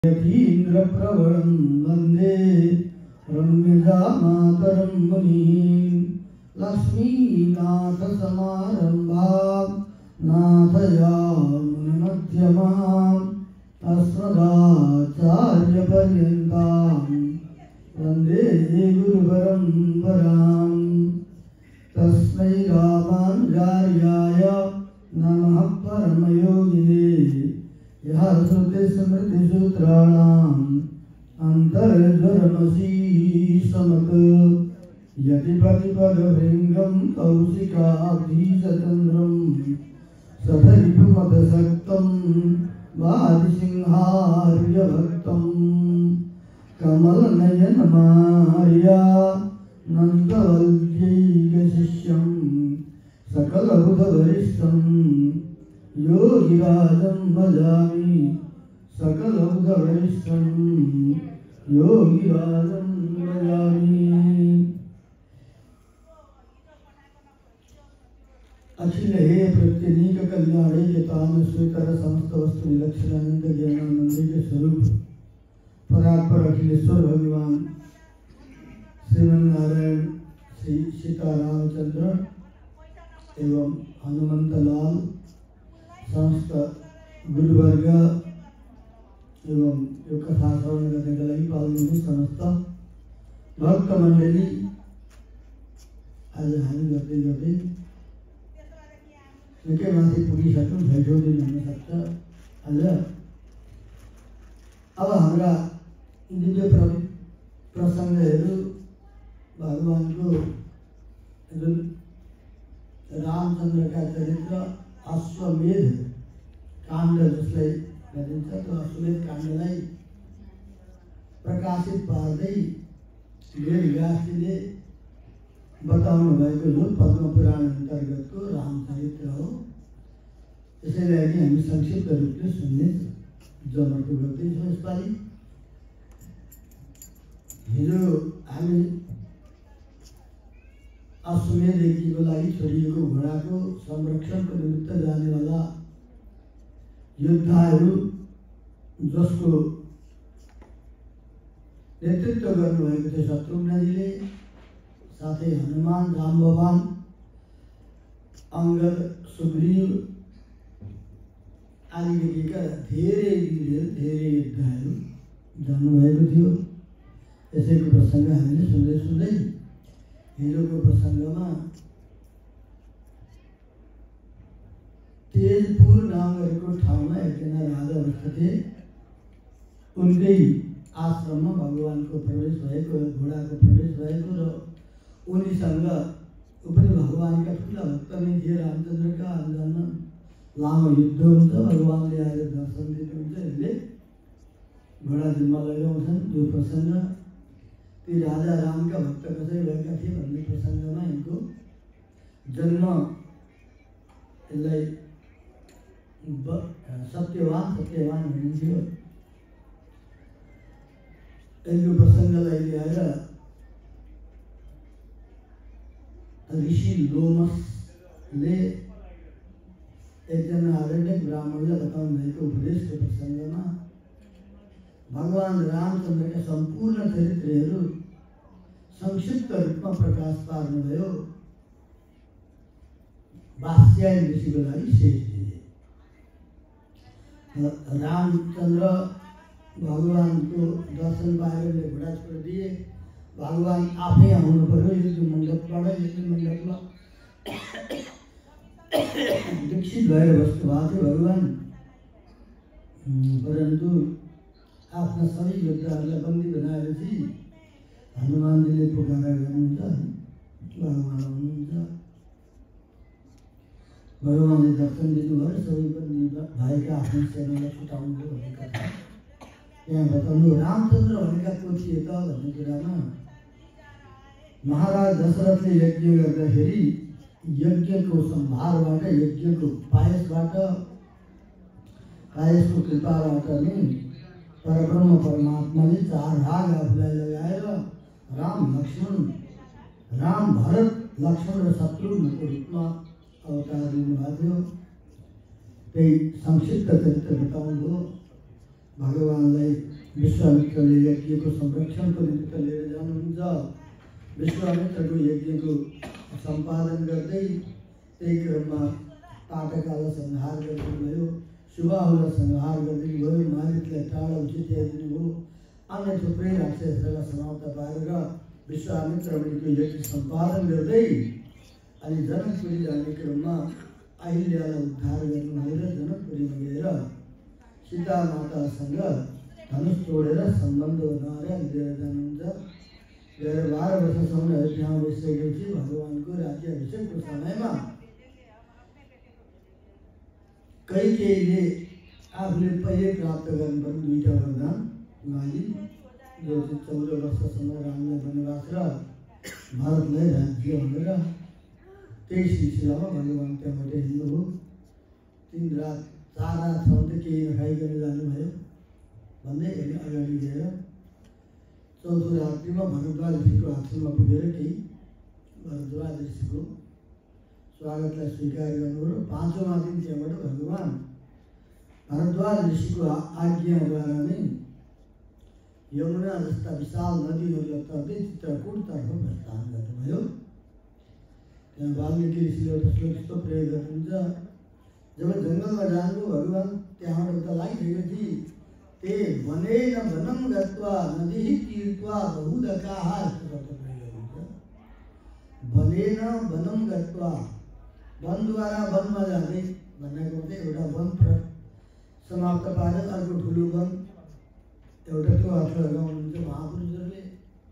यतीन्द्रप्रवरं वन्दे रम्यजामातरं मुनीं लक्ष्मीनाथसमारम्भां नाथयामुनमध्यमाम् अस्मदाचार्यपर्यन्तां वन्दे गुरुपरम्परां तस्मै रामानुजार्याय नमः परमयोगिने यः श्रुतिस्मृतिसूत्राणाम् अन्तर्ज्वरमसीसमत् यतिपतिपदभृङ्गं कौशिकाब्धिशतन्द्रं सठरिपुमतसक्तं वादिसिंहार्यभक्तं कमलनयनमार्या नन्दवल्क्यैकशिष्यं सकलबुधवरिष्ठं योगिराजं भजामि सकलबुधवरिष्ठं योगिराजं भजामि। अखिल हे प्रत्यनीक कल्याणे यतान श्वेतर समस्त वस्तु विलक्षणानंद ज्ञानानंद के स्वरूप परात्पर अखिलेश्वर भगवान श्रीमन नारायण श्री सीतारामचंद्र एवं हनुमंत लाल समस्त गुरुवर्ग एवं यो कथा श्रवण गर्नका लागि पाल्नुहुने समस्त भक्त मण्डली आज हामी गर्दै गर्दै निकै माथि पुगिसक्यौँ, झैठो दिन हुन सक्छ आज। अब हाम्रा दिव्य प्रसङ्गहरू भगवानको जुन रामचन्द्रका चरित्र अश्वमेध काण्ड जसलाई भनिन्छ, त्यो अश्वमेध काण्डलाई प्रकाशित पार्दै वेदव्यासजीले बताउनु भएको यो पद्मपुराण अन्तर्गतको रामचरित्र हो। यसैलाई हामी संक्षिप्त रूपले सुन्नेछौँ, जमर्को गर्दैछौँ। यसपालि हिजो हामी अश्वमेध यज्ञको लागि छोडिएको घोडाको संरक्षणको निमित्त जानेवाला योद्धाहरू जसको नेतृत्व गर्नुभएको थियो शत्रुघ्नजीले, साथै हनुमान, जाम्बवान, अङ्गद, सुग्रीव आदिका धेरै योद्धाहरू जानुभएको थियो। यसैको प्रसङ्ग हामीले सुन्दै सुन्दै हिजोको प्रसङ्गमा तेजपुर नाम गरेको ठाउँमा एकजना राजा बस्दथे। उनकै आश्रममा भगवानको प्रवेश भएको, घोडाको प्रवेश भएको र उनीसँग पनि भगवानका ठुला भक्त नै थिए। रामचन्द्रका आन्दोलनमा लामो युद्ध हुन्छ, भगवानले आएर दर्शन दिनुहुन्छ, यसले घोडा जिम्मा लगाउँछन्। यो प्रसङ्ग ती राजा रामका भक्त कसरी भएका थिए भन्ने प्रसङ्गमा यिनको जन्म, यसलाई सत्यवान भनिन्थ्यो। यिनको प्रसङ्गलाई ल्याएर ऋषि लोमसले एकजना आरण्यक ब्राह्मणलाई बताउनु भएको उपदेशको प्रसङ्गमा भगवान रामचन्द्रका सम्पूर्ण चरित्रहरू संक्षिप्त रूपमा प्रकाश पार्नुभयो। वात्स्यायन ऋषिको लागि शेष दिए। रामचन्द्र भगवानको दर्शन पाएर घोडा छोडिदिए। भगवान आफै आउनु पर्यो यज्ञ मण्डपबाट। यज्ञ मण्डपमा दीक्षित भएर बस्नु भएको थियो भगवान, परन्तु आफ्ना सबै योद्धाहरूलाई बन्दी बनाएपछि हनुमानजीले पुकारा गर्नुहुन्छ, भगवान आउनुहुन्छ। भगवानले दर्शन दिनुभयो, सबै बन्दी भएका आफ्नो सेनालाई छुटाउनुभयो भन्ने कथा यहाँ बताउनु। रामचन्द्र भनेका को थिए त भन्ने कुरामा महाराज दशरथले यज्ञ गर्दाखेरि यज्ञको सम्भारबाट, यज्ञको पायसको कृपाबाट नै परब्रह्म परमात्माले 4 भाग आफूलाई लगाएर राम, भरत, लक्ष्मण र शत्रुघ्नको रूपमा अवतार लिनुभएको थियो। त्यही संक्षिप्त चरित्र बताउनुभयो। भगवानलाई विश्वामित्रले यज्ञको संरक्षणको निमित्त लिएर जानुहुन्छ। विश्वामित्रको यज्ञको सम्पादन गर्दै त्यही क्रममा ताटकालाई संहार गरिदिनुभयो, सुबाहुलाई संहार गरिदिनुभयो, मारितलाई टाढा उछिट्याइदिनुभयो, अन्य थुप्रै राक्षसहरूलाई समाप्त पारेर विश्वामित्र मुनिको यज्ञ सम्पादन गर्दै अनि जनकपुरी जाने क्रममा अहिल्यालाई उद्धार गर्नुभयो र जनकपुरीमा गएर सीता मातासँग धनुष तोडेर सम्बन्ध बनाएर लिएर जानुहुन्छ। गएर 12 वर्षसम्म अयोध्यामा बसिसकेपछि भगवानको राज्याभिषेकको समयमा कैकेयीले आफूले पहिले प्राप्त गर्नुपर्ने 2टा वरदान मागी, जो 14 वर्षसम्म रामलाई वनवास र भारतलाई राज्य भनेर त्यही सिलसिलामा भगवान त्यहाँबाट हिँड्नुभयो। 3 रात 4 रातसम्म त केही नखाइकन जानुभयो भन्दै अगाडि गएर 4थो रात्रिमा भरद्वाज ऋषिको आश्रममा पुगेर केही भरद्वाज ऋषिको स्वागतलाई स्वीकार गर्नुभयो। 5औं दिन त्यहाँबाट भगवान भरद्वाज ऋषिको आज्ञाद्वारा नै यमुना जस्ता विशाल नदीहरूलाई तर्दै चित्रकूटतर्फ प्रस्थान गर्नुभयो। त्यहाँ वाल्मीकि ऋषिले एउटा श्लोक यस्तो प्रयोग गर्नुहुन्छ, जब जङ्गलमा जानुभयो भगवान त्यहाँबाट उता लागिसकेपछि ते वनेन वनं गत्वा नदीः तीर्त्वा बहुदकाः शब्द प्रयोग गर्नुहुन्छ। वनेन वनं गत्वा वनद्वारा वनमा जाँदै भन्नको चाहिँ एउटा वन समाप्त पारेर अर्को ठुलो वन, एउटा त्यो अर्थ लगाउनुहुन्छ महापुरुषहरूले।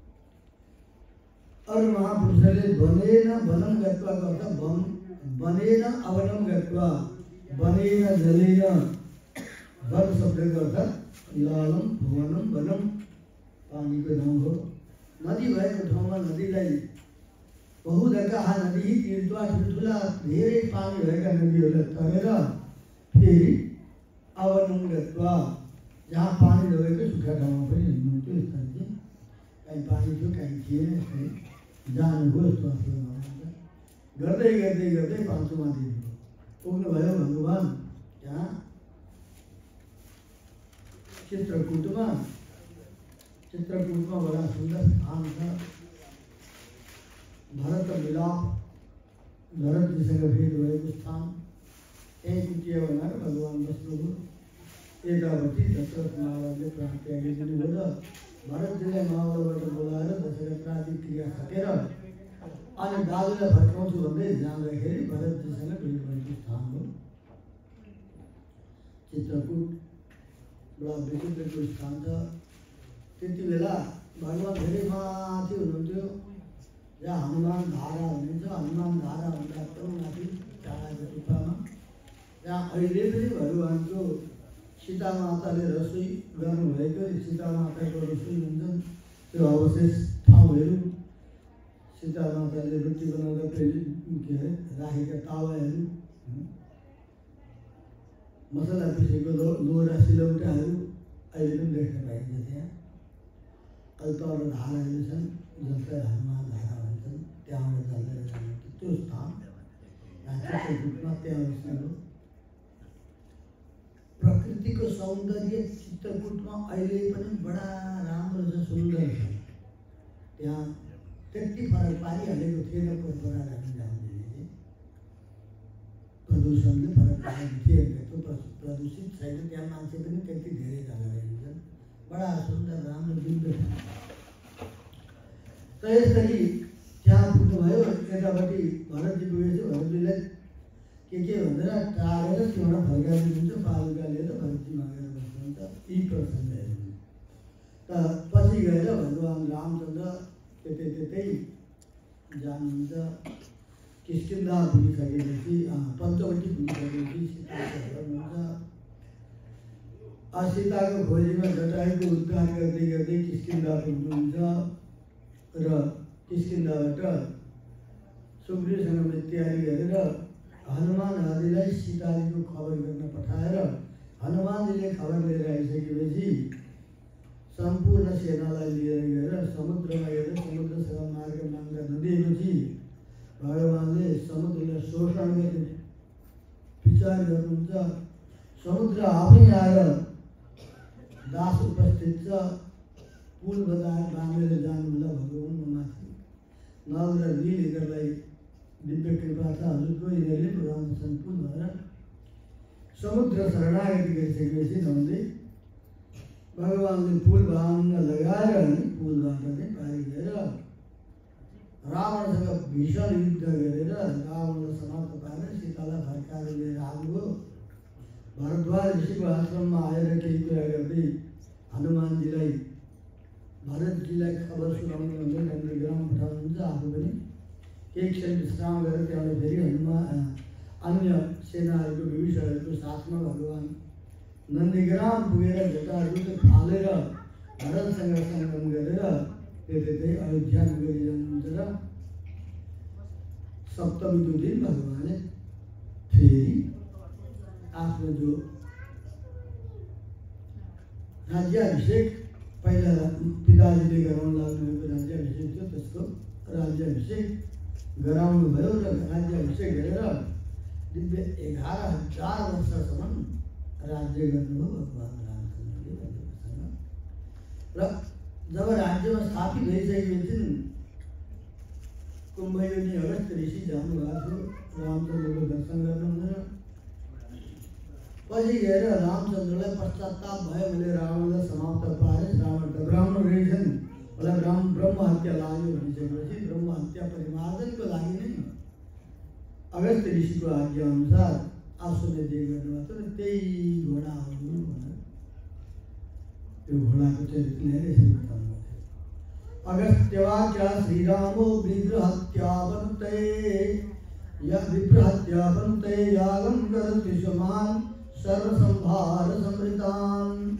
अरू महापुरुषहरूले वनेन वनं गत्वाको अर्थ वनेन अवनं गत्वा, वनेन जलेन, वन शब्दको अर्थ लालम भुवनम वनम, पानीको ठाउँ हो। नदी भएको ठाउँमा नदीलाई बहुदकाः नदी तीर्त्वा, ठुल्ठुला धेरै पानी भएका नदीहरूलाई तरेर फेरि अवनं गत्वा, जहाँ पानी नभएको सुक्खा ठाउँमा पनि हिँड्नुहुन्थ्यो। यसरी चाहिँ कहीँ पानी थियो कहीँ थिएन, यसरी जानुभयो। यस्तो गर्दै गर्दै गर्दै 5औं दिन पुग्नुभयो भगवान त्यहाँ चित्रकूटमा। चित्रकूटमा बडा सुन्दर स्थान छ। भरत मिलाप, भरतजीसँग भेट भएको स्थान त्यहीँ पुग्यो भनेर भगवान बस्नुभयो। यतावती दशरथ महाराजले प्राण त्यागिदिनुभयो र भरतजीलाई मावलबाट बोलाएर दशरथ प्रतिक्रिया सकेर अनि दाजुलाई फर्काउँछु भन्दै जाँदाखेरि भरतजीसँग भेट भएको स्थान हो चित्रकूट। बडा विचित्रको स्थान छ। त्यति बेला भगवान धेरै माथि हुनुहुन्थ्यो, जहाँ हनुमान धारा भनिन्छ। हनुमान धारा भन्दा एकदम माथि टाढाको टुप्पामा, जहाँ अहिले पनि भगवानको सीता माताले रसोई गर्नुभएको सीता माताको रसोई भन्छन् त्यो अवशेष ठाउँहरू, सीता माताले रोटी बनाउँदा पहिले के अरे राखेका तावाहरू, मसला पिसेको लोरा सिलौटाहरू अहिले पनि देख्न पाइन्छ। त्यहाँ अहिले तल धाराहरू छन् जसलाई हनुमान धारा भन्छन्, त्यहाँबाट चलेर जानुहुन्छ त्यो स्थान चित्रकूटमा। त्यहाँ बस्नुभयो। प्रकृतिको सौन्दर्य चित्रकूटमा अहिले पनि बडा राम्रो छ, सुन्दर छ। त्यहाँ त्यति फरक पारिहालेको थिएन परम्परा राख्न जाँदाखेरि, प्रदूषणले फरक पारेको थिएन। त्यो प्रदूषित छैन, त्यहाँ मान्छे पनि त्यति धेरै जान रहेछन्। बडा सुन्दर राम्रो दिव्य छ। त यसरी त्यहाँ पुग्नुभयो। यतापट्टि भरतजी पुगेपछि भरतजीलाई के भनेर टाढेर त्योबाट फर्काइदिनुहुन्छ। पालुका लिएर भरतजी मागेर बस्नुहुन्छ। यी प्रसङ्गहरू त पछि गएर भगवान् रामचन्द्र त्यतै जानुहुन्छ। किष्किन्धा पुगिसकेपछि पञ्चवटी पुगिसकेपछि सीताको हुनुहुन्छ। सीताको खोजीमा जटायुको उद्धार गर्दै गर्दै किष्किन्धा पुग्नुहुन्छ र किष्किन्धाबाट सुग्रीवसँग तयारी गरेर हनुमान आदिलाई सीताजीको खबर गर्न पठाएर हनुमानजीले खबर लिएर आइसकेपछि सम्पूर्ण सेनालाई लिएर गएर समुद्रमा गएर समुद्रसँग मार्ग माग्न नदिएपछि भगवानले समुद्रलाई शोषण गर्ने विचार गर्नुहुन्छ। समुद्र आफै आएर दास उपस्थित छ। पुल बजाएर बाँधेर जानुहुँदा भगवान् माथि नल र नील यिनीहरूलाई दिव्य कृपा छ हजुरको, यिनीहरूले पुऱ्याउँदछन् पुल भएर। समुद्र शरणागति गरिसकेपछि नहुँदै भगवान्ले पुल बाँध्न लगाएर अनि पुलबाट चाहिँ पारि गएर रावणसँग भीषण युद्ध गरेर रावणलाई समाप्त पारेर सीतालाई फर्काएर लिएर आउनुभयो। भरद्वाज ऋषिको आश्रममा आएर केही कुरा गर्दै हनुमानजीलाई भरतजीलाई खबर सुनाउनु हुँदै नन्दीग्राम पठाउनुहुन्छ। आफू पनि केही क्षण विश्राम गरेर त्यहाँबाट फेरि हनुमान अन्य सेनाहरूको विभीषणहरूको साथमा भगवान् नन्दीग्राम पुगेर जटाजुट फालेर भरतसँग सङ्गम गरेर त्यतै अयोध्या नगरी जानुहुन्छ। र सप्तमीको दिन भगवान्ले फेरि आफ्नो जो राज्याभिषेक पहिला पिताजीले गराउन लाग्नुभएको राज्याभिषेक थियो त्यसको राज्याभिषेक गराउनु भयो र राज्याभिषेक गरेर दिव्य 11,000 वर्षसम्म राज्य गर्नुभयो भगवान् रामचन्द्रले। र जब राज्यमा स्थापित भइसकेपछि कुम्भयोनी अगस्त ऋषि जानुभएको थियो रामचन्द्रको दर्शन गर्नुहुँदैन। पछि गएर रामचन्द्रलाई पश्चाताप भयो, मैले रावणलाई समाप्त पारेँ, रावण त ब्राह्मण रहेछन्, मलाई ब्रह्म हत्या लाग्यो भनिसकेपछि ब्रह्म हत्या परिमार्जनको लागि नै अगस्त ऋषिको आज्ञा अनुसार आश्वमेध गर्नुभएको र त्यही घोडा हो भनेर त्यो घोडाको चरित्र यसरी बताउनु भएको। अगस्त्यवाक्य श्रीरामो विग्रहत्यावन्ते यागं करति स्वमान् सर्वसंभार समृतान्।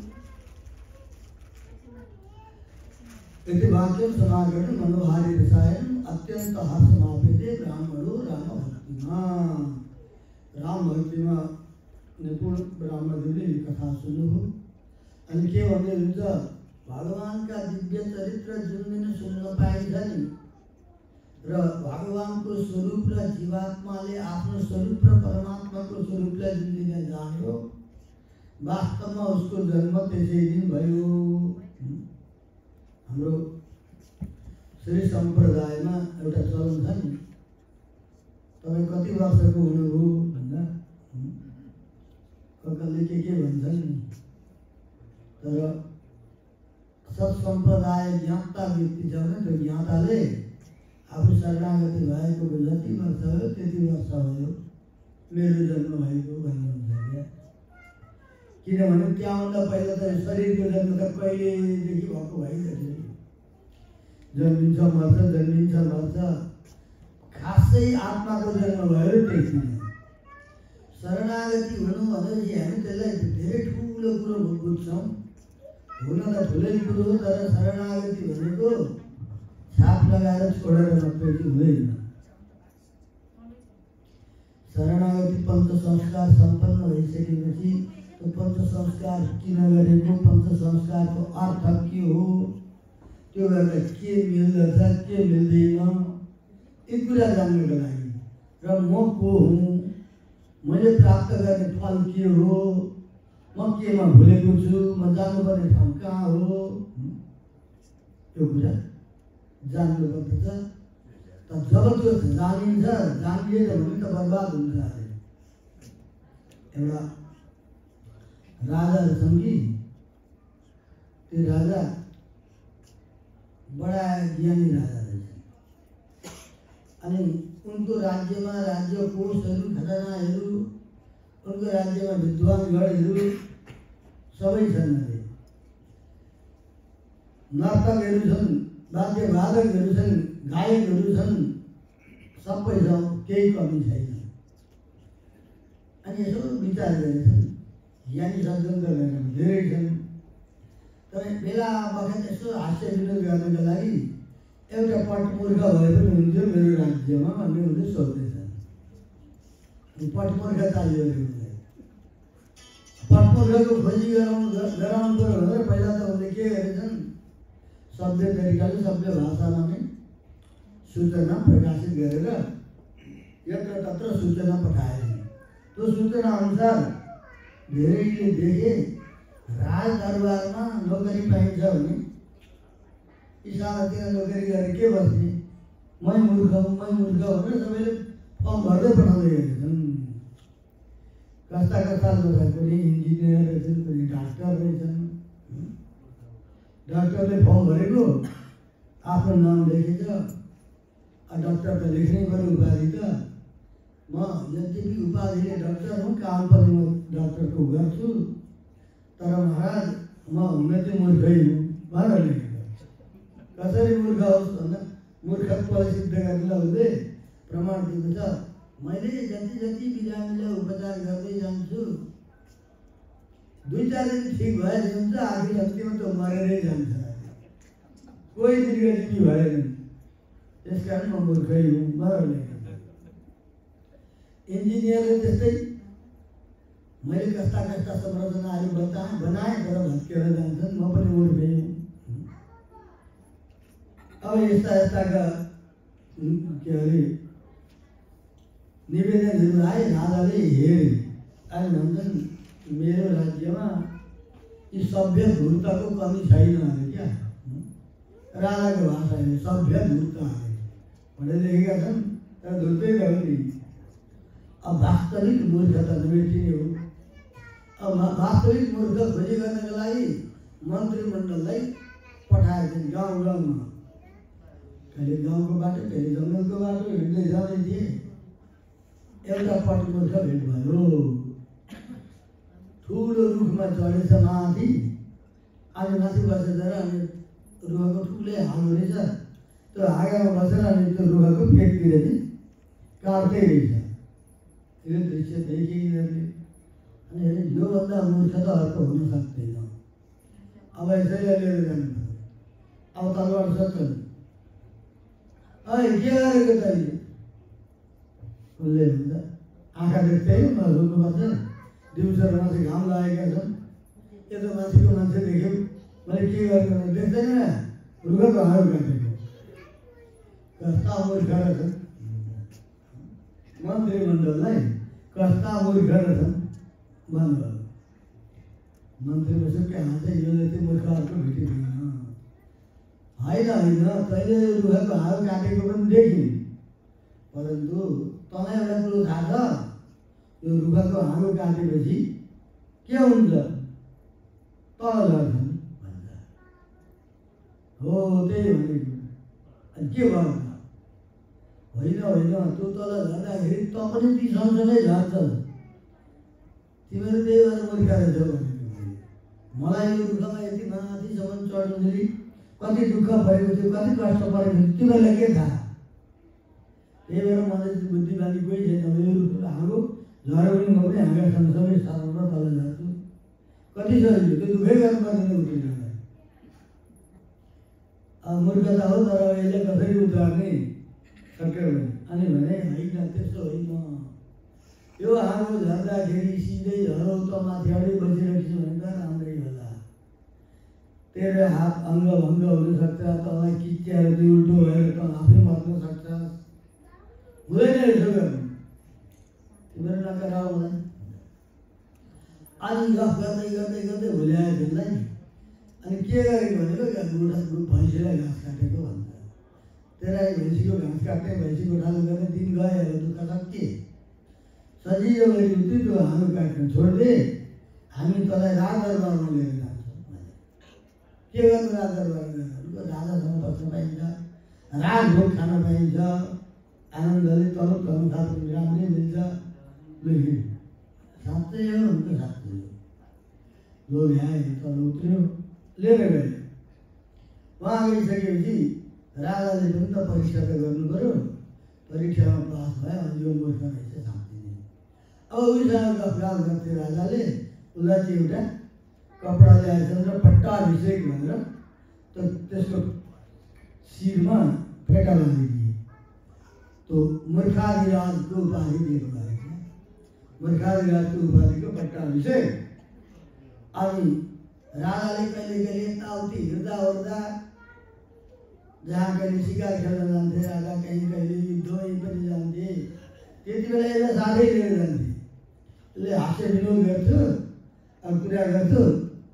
इति वाक्यं समागतं मनोहारि रसायन अत्यंत हर्षमाप्यते ब्राह्मणो रामभक्तिमान्। राम भक्तिमा निपुण ब्राह्मणले कथा सुन्नुभयो। अनि के भन्दै हुन्छ, भगवानका दिव्य चरित्र जुन दिन सुन्न पाइन्छ नि र भगवानको स्वरूप र जीवात्माले आफ्नो स्वरूप र परमात्माको स्वरूपलाई जुन दिन जान्यो वास्तवमा उसको जन्म त्यसै दिन भयो। हाम्रो श्री सम्प्रदायमा एउटा चलन छ नि, तपाईँ कति वर्षको हुनुभयो भन्दा ककलले के भन्छन् नि, तर सत्सम्प्रदाय ज्ञाता व्यक्ति छ भने त्यो ज्ञाताले आफू शरणागति भएको जति वर्ष भयो त्यति वर्ष भयो मेरो जन्म भएको भन्नुहुन्छ क्या। किनभने त्यहाँभन्दा पहिला त शरीरको जन्म त कहिलेदेखि भएको भइसक्यो, जन्मिन्छ मर्छ, खासै आत्माको जन्म भयो त्यति। शरणागति हुनु भनेपछि हामी त्यसलाई धेरै ठुलो कुरो बुझ्छौँ, हुन त ठुलै कुरो हो, तर शरणागति भनेको छाप लगाएर छोडेर मात्रै हुँदैन। शरणागति पञ्च संस्कार सम्पन्न भइसकेपछि त्यो पञ्च संस्कार किन गरेको, पञ्च संस्कारको अर्थ के हो, त्यो गर्दा के मिल्दछ के मिल्दैन यी कुरा जान्नको लागि, र म को हुँ, मैले प्राप्त गर्ने फल के हो, म केमा भुलेको छु, म जानुपर्ने ठाउँ कहाँ हो, त्यो कुरा जान्नुपर्दछ। तर जब त्यो जानिन्छ, जानिएन भने त बर्बाद हुन्छ। एउटा राजा छन् कि त्यो राजा बडा ज्ञानी राजा रहेछ। अनि उनको राज्यमा राज्य कोषहरू खजानाहरू, उनको राज्यमा विद्वानगणहरू सबै छन्, नर्तकहरू छन्, वाद्यवादकहरू छन्, गायकहरू छन्, सबै छ, केही कमी छैन। अनि यसो विचार गरेछन्, ज्ञानी सज्जन त धेरै छन्, तर बेला बखत यसो हास्य विनोद गर्नका लागि एउटा पटमूर्ख भए पनि हुन्थ्यो मेरो राज्यमा भन्ने उनले सोच्दैछन्। पटमूर्ख चाहियो उनलाई, पटमूर्खको खोजी गराउनु पऱ्यो भनेर पहिला त उनले के गरेछन्, सभ्य तरिकाले सभ्य भाषामा नै सूचना प्रकाशित गरेर यत्र तत्र सूचना पठाए। त्यो सूचना अनुसार धेरैले देखे राजदरबारमा नोकरी पाइन्छ भने यी सानातिर नोकरी गरेर के बस्ने, मै मूर्ख भनेर सबैले फर्म भर्दै पठाउँदै गरेछन्। कस्ता कस्ता लोक पनि इन्जिनियर रहेछन्, पनि डाक्टर रहेछन्। डाक्टरले फर्म भरेको आफ्नो नाम लेखेछ, डाक्टर त लेख्नै पर्यो उपाधि त। म यद्यपि उपाधिले डाक्टर हुँ, काम पनि म डाक्टरको गर्छु, तर महाराज म हुन चाहिँ मूर्खै हुँ भनेर लेखेको। कसरी मूर्ख होस् भन्दा मूर्खत्वलाई सिद्ध गर्न हुँदै प्रमाण दिएको छ। मैले जति जति बिरामीलाई उपचार गर्दै जान्छु, 2-4 दिन ठिक भएर हुन्छ, आखिर अन्तिममा त मरेरै जान्छ, कोही दीर्घजीवी भएन। त्यसकारण म मूर्खै हुँ भनेर लेखेको। इन्जिनियरले त्यस्तै, मैले कस्ता कस्ता संरचनाहरू बनाएँ तर भत्केर जान्छन्, म पनि मूर्खै हुँ। अब यस्ता के अरे निवेदनहरू आए, राजाले हेरे अनि भन्छन् मेरो राज्यमा यी सभ्य धूर्तको कमी छैन अरे क्या। राजाको भाषाले सभ्य धूर्त अरे भनेर लेखेका छन्, तर धूर्तै गरे। अब वास्तविक मूर्ख त नमेटिने हो। अब वास्तविक मूर्ख खोजी गर्नको लागि मन्त्रीमण्डललाई पठाएका छन् गाउँ गाउँमा। कहिले गाउँको बाटो, कहिले जङ्गलको बाटो हिँड्दै जाँदै थिए। एउटा पट मूर्ख भेट भयो। ठुलो रुखमा चढेछ माथि, अनि माथि बसेर अनि रुखको ठुलै हाँगो रहेछ, त्यो हाँगामा बसेर अनि त्यो रुखको फेदतिर चाहिँ काट्दै रहेछ। यो दृश्य देखे यिनीहरूले अनि योभन्दा मूर्ख त अर्को हुन सक्दैन। अब यसरी लिएर जानुपर्छ। अब तलवार सत्तन के गरेको तैँले? उसले भन्छ आँखा देख्दै नसोध्नुपर्छ, दिउँसो र माथि घाम लागेका छन्, यता माथिको मान्छे देख्यो, मैले के गरेको देख्दैन, रुखको हाँगो काटेको। कस्ता मूर्ख रहेछन् मन्त्रीमण्डललाई, कस्ता मूर्ख रहेछन् भन्नुभयो। मन्त्रीले सुक्कै हाँसे, यो चाहिँ मूर्ख अर्को भेटिँदैन। होइन तैँले रुखको हाँगो काटेको पनि देखिन्, परन्तु तँलाई एउटा कुरो थाहा छ, यो रुखको हाँगो काटेपछि के हुन्छ? तल झर्छन् भन्छ। हो त्यही भनेको। अनि के भयो? होइन तँ तल झर्दाखेरि तँ पनि ती सँगसँगै झर्छस्। तिमीहरू त्यही भएर मूर्ख रहेछौ भनेको। मलाई यो रुखमा यति माथिसम्म चढ्दाखेरि कति दुःख परेको थियो, कति कष्ट परेको थियो, तिमीहरूलाई के थाहा? त्यही भएर मलाई बुद्धि बानी कोही छैन। यो रुखको हाँगो झऱ्यो भने म पनि हाँगा सँगसँगै सरल र तल झर्छु। कति सजिलो, त्यो दुःखै गर्नु पर्दैन उठिनलाई। मूर्खता हो, तर यसले कसरी उतार्ने सक्यो भने? अनि भने होइन, त्यस्तो होइन, यो हाँगो झर्दाखेरि सिधै झरौ त माथिबाटै बसिरहेको भने त राम्रै होला। तेरो हात अङ्गभङ्ग हुनसक्छ, तँलाई किच्याएर त्यो उल्टो भएर त आफै मर्न सक्छ। हुँदैन यसो गर्नु, तिमीहरू नकराउ मलाई। अनि गफ गर्दै गर्दै गर्दै भुल्यायो त्यसलाई। अनि के गरेको भनेको भैँसीलाई घाँस काटेको भन्छ। तेरा भैँसीको घाँस काट्ने, भैँसी गोठालो गर्ने दिन गयो, दुःख सक्के सजिलो गरी उठ्यो, त्यो हाँगो काट्न छोडिदिए, हामी तँलाई राजदरबारमा लिएर जान्छौँ। के गर्नु राजदरबारमा? राजासँग बस्न पाइन्छ, राजभोग खान पाइन्छ, आनन्दले तलब तनखा पनि राम्रै मिल्छ। लेख्यो साँच्चै हो, हुन्छ साँच्चै हो। लो भ्याए तल उत्रियो, लिएर गयो। उहाँ गइसकेपछि राजाले पनि त परीक्षा त गर्नु पऱ्यो। परीक्षामा पास भयो, अनि यो मूर्ख रहेछ साँच्चै नै। अब उसँग गफगाफ गर्थे राजाले, उसलाई चाहिँ एउटा कपडा ल्याएछन् र पट्टाभिषेक भनेर त्यसको शिरमा फेटा लगाइदिए। त्यो मूर्खाधिराजको उपाधि दिएको भएको, मूर्खाधिराजको उपाधिको पट्टाभिषेक। अनि राजाले कहिले कहिले यताउति हिँड्दा ओर्दा, जहाँ कहिले शिकार खेल्न जान्थे राजा, कहीँ कहिले युद्धमै पनि जान्थे, त्यति बेला यसलाई साथै लिएर जान्थे। यसले हास्य विनोद गर्थ्यो, अब कुरा गर्थ्यो,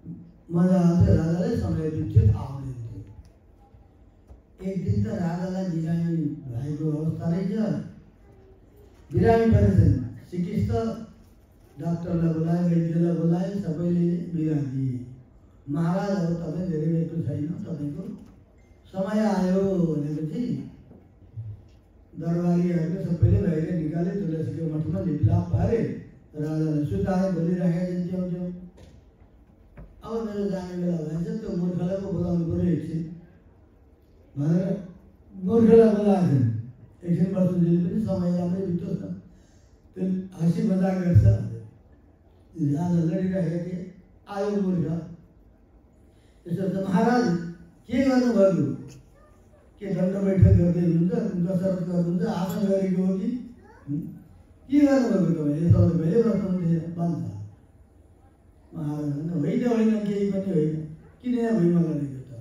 मजा आउँथ्यो राजालाई, समय बित्थ्यो थाहा हुँदैन थियो। एक दिन त राजालाई बिरामी भएको अवस्था रहेछ। बिरामी परेछन्, चिकित्सक डाक्टरलाई बोलायो, वैद्यलाई बोलायो, सबैले बिराम दिए। महाराज अब तपाईँ धेरै भएको छैन, तपाईँको समय आयो भनेपछि दरबारीहरूले सबैले बाहिर निकाले, तुलसीको मठमा लिपलाप पारे, राजालाई सुताए, बोलिराखेका च्याउ। अब मेरो जाने बेला भएछ, त्यो मूर्खलाई पो बोलाउनु पऱ्यो एकछिन भनेर मूर्खलाई बोलाएको छन्। एकछिन बस्नु पनि समय राम्रै बित्योस् न, त्यो हाँसी मजाक गर्छ। राजा लडिरहेका थिए, आयो मूर्ख। यसो त महाराज के गर्नुभयो? के दण्ड बैठक गर्दै हुनुहुन्छ, कसरत गर्नुहुन्छ, आसन गरेको हो कि के गर्नुभएको तपाईँले? यसो कहिले बस्नुहुन्थेन भन्छ। महाराज होइन केही पनि होइन, किन यहाँ भुइँमा लडेको त?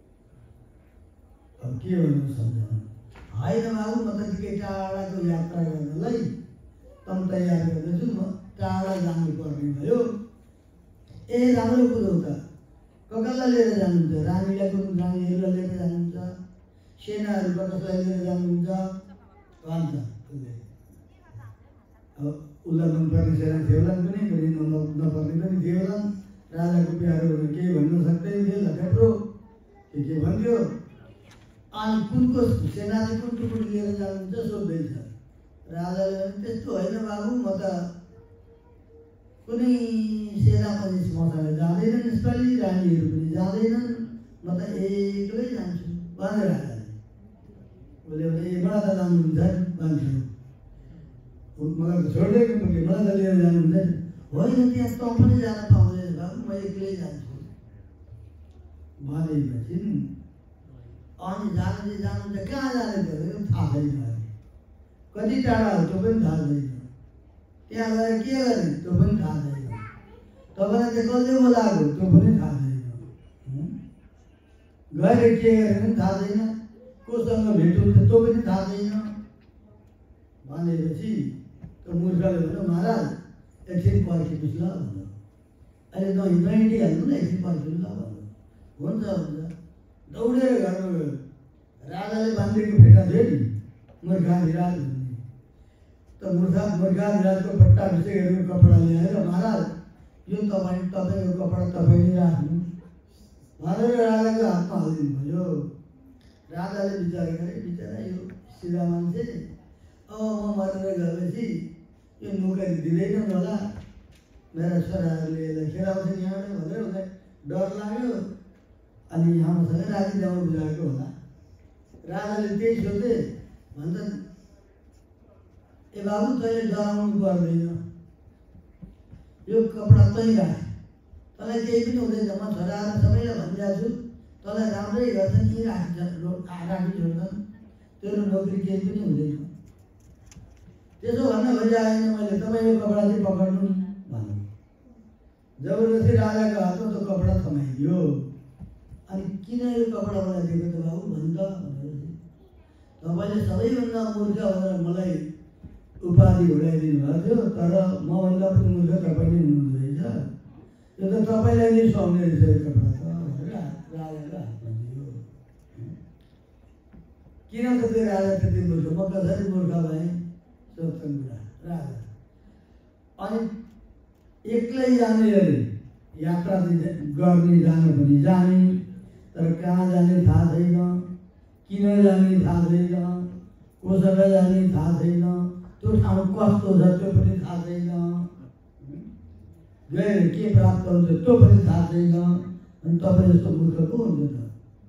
अब के भन्नु सम्झाउनु? होइन बाबु, म त निकै टाढाको यात्रा गर्नलाई तम तयार गर्दैछु, म टाढा जानुपर्ने भयो। ए राम्रो कुरो त, कसलाई लिएर जानुहुन्छ? रानीलाई, कुन रानीहरूलाई लिएर जानुहुन्छ? सेनाहरू कसलाई लिएर जानुहुन्छ भन्छ। अब उसलाई मनपर्ने सेना थियो होला पनि, नपर्ने पनि थियो होला। राजाको प्यारो केही भन्न सक्दैन थियो, लखेप्रो के भन्थ्यो। अनि कुनको सेना चाहिँ कुन टुकुडी लिएर जानुहुन्छ सोध्दैछ। राजाले भने त्यस्तो होइन बाबु, म त कुनै सेना पनि मसँग जाँदैनन्, यसपालि रानीहरू पनि जाँदैनन्, म त एक्लै जान्छु भने राजाले। उसले भने मलाई त जानुहुन्छ भन्छ। मलाई त छोडिदिएको पुग्यो, मलाई त लिएर जानुहुन्छ। होइन, त्यहाँ त पनि जान पाउँदैन बाबु, म एक्लै जान्छु भनेपछि अनि जानुहुन्छ। कहाँ जाने त थाहा छैन, कति टाढा हो त्यो पनि थाहा छैन, त्यहाँ गएर के गर्ने त्यो पनि थाहा छैन, तपाईँलाई चाहिँ कसले बोलाएको त्यो पनि थाहा छैन, गएर के गर्ने पनि थाहा छैन, कोसँग भेट हुन्छ त्यो पनि थाहा छैन भनेपछि त्यो मूर्खले भन्यो महाराज एकछिन पर्खिनुहोस् ल भन्यो। अहिले नहिँडिहाल्नु न, एकछिन पर्खिनु ल भन्यो। हुन्छ दौडेर घरमा गयो। राजाले बाँधेको फेटा थियो नि मूर्खाधिराज भन्ने, त मूर्खाधिराजको पट्टा भिसेको कपडा ल्याएर महाराज यो तपाईँको कपडा तपाईँले राख्नु भनेर राजाको हातमा हालिदिनु भयो। राजाले विचार गरे, बिचरा यो सिधा मान्छे, अब म मरेर गएपछि यो नोकरी दिँदैनन् होला, मेरा छोराहरूले यसलाई खेलाउँछन् यहाँबाट भनेर उसलाई डर लाग्यो। अनि हामीसँग राजीनामा बुझाएको होला। राजाले त्यही सोचे, भन्छन् ए बाबु तैँले डराउनु पर्दैन, यो कपडा तै राख, तँलाई केही पनि हुँदैन, म छोराहरू सबैलाई भनिदिएको छु, तँलाई राम्रै गर्छन् कि राखी छोड्छन्, तेरो नोकरी केही पनि हुँदैन। त्यसो भन्न खोजिआएन मैले, तपाईँ यो कपडा चाहिँ पक्ड्नु नि भन्नु। जबरजस्ती राजाको हातमा त्यो कपडा थमाइदियो। अनि किन यो कपडा मलाई दिएको त बाबु भन् त भनेपछि, तपाईँले सबैभन्दा मूर्ख भनेर मलाई उपाधि उडाइदिनु भएको थियो, तर मभन्दा पनि मूर्ख तपाईँ नै हुनुहुँदो रहेछ, यो त तपाईँलाई नै सुहाउने रहेछ यो कपडा त भनेर राजाको हातमा दियो। किन त त्यो राजा त्यति मूर्ख, म कसरी मूर्ख भएँ सोध्छन् कुरा राजा। अनि एक्लै जाने अरे यात्रा गर्ने, जान पनि जाने, तर कहाँ जाने थाहा छैन, किन जाने थाहा छैन, कोसँग जाने थाहा छैन, त्यो ठाउँ कस्तो छ त्यो पनि थाहा छैन, गएर के प्राप्त हुन्छ त्यो पनि थाहा छैन। अनि तपाईँ जस्तो मूर्ख पो हुन्छ त?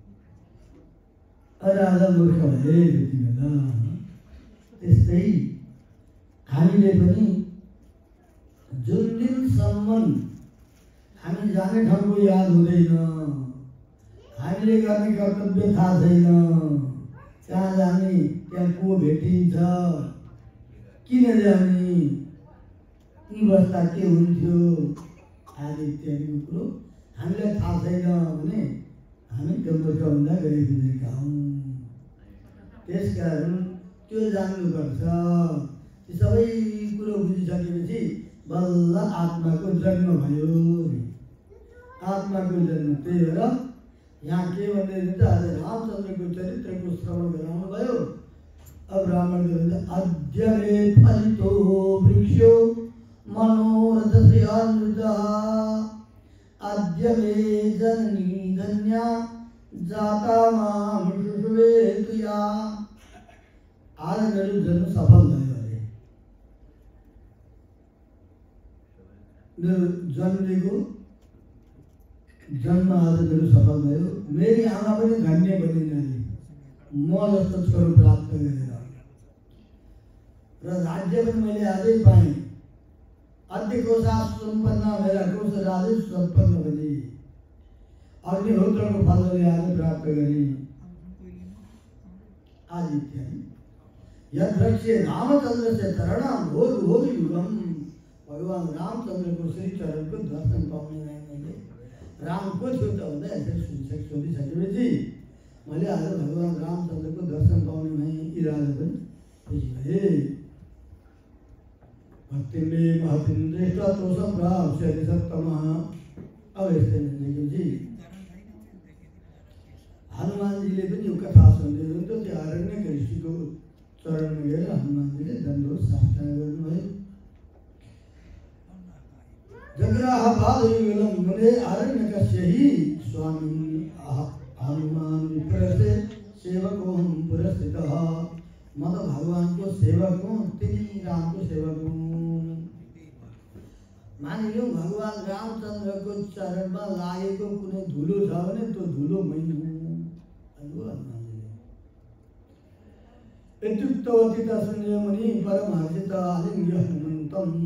राजा मूर्ख भए त्यति बेला। त्यस्तै हामीले पनि जुन दिनसम्म हामी जाने ठाउँको याद हुँदैन, हामीले गर्ने कर्तव्य थाहा छैन, कहाँ जाने, त्यहाँ को भेटिन्छ, किन जाने, यी बस्दा के हुन्थ्यो आदि इत्यादिको कुरो हामीलाई थाहा छैन भने हामी त्यो मूर्खभन्दा गइरहेका हौँ। त्यसकारण त्यो जान्नुपर्छ। ती सबै कुरो बुझिसकेपछि बल्ल आत्माको जन्म भयो। आत्माको जन्म। त्यही भएर यहाँ के भन्दै हुन्छ, आज रामचन्द्रको चरित्रको श्रवण गराउनु भयो। अब रावण के भन्छ अद्य मे फलितो वृक्षो मनोरथस्य अनुजः अद्य मे जननी धन्या जाता मां शुश्रूषे तुया। आज मेरो जन्म सफल भयो अरे। मेरो जन्मेको जन्म आज मेरो सफल भयो। मेरी आमा पनि धन्य बनिन् अरे, म जस्तो छोरो प्राप्त गरेर। र राज्य पनि मैले आजै पाएँ। अद्य कोशा सम्पन्न, मेरा कोश राजै सम्पन्न बने। अग्निहोत्रको फल मैले आज प्राप्त गरेँ। आज इत्यादि यद्रक्ष्ये रामचंद्र से चरणम घोर घोर युगम। भगवान रामचंद्र को श्री चरण को दर्शन पाउने मैले राम को थियो त भन्दा यसरी सोधिसकेपछि मैले आज भगवान रामचंद्र को दर्शन पाउने भएँ। यी राजा पनि खुसी भए। भक्ति में महतिन्द्रेष्टा तो सम्प्राप्य सत्तमः। अब यस्तै लेखेपछि हनुमानजीले पनि यो कथा सुन्दै हुनुहुन्थ्यो। त्यो आरण्यक ऋषिको चरणमा गएर हनुमानजीले दण्डवत साष्टाङ्ग गर्नुभयो। जग्राह पादयुगलं मुने आरण्यकस्य हि स्वामी हनुमान विप्रस्य सेवकोऽहं पुरस्थितः। म त भगवानको सेवक हुँ, तिनी रामको सेवक हुँ। मानिलिउँ भगवान रामचन्द्रको चरणमा लागेको कुनै धुलो छ भने त्यो धुलो मै हुँ भन्नुभयो हनुमानजीले। इत्युक्तवती तस्मिन् मुनि परमहर्षित आलिङ्ग्य हनुमन्तम्।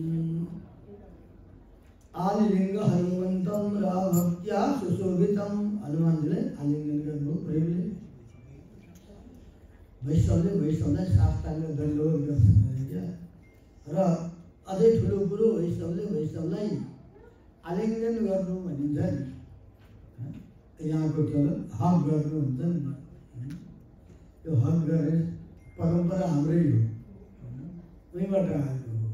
आलिलिङ्ग हनुमन्तं रामभक्त्या सुशोभितं। हनुमानजीले आलिङ्गन गर्नुभयो प्रेमले। वैष्णवले वैष्णवलाई साष्टाङ्ग दण्डवत गर्छ र अझै ठुलो कुरो वैष्णवले वैष्णवलाई आलिङ्गन गर्नु भनिन्छ नि। यहाँको चलन हक गर्नु हुन्छ नि। त्यो हक गर्ने परम्परा हाम्रै हो, उहीँबाट आएको हो।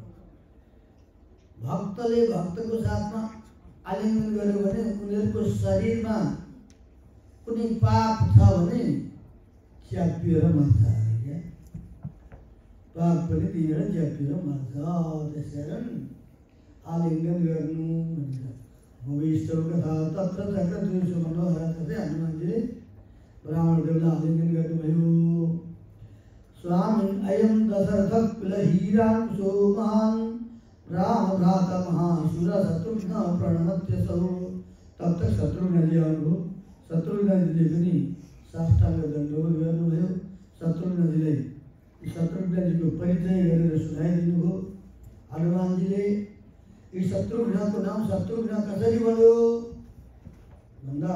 भक्तले भक्तको साथमा आलिङ्गन गर्यो भने उनीहरूको शरीरमा कुनै पाप छ भने च्यापिएर मर्छ अरे क्या। पाप पनि दिएर च्यापिएर मर्छ। त्यसकारण आलिङ्गन गर्नु भन्छ। भविष्यको कथा तत्र चक्र दुईसो मनोहर तथे हनुमानजीले ब्राह्मणदेवलाई आलिङ्गन गर्नुभयो। स्वामी अयं दशरथ कुलहीरांशो महान् रामभ्राता महासुर शत्रुघ्न प्रणमत्यसौ। तब तक शत्रुघ्नजी आउनुभयो। शत्रुघ्नजीले पनि साष्टाङ्ग दण्डवत गर्नुभयो। शत्रुघ्नजीले शत्रुघ्नजीको परिचय गरेर सुनाइदिनु भयो। हनुमानजीले यी शत्रुघ्नको नाम शत्रुघ्न कसरी बन्यो भन्दा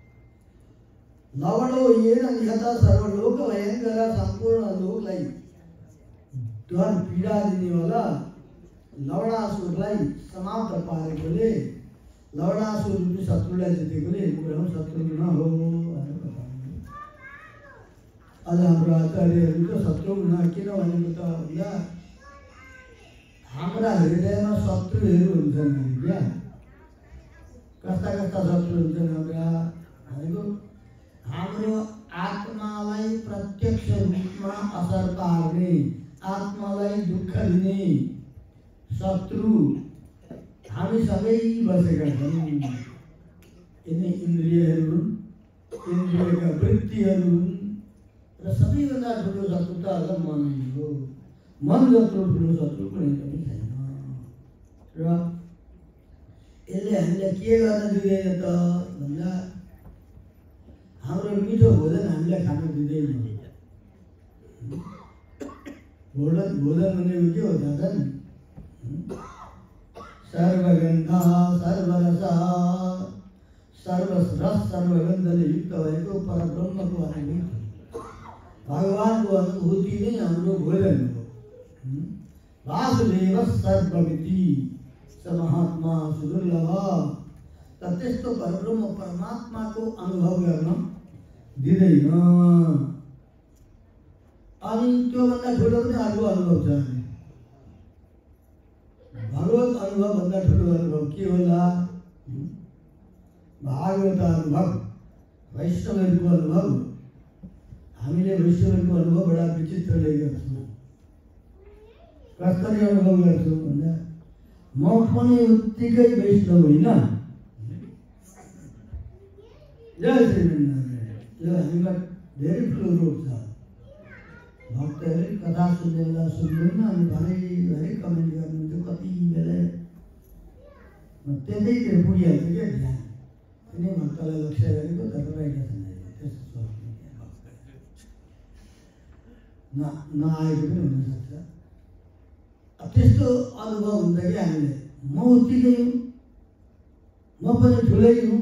लवणो येन निहता सर्वलोक भयङ्कर। सम्पूर्ण लोकलाई डर पीडा दिनेवाला लवणासुरलाई समाप्त पारेकोले, लवणासुर रूपी शत्रुलाई जितेकोले शत्रुघ्न हो। आज हाम्रो आचार्यहरू त शत्रुघ्न किन भनेको त भन्दा हाम्रा हृदयमा शत्रुहरू हुन्छन् नि क्या। कस्ता कस्ता शत्रु हुन्छन् हाम्रा भनेको हाम्रो आत्मालाई प्रत्यक्ष रूपमा असर पार्ने, आत्मालाई दुःख दिने शत्रु हामीसँगै बसेका छन्। यिनी इन्द्रियहरू हुन्, इन्द्रियका वृत्तिहरू हुन् र सबैभन्दा ठुलो शत्रु त अझ मनै हो। मन जत्रो ठुलो शत्रु कुनै पनि छैन। र यसले हामीलाई के गर्न दिँदैन त भन्दा हाम्रो मिठो भोजन हामीलाई खान दिँदैन। भोजन भनेको के हो दादा? सर्वगन्धा सर्वरसा सर्वरस सर्वगन्धले युक्त भएको परब्रह्मको अनुभूति, भगवानको अनुभूति नै हाम्रो भोजन हो। वासुदेव सर्वमिति स महात्मा सुदुर्लभ। त्यस्तो परब्रह्म परमात्माको अनुभव गर्न दिँदैन। अनि त्योभन्दा ठुलो पनि अर्को अनुभव छ। भगवत अनुभव भन्दा ठुलो अनुभव के होला? भागवत अनुभव वैष्णवहरूको अनुभव हामीले वैष्णवहरूको अनुभव बडा विचित्रले गर्छौँ। कसरी अनुभव गर्छौँ भन्दा म पनि उत्तिकै वैष्णव होइन। जय श्रीमन्नारायण। यो हामीमा धेरै ठुलो रोग छ। भक्तहरूले कथा सुन्ने बेला सुन्दैन अनि भरे कमेन्ट गर्नुहुन्छ कति बेला त्यतैतिर पुगिहाल्छ क्या ध्यान। कुनै भक्तलाई लक्ष्य गरेको तर रहेका छन् त्यस्तो नआएको पनि हुनसक्छ। त्यस्तो अनुभव हुन्छ कि हामीले म उत्तिकै हुँ, म पनि ठुलै हुँ।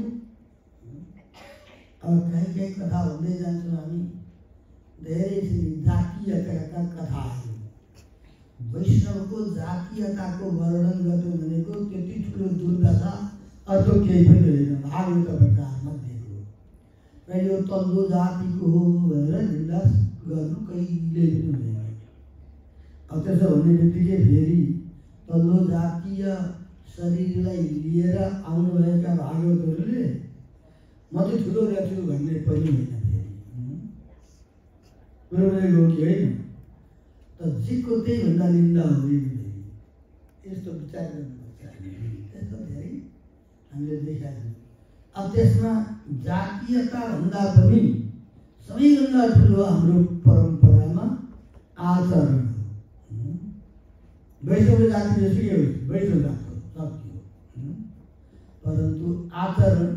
अब कहीँ कथा भन्दै जान्छौँ हामी धेरै जातीयताका कथाहरू। वैष्णवको जातीयताको वर्णन गर्नु भनेको त्यति ठुलो दुर्दशा अर्को केही पनि होइन। भागवत प्रचारमा दिएको र यो तल्लो जातिको हो भनेर निन्दा गर्नु कहिले पनि हुँदैन। अब त्यसो भन्ने बित्तिकै फेरि तल्लो जातीय शरीरलाई लिएर आउनुभएका भागवतहरूले म चाहिँ ठुलो रहेछु भन्ने पनि होइन। कुरो पनि हो कि होइन त जिको त्यही भन्दा निन्दा हुँदैन। यस्तो विचार गर्नुपर्छ। यस्तो धेरै हामीले देखेका छौँ। अब त्यसमा जातीयता भन्दा पनि सबैभन्दा ठुलो हाम्रो परम्परामा आचरण हो। वैष्णव जाति जसुकै होस् वैष्णव जाति हो सत्य हो, परन्तु आचरण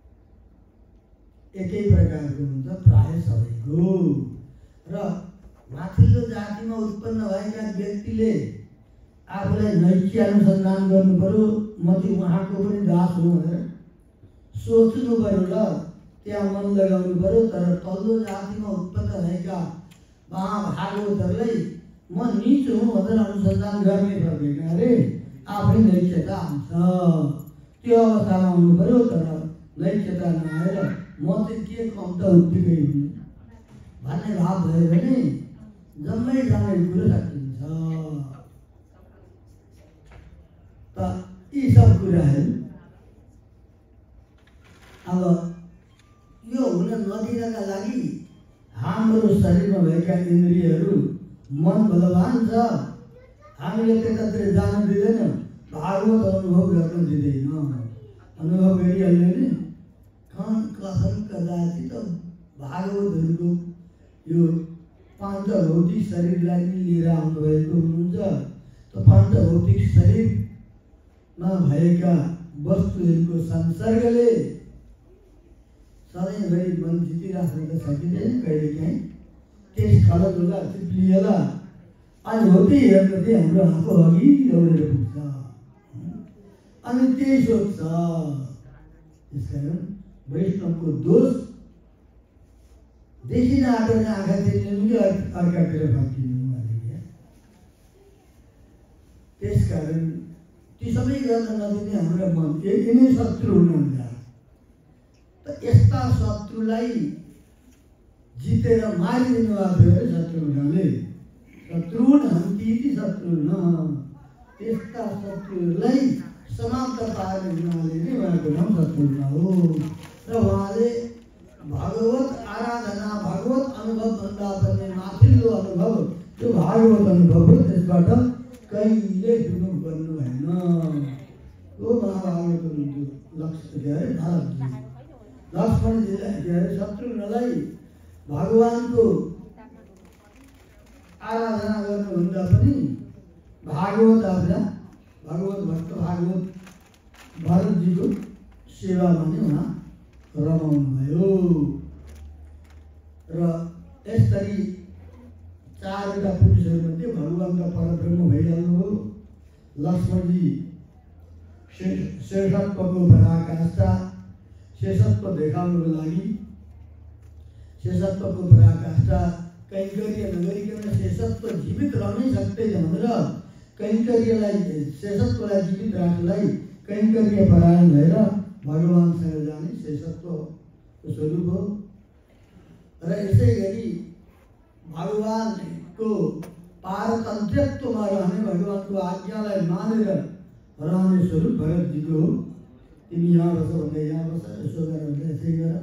एकै प्रकारको हुन्छ प्राय सबैको। र माथिल्लो जातिमा उत्पन्न भएका व्यक्तिले आफूलाई नैतिक अनुसन्धान गर्नु पर्यो। म चाहिँ उहाँको पनि दास हुँ भनेर सोच्नु पर्यो र त्यहाँ मन लगाउनु पर्यो। तर तल्लो जातिमा उत्पन्न भएका महाभागवतहरूलाई म नीच हुँ भनेर अनुसन्धान गर्ने पर्दैन। अरे आफै नैतिकता आउँछ त्यो अवस्थामा आउनु पर्यो। तर नैतिकता नआएर म चाहिँ के कम त उत्तिकै हुँ भन्ने भाव भयो भने जम्मै जाने कुरो सकिन्छ। त यी सब कुराहरू अब यो हुन नदिनका लागि हाम्रो शरीरमा भएका इन्द्रियहरू मन बलवान छ। हामीले त्यतातिर जान दिँदैन, भागवत अनुभव गर्न दिँदैन। अनुभव गरिहाल्यो भने कथन कदाचित भागवतहरूको यो पाञ्चभौतिक शरीरलाई लिएर आउनुभएको हुनुहुन्छ। त पाञ्चभौतिक शरीरमा भएका वस्तुहरूको संसर्गले सधैँभरि मन जितिराख्न त सकिँदैन। कहिलेकाहीँ त्यस खलतुला चिप्लिएला अनि हो त्यही हेर्नु चाहिँ हाम्रो आँखो अघि दौडेर पुग्छ अनि त्यही सोध्छ। त्यसकारण वैष्णवको दोष देखिन आँटेर आँखा चिप्लिनु कि अर्कातिर फर्किनु अरे। त्यसकारण ती सबै गर्न नदिने हाम्रो मन यिनै शत्रु हुनुहुन्छ। त यस्ता शत्रुलाई जितेर मारिदिनु भएको थियो अरे शत्रुघ्नले। शत्रुन हन्ति शत्रुघ्न। त्यस्ता शत्रुहरूलाई समाप्त पार्ने हुनाले नै उहाँको नाम शत्रुघ्न हो। र उहाँले भागवत आराधना भागवत अनुभव भन्दा पनि माथिल्लो अनुभव त्यो भागवत अनुभव हो। त्यसबाट कहिले विमुख गर्नु भएन। त्यो महाभागवत हुनुहुन्थ्यो लक्ष्य के अरे भारतजी लक्ष्मणजीलाई के अरे शत्रुघ्नलाई भगवानको आराधना गर्नुभन्दा पनि भागवत आराधना भागवत भक्त भागवत भरतजीको सेवामा नै उहाँ रमाउनु भयो। र यसरी चारवटा पुरुषहरूमध्ये भगवानका परब्रह्म भइहाल्नु हो। लक्ष्मणजी शेषत्वको पराकाष्ठा शेषत्व देखाउनको लागि शेषत्वको पराकाष्ठा कैङ्कर्य नगरिकन शेषत्व जीवित रहनै सक्दैन भनेर कैङ्कर्यलाई शेषत्वलाई जीवित राख्नलाई कैङ्कर्य परायण भएर भगवानसँग जाने शेषत्वको स्वरूप हो। र यसै गरी भगवानको पारतन्त्र्यत्वमा रहने भगवानको आज्ञालाई मानेर रहने स्वरूप भरतजीको हो। तिमी यहाँ बस भन्दै यहाँ बस, यसो गर भन्दै यसै गर।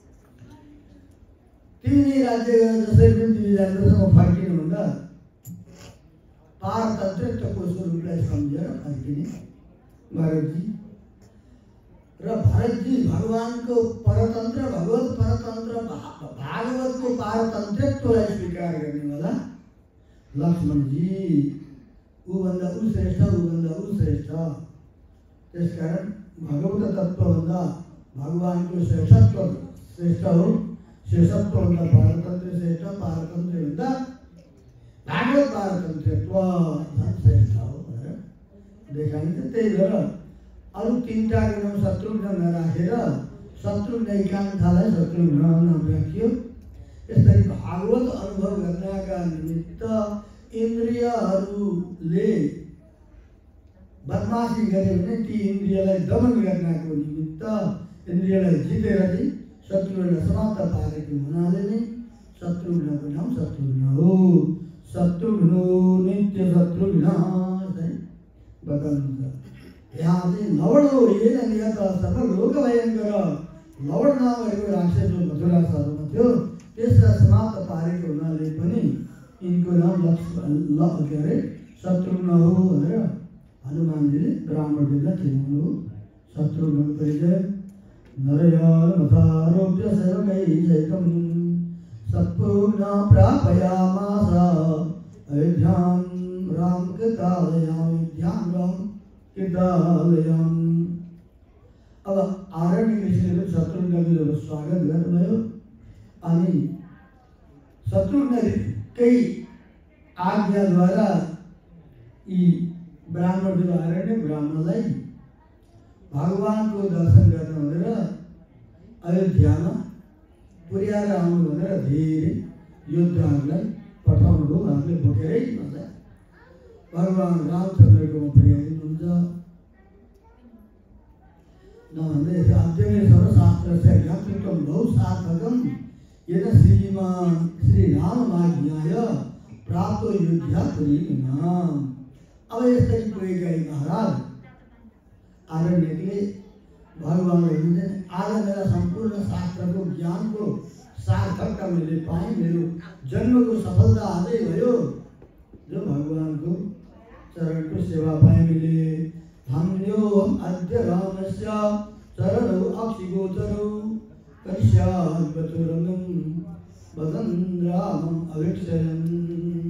तिमी राज्य गर जसरी पनि तिमी जानुपर्छ, म फर्किनुभन्दा पारतन्त्रित्वको स्वरूपलाई सम्झेर फर्किने भरतजी। र भरतजी भगवानको परतन्त्र, भगवत परतन्त्र, भागवतको पारतन्त्रित्वलाई स्वीकार गर्नेवाला लक्ष्मणजी। ऊभन्दा ऊ श्रेष्ठ, ऊभन्दा ऊ श्रेष्ठ। त्यसकारण भगवत तत्त्वभन्दा भगवानको श्रेष्ठत्व श्रेष्ठ हो, श्रेष्ठत्वभन्दा पारतन्त्र श्रेष्ठ, पारतन्त्रभन्दा भागवत पारतन्त्रत्व झन् श्रेष्ठ हो भनेर देखाइन्छ। त्यही भएर अरू तिनवटाको नाम शत्रुघ्न नराखेर शत्रुघ्न एकान्तालाई शत्रुघ्न नाम राखियो। यसरी भागवत अनुभव गर्नका निमित्त इन्द्रियहरूले बदमासी गरे भने ती इन्द्रियलाई दमन गर्नको निमित्त इन्द्रियलाई जितेर चाहिँ शत्रुलाई समाप्त पारेको हुनाले नै शत्रुघ्नको नाम शत्रुघ्न हो। शत्रुघ्नो नित्य शत्रुघ्न बताउनुहुन्छ। यहाँ चाहिँ लवणो येन नियत सर्वलोक भयङ्कर, लवण नाम भएको राक्षस जो मथुरा सहरमा थियो त्यसलाई समाप्त पारेको हुनाले पनि यिनको नाम के अरे शत्रुघ्न हो भनेर हनुमानजीले ब्राह्मणजीलाई चिनाउनु हो। शत्रुघ्नको परिचय नरयारोप्य सेवकै सहितं शत्रुघ्न प्रापयामास अयोध्यां रामकृतालयां कृतालयम्। अब आरण्य ऋषिले शत्रुघ्नको जब स्वागत गर्नुभयो अनि शत्रुघ्नकै आज्ञाद्वारा यी ब्राह्मणहरू आएर नै ब्राह्मणलाई भगवानको दर्शन गर्न भनेर अयोध्यामा पुर्याएर आउनु भनेर धेरै योद्धाहरूलाई पठाउनुभयो। उहाँहरूले बोकेरै भन्दा भगवान रामचन्द्रकोमा पुर्याइदिनुहुन्छ। नभन्दै अध्ययन सर्वशास्त्रस्य ज्ञातृत्वं बहु सार्थकं येन श्रीमान श्रीराममाज्ञाय प्राप्तो युद्धापुरीम्। अब यसरी पुगेका महाराज आरण्यकले भगवानले आज मेरा सम्पूर्ण शास्त्रको ज्ञानको सार्थकता मैले पाएँ, मेरो जन्मको सफलता आजै भयो। जो भगवानको चरणको सेवा पाएँ मैले। धन्यो अद्य रामस्य चरणौ अक्षिगोचरौ करिष्याद्वचोरङ्गं वदन् रामम् अवेक्षयन्।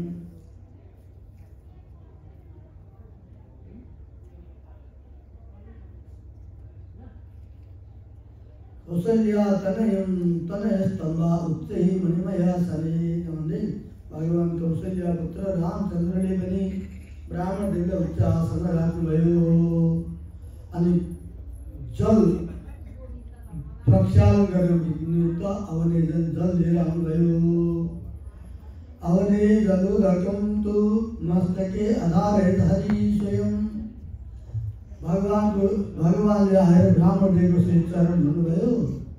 कौशल्या तनयं तनयस्तम्भा उच्चै मणिमया सने। भन्दै भगवान कौशल्या पुत्र रामचन्द्रले पनि ब्राह्मणदेवलाई उच्च आसन राख्नुभयो। अनि जल प्रक्षालन गर्नको निमित्त अवनेजन जल लिएर आउनुभयो। अवने जलोदकं तु मस्तके आधारित हरि स्वयं। भगवानले आएर ब्राह्मणदेवको श्री चरण धुनुभयो।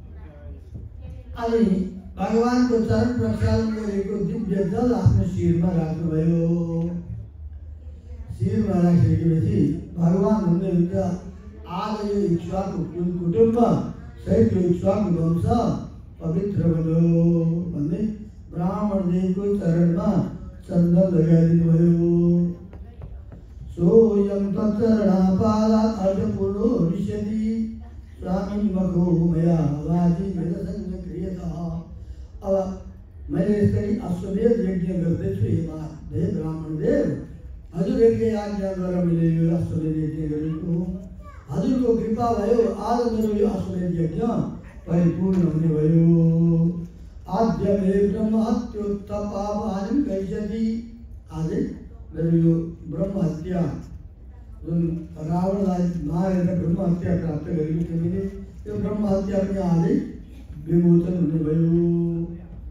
अनि भगवानको चरण प्रक्षालन गरेको दिव्य जल आफ्नो शिरमा राख्नुभयो। शिरमा राखिसकेपछि भगवान भन्नुहुन्छ आज यो इक्ष्वाकु कुटुम्ब सहित यो इक्ष्वाकु वंश पवित्र बन्यो भन्दै ब्राह्मणदेवको चरणमा चन्दन लगाइदिनु भयो। सोऽयं तच्चरणापादात् अर्घपूर्णो भविष्यति स्वामी मखो मया वाजी वेदसंज्ञ क्रियतः। अब मैले यसरी अश्वमेध यज्ञ गर्दैछु हे ब्राह्मणदेव, हजुरहरूले आज्ञाद्वारा मैले यो अश्वमेध यज्ञ गरेको। हजुरको कृपा भयो, आज मेरो यो अश्वमेध यज्ञ परिपूर्ण हुने भयो। आद्य मे ब्रह्म हत्योत्तपापहानिं करिष्यति। आज मेरो यो ब्रह्म हत्या जुन रावणलाई मारेर ब्रह्म हत्या प्राप्त गरेको थियो मैले, त्यो ब्रह्म हत्या पनि आजै विमोचन हुने भयो।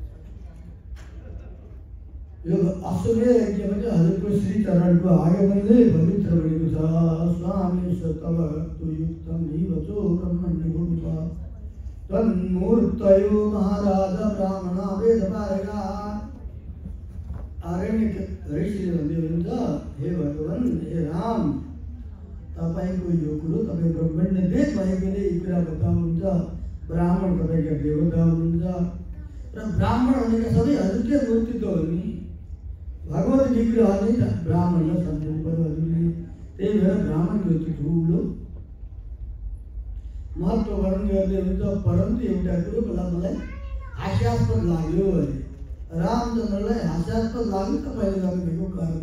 यो अश्वमेध यज्ञ पनि हजुरको श्री चरणको आगमनले पवित्र बनेको छ। स्वामी तव युक्तं हि वचो ब्रह्मण्य भूमिका तन्मूर्तयो महाराज ब्राह्मणा वेदपारगा। आरण्य ऋषिले भन्दै हुनुहुन्छ हे भगवान हे राम, तपाईको यो कुरो तपाईँ ब्रह्माण्ड देश भएकोले यो कुरा बताउनुहुन्छ। ब्राह्मण तपाईँका देवता हुनुहुन्छ र ब्राह्मण भनेका सबै हजुरकै मूर्ति त हो नि। भगवत विग्रह नै ब्राह्मण र सम्झनु पर्यो हजुरले। त्यही भएर ब्राह्मणको यति ठुलो महत्त्व वर्णन गर्दै हुन्छ। परन्तु एउटा कुरो मलाई हास्यास्पद लाग्यो अरे रामचन्द्रलाई हास्यास्पद लाग्यो तपाईँले गर्नुभएको कर्म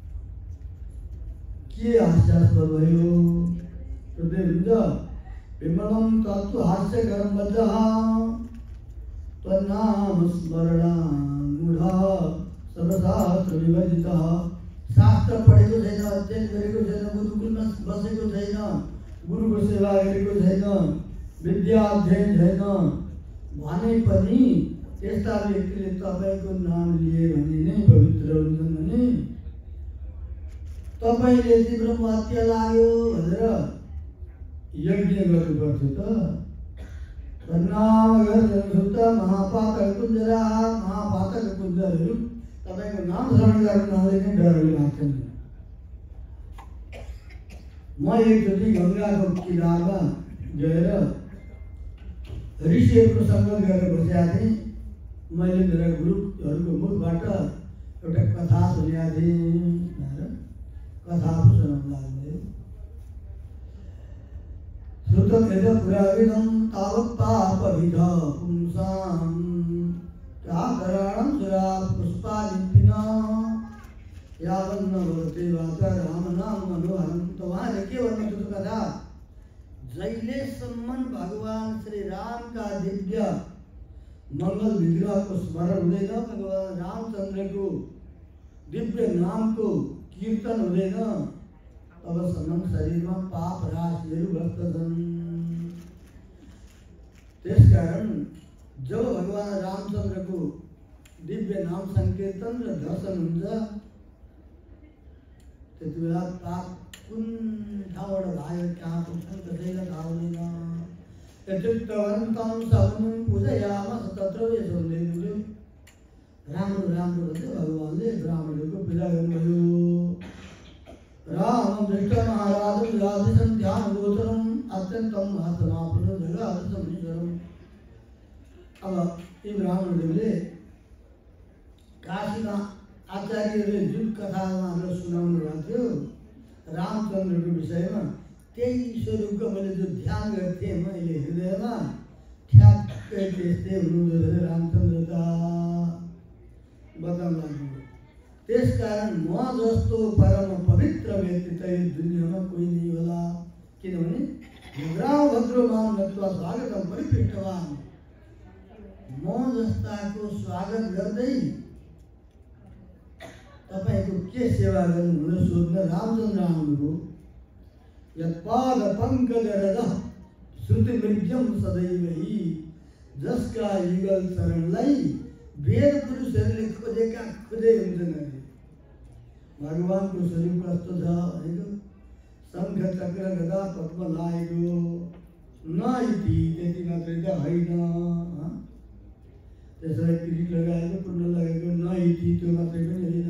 के हास्यास्पद भयो सोध्दै हुन्छ। विमलं तत्त्व हास्यकरं वचः त्वन्नाम स्मरणान्मूढः सर्वशास्त्र विवर्जितः। शास्त्र पढेको छैन, अध्ययन गरेको छैन, गुरुकुलमा बसेको छैन, गुरुको सेवा गरेको छैन, विद्या अध्ययन छैन भने पनि यस्ता व्यक्तिले तपाईँको नाम लिए भने नै पवित्र हुन्छन् भने तपाईँले चाहिँ ब्रह्महत्या लाग्यो भनेर यज्ञ गर्नुपर्छ त। नाम गरेर महापातक कुञ्जरा महापातक कुञ्जरहरू तपाईँको नाम स्मरण गर्न नहुँदै नै डरले लाग्छन्। म एकचोटि गङ्गाको किनारमा गएर ऋषिहरूको सङ्गत गरेर बसेका थिएँ। मैले मेरा गुरुहरूको मुखबाट एउटा कथा सुनेका थिएँ। कथा सुनाउन लाग्यो। श्रुतं यद पुराविदं तावत् पापविधः पुंसां काकराणं सुरा पुष्पादिपिना यावन्न भवते वाचा राम नाम मनोहरं। तो वहाँ के वर्णन तो कथा जहिलेसम्म भगवान श्री राम का दिव्य मंगल विग्रह को स्मरण हुँदैन, भगवान रामचंद्र को दिव्य नाम को कीर्तन हुँदैन, तबसम्म शरीरमा पाप राशिहरू बस्दछन्। त्यसकारण जब भगवान रामचंद्र को दिव्य नाम संकीर्तन र दर्शन हुन्छ त्यति बेला पाप कुन ठाउँबाट भायो कहाँ पुग्छन् कसैलाई थाहा हुँदैन। यत्युक्तवन्तं सवनं पूजयामः तत्र वेशोन्देन्दु। राम्रो राम्रो भन्दै भगवानले ब्राह्मणहरूको पूजा गर्नुभयो। रामं दृष्ट्वा महाराजं यादृशं ध्यानगोचरम् अत्यन्तं महासमापनं जगादृशमीश्वरम्। अब यी ब्राह्मणहरूले काशीमा आचार्यहरूले जुन कथा उहाँहरूलाई सुनाउनु भएको थियो रामचन्द्रको विषयमा, त्यही स्वरूपको मैले जो ध्यान गर्थेँ मैले हृदयमा ठ्याक्कै त्यस्तै हुनुहुँदो रहेछ रामचन्द्रका बताउन लाग्नु। त्यसकारण म जस्तो परम पवित्र व्यक्ति त यो दुनियाँमा कोही नै होला। किनभने भद्राव भद्रो माम नत्वा स्वागतम परिपृष्टवान। म जस्ताको स्वागत गर्दै तपाईको के सेवा गर्नु भनेर सोध्न रामचन्द्र आउनुभयो। यत्पाद पंकज रज श्रुति मृग्यम सदैव ही। जसका युगल चरणलाई वेद पुरुषहरूले खोजेका खोजे हुन्छन्। भगवानको स्वरूप कस्तो छ भनेको शङ्ख चक्र गदा पद्म लागेको न इति त्यति मात्रै त होइन। त्यसलाई किरीट लगाएको कुण्डल लगाएको न इति त्यो मात्रै पनि होइन।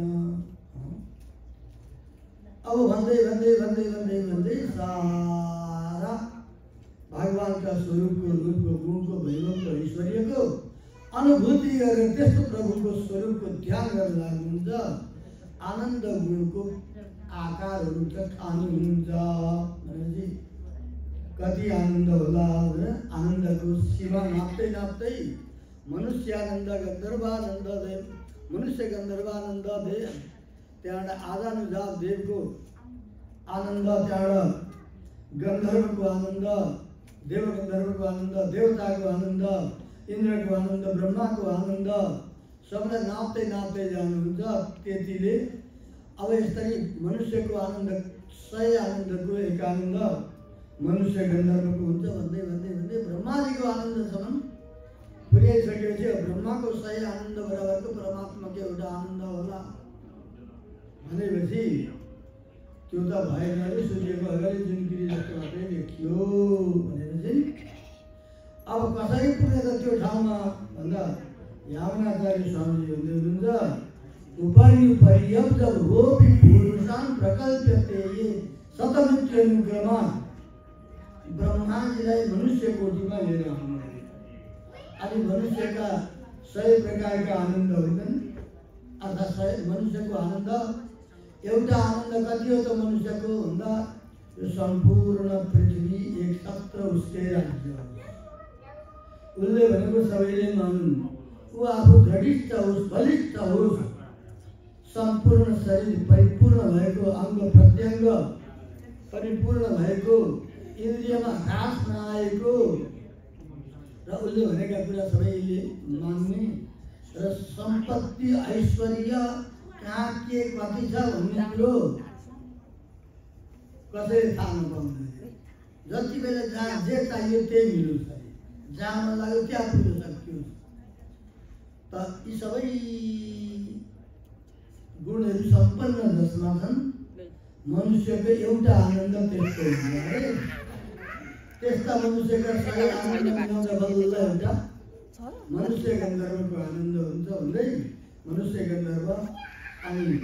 अब भन्दै भन्दै भन्दै भन्दै भन्दै सारा भगवानका स्वरूपको रूपको गुणको वैभवको ऐश्वर्यको अनुभूति गरेर त्यस्तो प्रभुको स्वरूपको ध्यान गर्न लाग्नुहुन्छ। आनन्द गुणको आकारहरू त खानुहुन्छ भनेपछि कति आनन्द होला भनेर आनन्दको सीमा नाप्दै नाप्दै मनुष्य आनन्द गन्धर्वानन्द देव मनुष्य गन्धर्वानन्द देव त्यहाँबाट आजानुजात देवको आनन्द, त्यहाँबाट गन्धर्वको आनन्द, देव गन्धर्वको आनन्द, देवताको आनन्द, इन्द्रको आनन्द, ब्रह्माको आनन्द सबलाई नाप्दै नाप्दै जानुहुन्छ। त्यतिले अब यसरी मनुष्यको आनन्द 100 आनन्दको एक आनन्द मनुष्य गन्धर्वको हुन्छ भन्दै भन्दै भन्दै ब्रह्माजीको आनन्दसम्म पुर्याइसकेपछि ब्रह्माको 100 आनन्द बराबरको परमात्माको एउटा आनन्द होला भनेपछि त्यो त भएन रे। सूर्यको अगाडि जुन गिरी जस्तो मात्रै देखियो भनेपछि अब कसरी पुगेर त्यो ठाउँमा भन्दा यावनाचार्य स्वामीजी भन्दै हुनुहुन्छ उपरि पर्यप्त होपि पुरुषान् प्रकल्प्यते ये शतमृत्युनुक्रमा ब्रह्माजीलाई मनुष्य कोटिमा लिएर आउनुभयो। अनि मनुष्यका 100 प्रकारका आनन्द हुन्छन्। अर्थात् मनुष्यको आनन्द एउटा आनन्द कति हो त मनुष्यको भन्दा यो सम्पूर्ण पृथ्वी एक छत्र उसकै राज्य हो। उसले भनेको सबैले मानुन्, ऊ आफू दृढिष्ठ होस्, बलिष्ठ होस्, सम्पूर्ण शरीर परिपूर्ण भएको, अङ्ग प्रत्यङ्ग परिपूर्ण भएको, इन्द्रियमा ह्रास नआएको र उसले भनेका कुरा सबैले मान्ने र सम्पत्ति ऐश्वर्य कहाँ के कति छ भन्ने कुरो कसैले थाहा नपाउँदैन। जति बेला जहाँ जे चाहियो त्यही मिलोस्, जहाँ मन लाग्यो त्यहाँ पुग्न सकियोस्। त यी सबै गुणहरू सम्पन्न जसमा छन् मनुष्यको एउटा आनन्द त्यस्तो हुन्छ है। त्यस्ता मनुष्यका सबै आनन्द मिलाउँदा बल्ल एउटा मनुष्य गन्धर्वको आनन्द हुन्छ भन्दै मनुष्य गन्धर्व अनि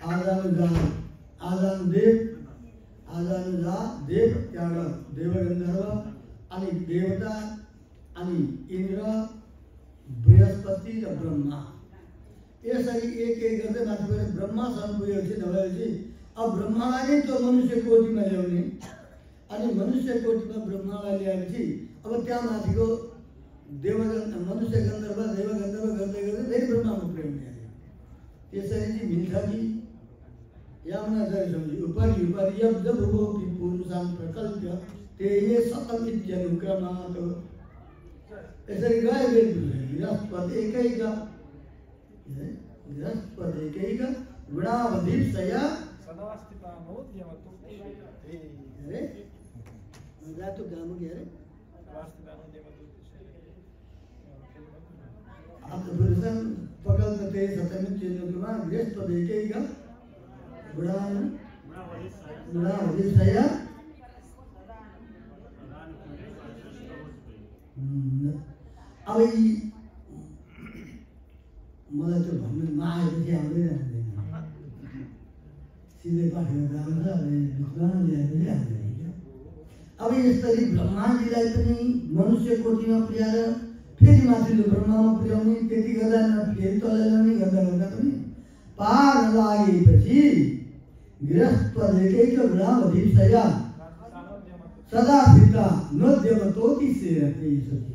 आजानुजा देव, त्यहाँबाट देवगन्धर्व अनि देवता अनि इन्द्र, बृहस्पति र ब्रह्मा, यसरी एक एक गर्दै माथि गएर ब्रह्मासम्म पुगेपछि नभएपछि अब ब्रह्मालाई नै त्यो मनुष्य कोटिमा ल्याउने। अनि मनुष्य कोटिमा ब्रह्मालाई ल्याएपछि अब त्यहाँ माथिको मनुष्य गन्धर्व देवगन्धर्व गर्दै गर्दै फेरि ब्रह्मामा पुर्याउने अरे। त्यसरी चाहिँ मिल्छ कि यामुनाचार्य उपरि उपरि यब्द भुवोऽपि पुरुषान् प्रकल्प्य तेहे शतमित्यनुक्रमात्। यसरी गए गृहस्पति एकैक गुणावधिपया अरे जातो गामु के अरे आप पुरुषान् प्रकल्प्यते शतमित्यनुक्रमा बृहस्पति एकैक गुणावधिपया। अब मलाई त भन्नु नआएपछि आउँदै जाँदैन, सिधै पाठेर जान्छ विद्वान ल्याएपछि आउँदैन। अब यसरी ब्रह्माजीलाई पनि मनुष्य कोटिमा पुर्याएर फेरि माथिल्लो ब्रह्मामा पुर्याउने, त्यति गर्दा फेरि तल ल्याउने गर्दा गर्दा पनि पार लागेपछि गृहस्पति एकैक गुणावधिपया सदा फिर्ता नोद्यमतोति सेरते सखी।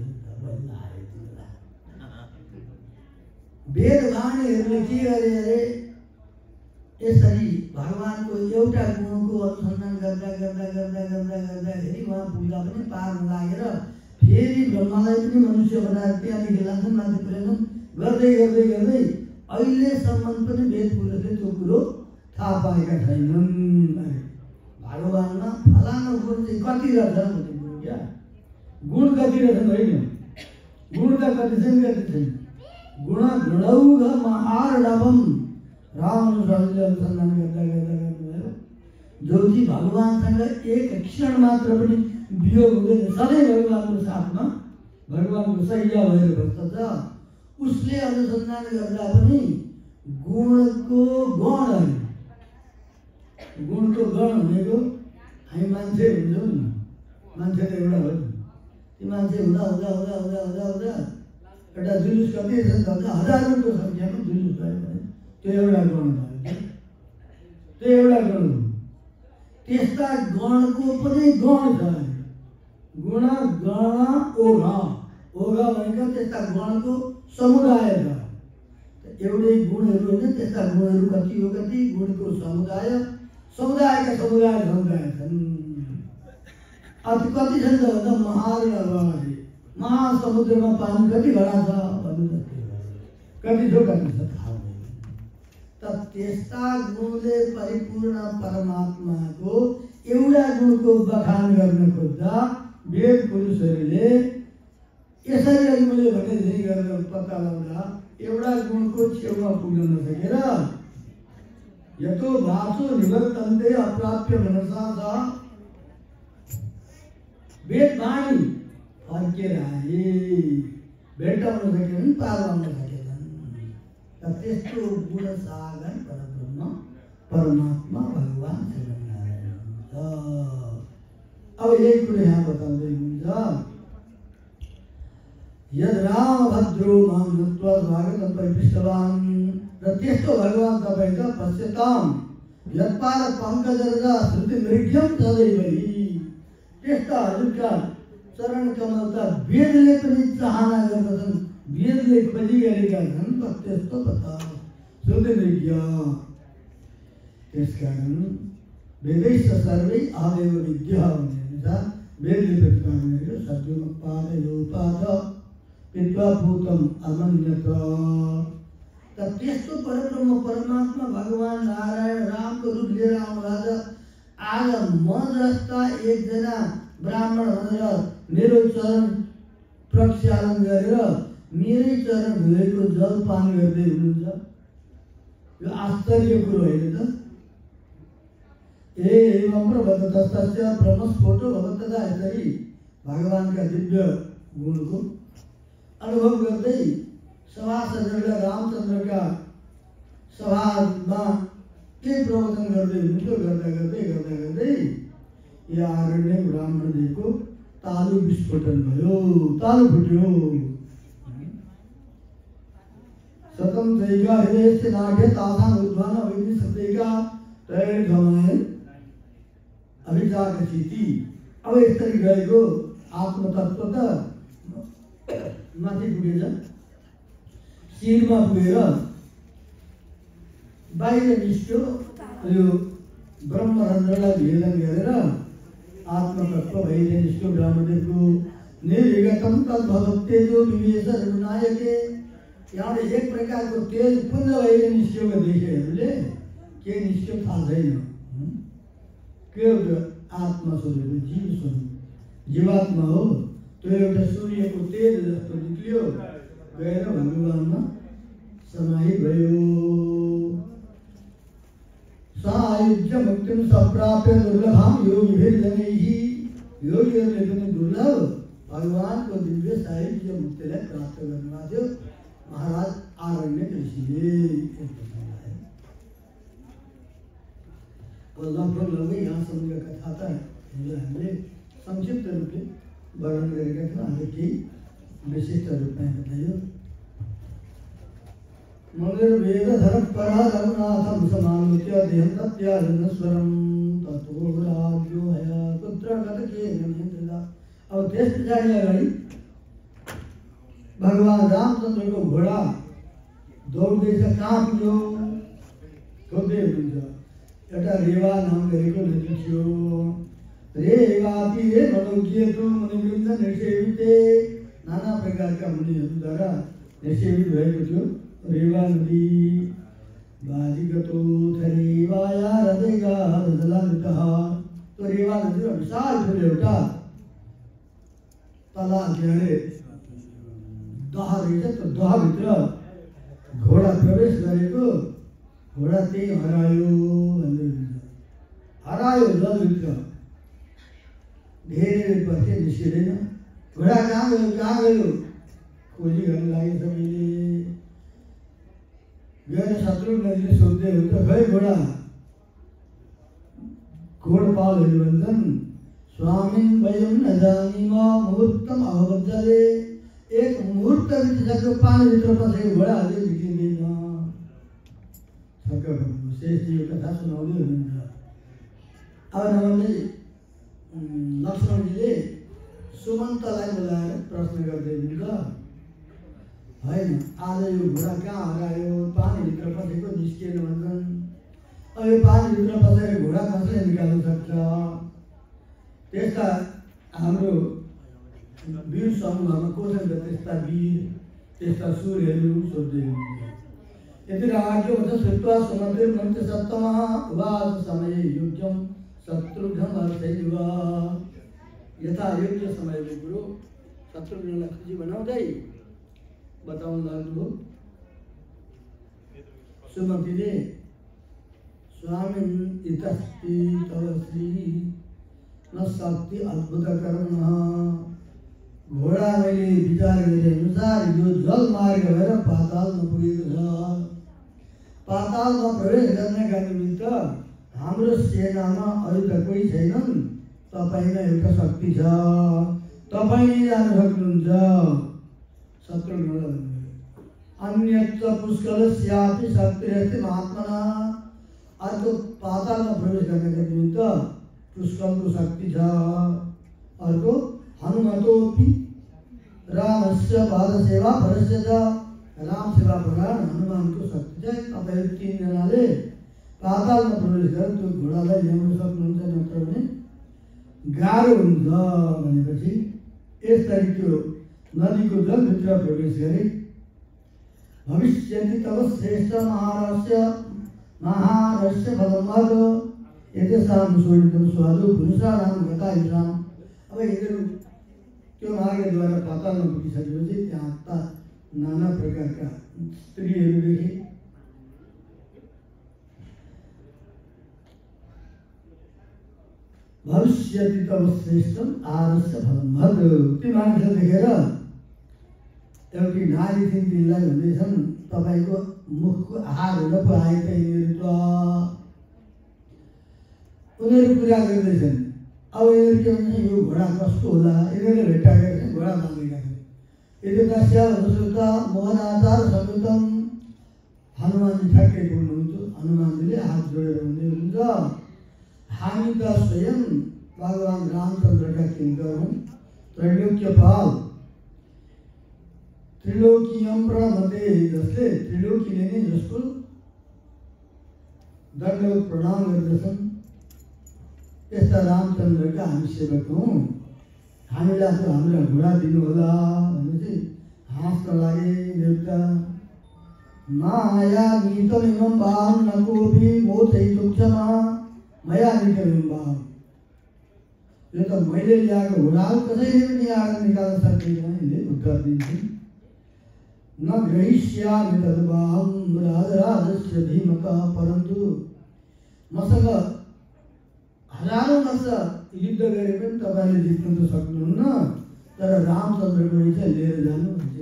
वेदवाणीहरूले के गरे अरे यसरी भगवानको एउटा गुणको अनुसन्धान गर्दा गर्दा गर्दा गर्दा गर्दाखेरि उहाँ पुग्दा पनि पार नलागेर फेरि ब्रह्मालाई पनि मनुष्य बनाएर त्यहाँदेखि लान्छन् माथि पुर्याउँछन्। गर्दै गर्दै गर्दै अहिलेसम्म पनि वेद पुरुषले त्यो कुरो थाहा पाएका छैनन्। भगवानमा फलानु गुण चाहिँ कति रहेछ भन्ने कुरो क्या, गुण कति रहेछन् होइन, गुण त कति छन् कति छैन। गुण गुणौघ महार्णवम रामानुजले अनुसन्धान गर्दा गर्दा गर्दा जो कि भगवानसँग एक क्षण मात्र पनि वियोग हुँदैन, सधैँ भगवानको साथमा भगवानको सैया भएर बस्दछ। उसले अनुसन्धान गर्दा पनि गुणको गण होइन, गुणको गण भनेको हामी मान्छे हुन्छौँ नि, मान्छे त एउटा हो नि, ती मान्छे हुँदा हुँदा हुँदा हुँदा हुँदा हुँदा एउटा जुलुस कति भन्छ हजारौँको सङ्ख्यामा जुलुस भयो भने त्यो एउटा गण भयो, त्यो एउटा गण हो। त्यस्ता गणको पनि गण छ, गुण गण ओघ भनेको त्यस्ता गणको समुदाय छ। एउटै गुणहरू होइन, त्यस्ता गुणहरू कति हो, कति गुणको समुदाय, समुदायका समुदाय समुदाय छन्। अब कति छन् त भन्दा महार्णव, महासमुद्रमा पानी कति घडा छ भन्नु त कति छ थाहा हुँदैन। त्यस्ता गुणले परिपूर्ण परमात्माको एउटा गुणको बखान गर्न खोज्दा वेद पुरुषहरूले यसरी अघि मैले भने धेरै गरेर पत्ता लगाउँदा एउटा गुणको छेउमा पुग्न नसकेर यतो भासो निवर्तन्ते अप्राप्य मनसा छ वेदवाणी फर्केर आए, भेटाउन सकेनन्, पार गर्न सकेनन्। त्यस्तो गुणसागर परब्रह्म परमात्मा भगवान श्रीनारायण अब यही कुरो यहाँ बताउँदै हुनुहुन्छ। यद राम भद्रो माम नत्वा स्वागतम परिपृष्टवान् र त्यस्तो भगवान् तपाईका पश्यताम यत्पाद पङ्कजरजा श्रुति मृग्यम सदैवहि। त्यस्ता हजुरका चरण कमल त वेदले पनि चाहना गर्दछन्, वेदले खोजिरहेका छन् त त्यस्तो बता श्रुति मृग्य। त्यसकारण वेदैश्च सर्वै आदेव विद्या भनेर वेदले प्रतिपादन गरेको सद्गुणपाद योपाद पित्वाभूतम अमन्यत। त त्यस्तो परब्रह्म परमात्मा भगवान् नारायण रामको रूप लिएर आउनुभएको छ। आज म जस्ता एकजना ब्राह्मण भनेर मेरो चरण प्रक्षालन गरेर मेरै चरण धोएको जल पान गर्दै हुनुहुन्छ। यो आश्चर्य कुरो होइन त। एवं प्रभतस्तस्य ब्रह्मस्फोटो भवतदा। यसरी भगवानका दिव्य गुणको अनुभव गर्दै सभासदहरूलाई रामचन्द्रका सभामा के प्रवचन गर्दै हुनुहुन्थ्यो। गर्दा यो आरण्य ब्राह्मणजीको तालु विस्फोटन भयो, तालु फुट्यो। सतम जैगा हृदय नाट्य तासाम उद्वान वैदिक सत्यका तय घमाय अभिजागति। अब यसरी गएको आत्मतत्व त माथि पुगेछ, शिरमा पुगेर बाहिर निस्क्यो। यो ब्रह्मरन्ध्रलाई भेदन गरेर आत्मतत्व भइदिए निस्क्यो ब्रह्मदेवको। निर्विगतम तद्भवत्तेजो विवेश रघुनायके। यहाँ एक प्रकारको तेज पुण्य भएर निस्किएको देखेहरूले के निस्क्यो थाहा छैन। के आत्मा स्वरूप जीव स्वरूप जीवात्मा हो। त्यो एउटा सूर्यको तेज जस्तो निक्लियो, गएर भगवानमा समाहित भयो। सायुज्य मुक्तिम सप्राप्य दुर्लभम योगिभिर्जनैः। योगीहरूले पनि दुर्लभ भगवानको दिव्य सायुज्य मुक्तिलाई प्राप्त गर्नुभएको थियो महाराज आरण्य ऋषिले। लगभग यहाँसम्मको कथा त हामीले संक्षिप्त रूपले वर्णन गरेका थियौँ। हामीले केही विशिष्ट रूपमा बताइयो। मगर वेदधर परा रघुनाथम समालोच्य देहं तत्याजनस्वरम ततो राज्यो हय पुत्र गतके नमेन्द्रदा। अब त्यस पछाडि अगाडि भगवान रामचन्द्रको घोडा दौड्दैछ। कहाँ पुग्यो खोज्दै हुनुहुन्छ। एउटा रेवा नाम गरेको नदी थियो। रेवाती रे मनोज्ञेतु मुनिवृन्द निर्सेविते। नाना प्रकारका मुनिहरूद्वारा निर्सेवित भएको थियो रेवा नदी। बाजिगतो थरेवाया हृदयगा जलान्वितः। त्यो रेवा नदी विशाल ठुलो एउटा तलाब के अरे दह रहेछ। त्यो दहभित्र घोडा प्रवेश गरेको। घोडा त्यही हरायो भन्दै हुन्छ। हरायो जलभित्र। धेरै पछि निस्किँदैन। घोडा कहाँ गयो खोजी गर्न लाग्यो सबैले। गएर शत्रुघ्नजीले सोध्दै हुन्छ खै घोडा। घोडपालहरू भन्छन् स्वामिन वयम न जानीम मुहूर्तम अभवज्जले। एक मुहूर्त बितिसक्यो पानीभित्र पसेको घोडा अझै देखिँदैन। शेषजी यो कथा सुनाउँदै हुनुहुन्छ। अब नभन्दै लक्ष्मणजीले सुमन्तलाई बोलाएर प्रश्न गर्दै हुनुहुन्छ। होइन आज यो घोडा कहाँ हरायो, पानीभित्र पसेको निस्किएन भन्छन्। अब यो पानीभित्र पसेर घोडा कसले निकाल्न सक्छ। त्यस्ता हाम्रो वीर समूहमा को छन् त त्यस्ता वीर त्यस्ता सूर्यहरू सोध्दै हुनुहुन्छ। यदि राज्यो भन्छ श्रुत्वा सुमन्त्रे मन्त्र सप्तमः उवाच समय योग्यम शत्रुघ्नम अर्थैवा। यथा योग्य समयको कुरो शत्रुघ्नलाई खुसी बनाउँदै बताउन लाग्नुभयो। सुमन्त्रीले स्वामिन् इतस्ति तव श्री न शक्ति अद्भुत कर्म। घोडा मैले विचार गरे अनुसार यो जल मार्ग भएर पातालमा पुगेको छ। पातालमा प्रवेश गर्नका निमित्त हाम्रो सेनामा अरू त कोही छैनन्, तपाईमा एउटा शक्ति छ, तपाईले जान सक्नुहुन्छ। शत्रुघ्नले भन्नुभयो अन्यच्च पुष्कलस्यापि शक्तिरस्ति महात्मना। अर्को पातालमा प्रवेश गर्नका निमित्त पुष्कलको शक्ति छ। अर्को हनुमतोपि रामस्य पादसेवा परस्य छ। राम सेवा प्रकार हनुमानको शक्ति छ। तपाईहरु तीनजनाले पातालमा प्रवेश गरेर त्यो घोडालाई ल्याउन सक्नुहुन्छ, नत्र भने गाह्रो हुन्छ भनेपछि यस तरिको नदीको जलभित्र प्रवेश गरे। भविष्यति तव श्रेष्ठ महारस्य फलमद एतेषां सुवर्णितं स्वादु पुरुषाणां गतायुषां। अब यिनीहरू त्यो मार्गद्वारा पातालमा पुगिसकेपछि त्यहाँ नाना प्रकारका स्त्रीहरू देखे। भविष्यति तव श्रेष्ठम आरस्य फलमद। ती मानिसहरू देखेर एउटी नारी थिइन्, तिनलाई भन्दैछन् तपाईको मुखको आहार हुन पो आएका यिनीहरू त। उनीहरू कुरा गर्दैछन्। अब यिनीहरू के भन्छ, यो घोडा कस्तो होला? यिनीहरूले भेट्टा गरेर घोडा बाँधेका थिए। यदि कस्या सुता मोहनाचार संयुतम। हनुमानजी ठ्याक्कै बोल्नुहुन्थ्यो। हनुमानजीले हात जोडेर भन्दै हुनुहुन्छ हामी त स्वयं भगवान रामचन्द्रका किङ्कर हौँ, त्रैलोक्यपाल, त्रिलोकीयम प्रणमते, जसले त्रिलोकीले नै जसको दण्डवत प्रणाम गर्दछन्, त्यस्ता रामचन्द्रका हामी सेवक हौँ। हामीलाई त हाम्रा घोडा दिनुहोला भनेपछि हाँस्न लागे देवता। माया नीतमिमं वाहं न कोऽपि मोचयितुं क्षमा मया नीतमिमं वाहं। यो त मैले ल्याएको घोडा कसैले पनि आएर निकाल्न सक्दैन, यसले उत्तर दिन्छन्। न ग्रहीष्यामि तद्वाहं राजराजस्य धीमतः। परन्तु मसँग हजारौँ वर्ष युद्ध गरे पनि तपाईँले जित्न त सक्नुहुन्न, तर रामचन्द्रको इच्छा लिएर जानु भन्छ।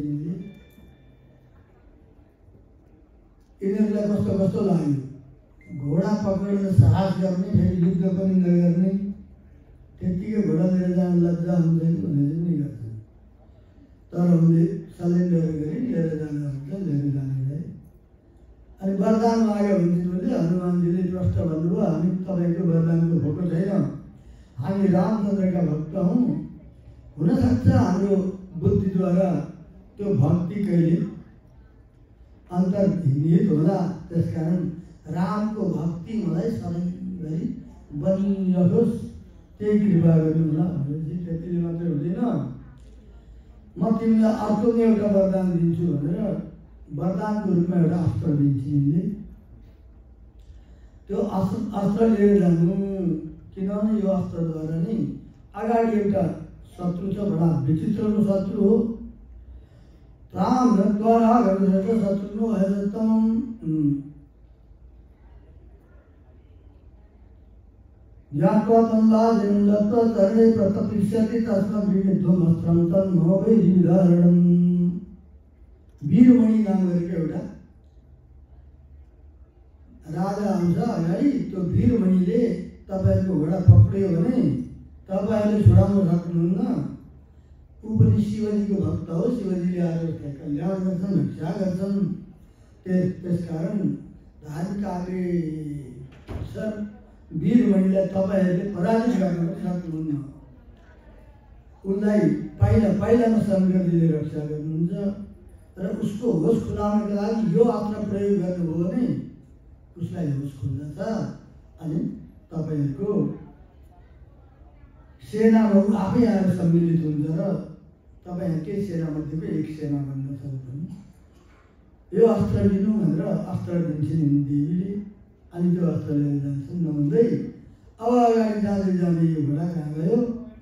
यिनीहरूलाई कस्तो कस्तो लाग्यो, घोडा पक्रेर साहस गर्ने, फेरि युद्ध पनि नगर्ने, त्यत्तिकै घोडा लिएर जान लज्जा हुन्छ नि भनेर पनि गर्छन्। तर उनले सलेन्डर गरी लिएर जानु हुन्छ, लिएर जाने। अनि वरदान माग्यो भने हनुमानजीले प्रश्न भन्नुभयो हामी तपाईँको वरदानको भोको छैन, हामी रामचन्द्रका भक्त हौँ। हुनसक्छ हाम्रो बुद्धिद्वारा त्यो भक्ति कहिले अन्तर्निहित होला, त्यसकारण रामको भक्ति मलाई सधैँभरि बनिरहोस्, त्यही कृपा गर्नु होला भनेपछि त्यतिले मात्रै हुँदैन, म तिमीलाई अर्को नै एउटा वरदान दिन्छु भनेर वरदानको रूपमा एउटा अस्त्र दिन्छ। यिनले त्यो अस्त्र लिएर जानु, किनभने यो अस्त्रद्वारा नै अगाडि एउटा शत्रु छ, बडा विचित्रको शत्रु हो। राम द्वारा गर्दछ शत्रुनो हैदतम। ज्ञात्वा तम्बाजं दत्त्वा चरणे प्रतपिष्यति तस्मात् विविद्धमस्त्रं तन्नो वै जीविधारणम्। वीरमणि नाम गरेको एउटा राजा आउँछ अगाडि। त्यो वीरमणिले तपाईँहरूको घोडा पक्रियो भने तपाईँहरूले छुडाउन सक्नुहुन्न। ऊ पनि शिवजीको भक्त हो, शिवजीले आएर कल्याण गर्छन्, रक्षा गर्छन्। त्यसकारण धार्मिक अग्रेसर वीरमणिलाई तपाईँहरूले पराजित गर्न पनि सक्नुहुन्न। उनलाई पाइलामा शङ्करजीले रक्षा गर्नुहुन्छ, र उसको होस खुलाउनका लागि यो अस्त्र प्रयोग गर्नुभयो भने उसलाई होस खुल्दछ। अनि तपाईँहरूको सेनामा ऊ आफै आएर सम्मिलित हुन्छ र तपाईँहरूकै सेनामध्येको एक सेना बन्दछ भने यो अस्त्र लिनु भनेर अस्त्र दिन्छन् देवीले। अनि त्यो अस्त्र लिएर जान्छन् नहुँदै। अब अगाडि जाँदै जाँदै यो घोडा कहाँ गयो,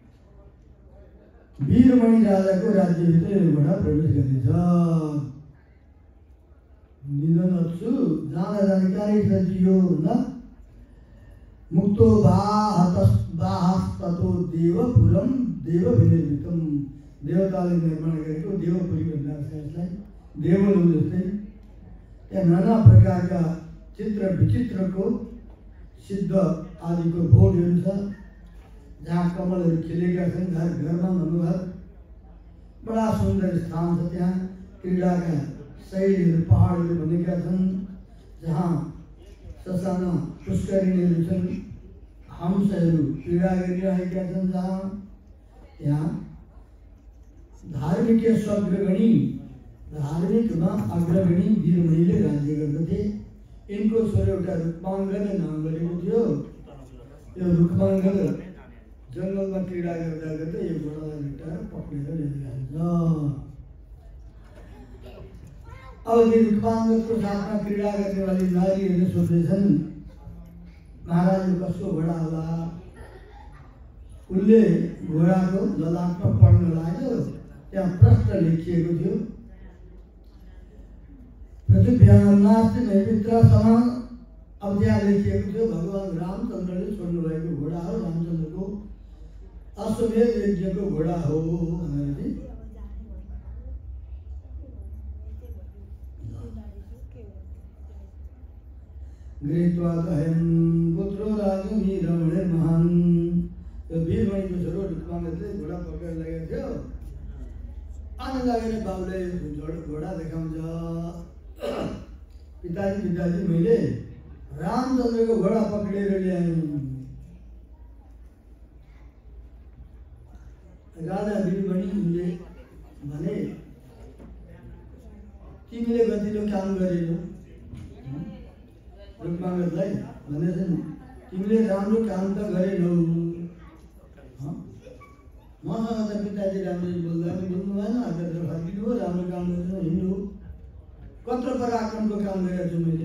वीरमणि राजाको राज्यभित्र यो घोडा प्रवेश गर्नेछ। निधनत्सु जाँदा जाँदै कहाँ सजियो भन्दा मुक्तो बाहस्ततो देवपुरम देवभिनिर्मितम। देवताले निर्माण गरेको देवपुरी भन्छ यसलाई, देवलोक जस्तै। त्यहाँ नाना प्रकारका चित्र विचित्रको सिद्ध आदिको भोगहरू छ, जहाँ कमलहरू खिलेका छन्, घर घरमा मनोहर बडा सुन्दर स्थान छ। त्यहाँ क्रीडाका शैलीहरू पहाडहरू बनेका छन्, जहाँ ससाना पुष्करिणीहरू छन्, हंसहरू क्रीडा गरिरहेका छन्। जहाँ त्यहाँ धार्मिक धार्मिकमा अग्रगणी वीरमणिले राज्य गर्दथे। यिनको छोरो एउटा रुक्माङ्गले नाम गरेको थियो। यो रुक्माङ्गल जङ्गलमा क्रीडा गर्दा गर्दै यो घोडालाई भेटाएर पक्रेर लिएर जान्छ। अब यो रुक्माङ्गलको साथमा क्रीडा गर्ने वाली नारीहरूले सोध्दैछन्, महाराज यो कसको घोडा होला? उनले घोडाको ललाटमा पढ्न लाग्यो। त्यहाँ प्रश्न लेखिएको थियो, पृथ्व्यानास्ति नैमित्रसम। अब त्यहाँ लेखिएको थियो भगवान रामचन्द्रले छोड्नु भएको घोडा हो, रामचन्द्रको अश्वमेध यज्ञको घोडा हो भनेर चाहिँ। गृहीत्वा कहन् पुत्रो राजु वीरमणिर्महान्। यो वीरमणिको छोरो रुक्माङ्गले घोडा पक्रेर लगेको थियो। आनन्द लागेर बाबुले घोडा देखाउँछ, पिताजी मैले रामचन्द्रको घोडा पक्रेर ल्याएँ। राजा वीरमणिले भने, तिमीले गतिलो काम गरेनौ। रुक्माङ्गलाई भनेछन्, तिमीले राम्रो काम त गरेनौ। मसँग त पिताजी राम्ररी बोल्दा पनि बोल्नु भएन, आदर फर्किनु हो, राम्रो काम गर्नु हिँड्नु। कत्रो पराक्रमको काम गरेको छु मैले।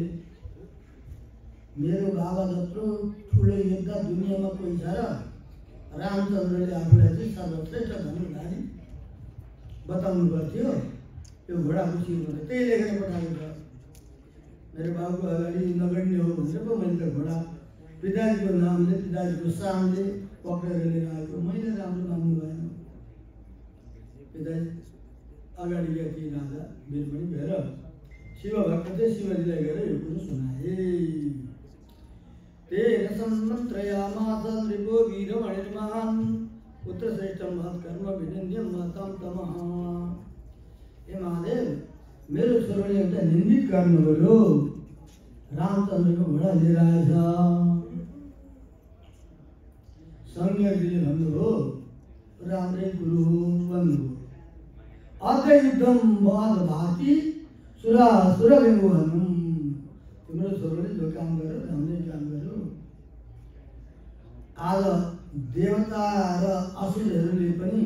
मेरो बाबा जत्रो ठुलो योद्धा दुनियाँमा कोही छ र? रामचन्द्रले आफूलाई चाहिँ सर्वश्रेष्ठ धनुर्धारी बताउनु पर्थ्यो। यो घोडा खुसीमा त्यही लेखेर पठाएको छ। मेरो बाबुको अगाडि नगर्ने हो भनेर पो मैले त घोडा पिताजीको नामले, पिताजीको शानले पक्रेर लिएर आएको। मैले राम्रो मान्नु भएन। पिताजी अगाडि गए ती राजा वीरमणि गएर शिवभक्त चाहिँ शिवजीलाई गएर यो कुरो सुनाए। तेन सम्मन्त्रयामास नृपो वीरमणिर्महान् पुत्रश्रेष्ठं महत्कर्म विनिन्द्यं महतां तमः। हे महादेव, मेरो छोरोले एउटा निन्दित कर्म गर्यो, रामचन्द्रको घोडा लिएर आएछ। शङ्करजीले भन्नुभयो, राम्रै कुरो भन्नुभयो। अग्र युद्धम वाद भाती सुरासुर विमोहनम। तिम्रो छोरोले जो काम गर्यो राम्रै काम गर्यो। आज देवता र असुरहरूले पनि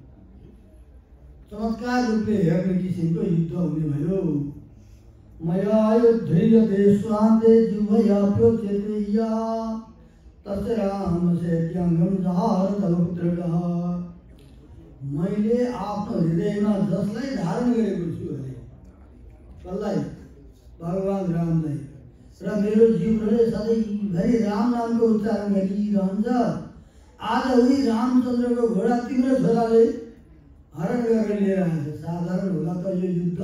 चमत्कार रूपले हेर्ने किसिमको युद्ध हुने भयो। मया युद्धयते स्वान्ते जिह्वयाप्योच्यतेया तस्य रामस्य ज्ञाङ्गं जारतपुत्रकः। मैले आफ्नो हृदयमा जसलाई धारण गरेको छु अरे, कसलाई? भगवान रामलाई। र मेरो जिउले सधैँभरि राम नामको उच्चारण गरिरहन्छ। आज उही रामचन्द्रको घोडा तिम्रो छोराले हरण गरेर लिएर आएछ। साधारण होला त यो युद्ध?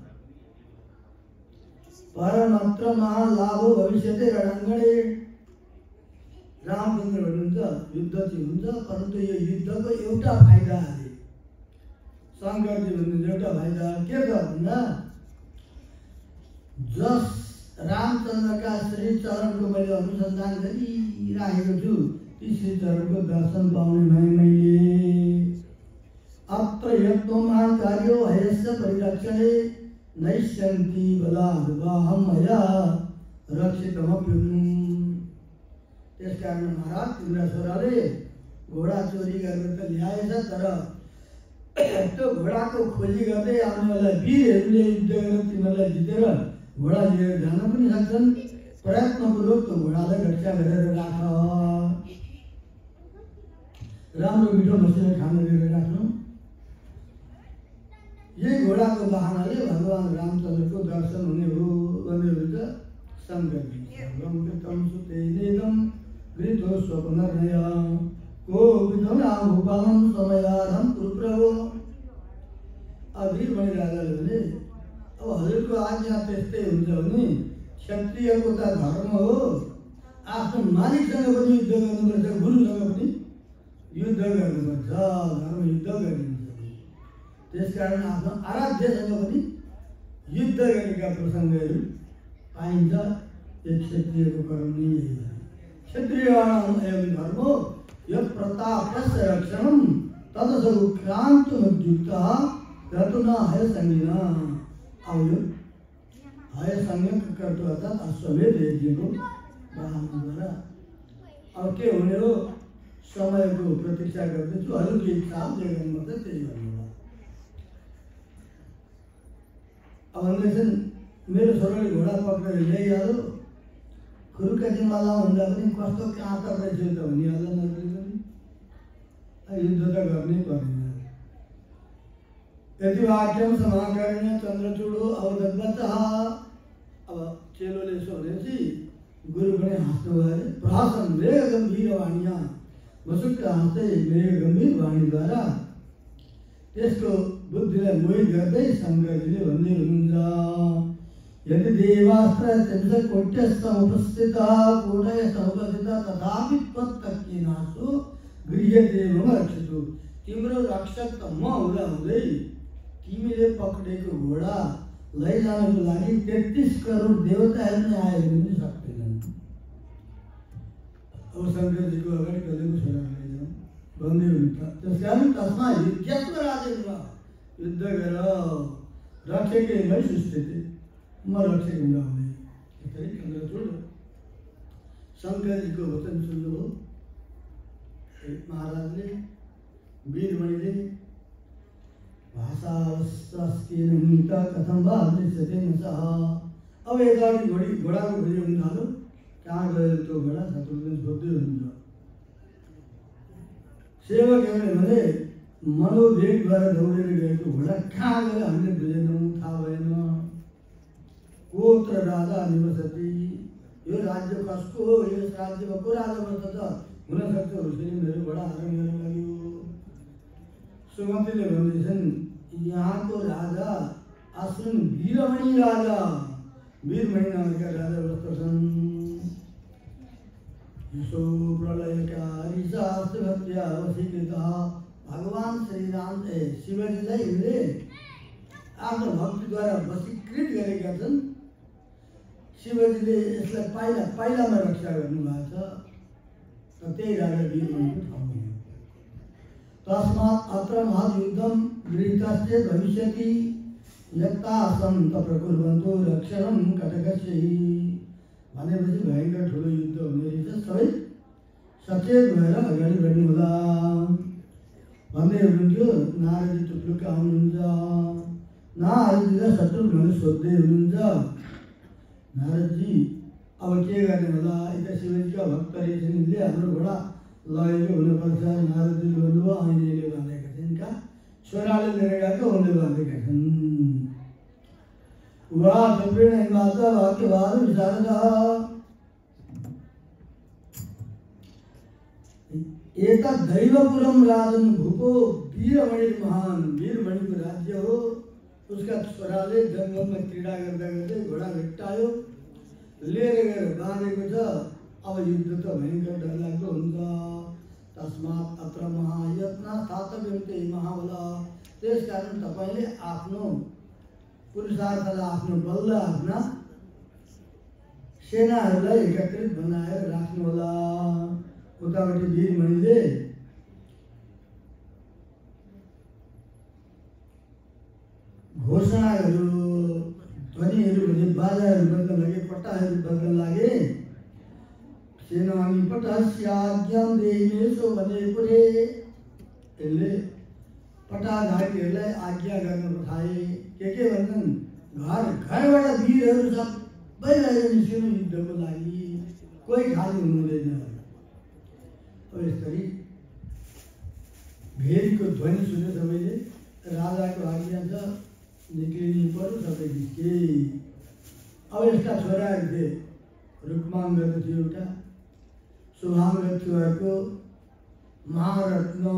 परमत्र महालाभो भविष्यते रणाङ्गणे। रामचन्द्र भन्नुहुन्छ युद्ध चाहिँ हुन्छ, परन्तु यो युद्धको एउटा फाइदा आए। शङ्करजी भन्नुहुन्छ एउटा फाइदा के त भन्दा, जस रामचन्द्रका श्री चरणको मैले अनुसन्धान गरिराखेको छु, ती श्री चरणको दर्शन पाउने भएँ मैले। अत्र यत्नोमान कार्यो हयस्य परिरक्षणे नैष्यन्ति बलाद्वाहं मया रक्षितमप्युम्। त्यसकारण महाराज, तिम्रा छोराले घोडा चोरी गरेर त ल्याएछ, तर त्यो घोडाको खोजी गर्दै आउनेवाला वीरहरूले युद्ध गरेर तिमीलाई जितेर घोडा लिएर जान पनि सक्छन्। प्रयत्नपूर्वक त्यो घोडालाई रक्षा गरेर राख। राम्रो मिठो मसिनो खाना दिएर राख्नु। यही घोडाको बहानाले भगवान रामचन्द्रको दर्शन हुने हो भन्नुहुन्छ शङ्करजी। सर्वं सुतेनेदं गृहीतो स्वप्नर्नय कोविदं भूपालं समयार्हं कुरुप्रभो। वीरमणि राजाले भने, अब हजुरको आज्ञा त्यस्तै हुन्छ भने क्षत्रियको त धर्म हो, आफ्नो मालिकसँग पनि युद्ध गर्नुपर्छ, गुरुसँग पनि युद्ध गर्नुपर्छ, धर्म युद्ध गरिन्छ। त्यसकारण आफ्नो आराध्यसँग पनि युद्ध गरेका प्रसङ्गहरू पाइन्छ। यो क्षत्रियको कर्म नै यही हो। क्षत्रियाणाम् एवं धर्मो यत् प्रतापस्य रक्षणं तदसौ क्रान्तमुद्युक्तः रतुना हयसंज्ञिना। अब यो हयसंज्ञक कर्तु अर्थात् अश्वमेध यज्ञको ब्राह्मणद्वारा अब के हुने हो, समयको प्रतीक्षा गर्दैछु, अरूको इच्छा हो, जे गर्नुपर्छ त्यही गर्नु। अब भन्दैछन् मेरो छोराले घोडा पक्रेर ल्याइहाल्यो, खुरुका जिम्मा हुँदा पनि कस्तो कहाँ रहेछ त भनिहाल्दा नगरी पनि युद्ध त गर्नै पर्दैन। यदि वाक्यम समाकर्ण्य चन्द्रचूडो अवगतवतः। अब चेलोले यसो भनेपछि गुरु पनि हाँस्नु भयो। प्रहसन मेघ गम्भीर वाणीया, मसुक्क हाँस्दै मेघ गम्भीर वाणीद्वारा त्यसको बुद्धिलाई मोहित गर्दै शङ्करजीले भन्दै हुनुहुन्छ, यदि देवास्त्र त्रिंशत्कोट्यस्थ उपस्थितः कोटय समुपस्थितः तथापि त्वत्तक्किनासु गृह्यते मम रक्षतु। तिम्रो रक्षक त म हुँदा हुँदै तिमीले पक्रेको घोडा लैजानको लागि 33 करोड देवताहरू नै आएर पनि सक्दैनन्। अब शङ्करजीको अगाडि कसैको छोरा लैजाउँ भन्दै हुन्छ। त्यसकारण तस्मा युद्धस्व राजेन्द्र, युद्ध गर, रक्षकै मै सुस्थिति, म रक्षक हुँदा हुँदै। यसरी चन्द्रचूड शङ्करजीको वचन सुन्नुभयो। महाराजले वीरमणिले भाषावस्तेन नीता कथं वा दृश्यते न सः। अब यतापट्टि घोडाको खोजी हुन थाल्यो। कहाँ गयो त्यो घोडा, शत्रुघ्न सोध्दै हुनुहुन्छ। सेवकहरूले भने मनोवेगद्वारा दौडेर गएको घोडा कहाँ गयो हामीले बुझेनौँ, थाहा भएन। कोत्र राजा निवसति, यो राज्य कसको हो, यस राज्यमा को राजा बस्दछ, हुनसक्छ उसले मेरो घोडा हरण गर्न लाग्यो। सुमतिले भन्दैछन् यहाँको राजा आश्रम वीरमणि राजा, वीरमणि नामका राजा बस्दछन्। यसो प्रलयकारी शास्त्रभक्त्या वशीकृतः। भगवान श्रीराम शिवजीलाई यिनले आफ्नो भक्तिद्वारा वशीकृत गरेका छन्। शिवजीले यसलाई पाइला पाइलामा रक्षा गर्नुभएको छ, र त्यही राजा वीरमणिको ठाउँमा हो। तस्मात् अत्र महद्युद्धं गृहीतश्चेत् भविष्यति यत्तासं तप्रकुर्वन्तु रक्षणं कटकस्य हि। भनेपछि भयङ्कर ठुलो युद्ध हुने रहेछ, सबै सचेत भएर अगाडि बढ्नु होला भन्दै हुनुहुन्थ्यो। नारदजी टुप्लुक्क आउनुहुन्छ। नारदजीलाई शत्रुघ्नले सोध्दै हुनुहुन्छ, नारदजी अब के गर्ने होला, यता शिवजीका भक्त रहेछन्, यिनले हाम्रो घोडा लगेको हुनुपर्छ। नारदजी भन्नुभयो, ऐनेले भनेका छन्, का छोराले लिएर गएको उनले भनेका छन्। वा थप्रेण माता वाक्यवाद विशारद एतत् दैवपुरम राजन भूपो वीरमणि महान। वीरमणिको राज्य हो। उसका छोराले जङ्गलमा क्रीडा गर्दा गर्दै घोडा भेट्टायो, लिएर गएर बाँधेको छ। अब युद्ध त भयङ्कर डरलाग्दो हुन्छ। तस्मात् अत्र महायत्न स्थातव्यं ते महाबला। त्यसकारण तपाईँले आफ्नो पुरुषार्थलाई, आफ्नो बललाई, आफ्ना सेनाहरूलाई एकत्रित बनाएर राख्नु होला। उतापट्टि वीरमणिले घोषणाहरू, ध्वनिहरू भने बाजाहरू बज्न लागे, पट्टाहरू बज्न लागे। सेनानी पटस्याज्ञां देमेषु भने पुरे। यसले पटाघाटीहरूलाई आज्ञा गर्न पठाए। के भन्छन्, घरबाट वीरहरू सबैलाई निस्किनु युद्धको लागि, कोही खाली हुनुहुँदैन। अब यसरी भेरीको ध्वनि सुने सबैले राजाको आज्ञा छ, निक्लिनु पर्यो, सबै निस्के। अब यसका छोराहरू थिए, रुक्माङ्ग थियो एउटा, शुभाङ्ग थियो अर्को, महारत्न,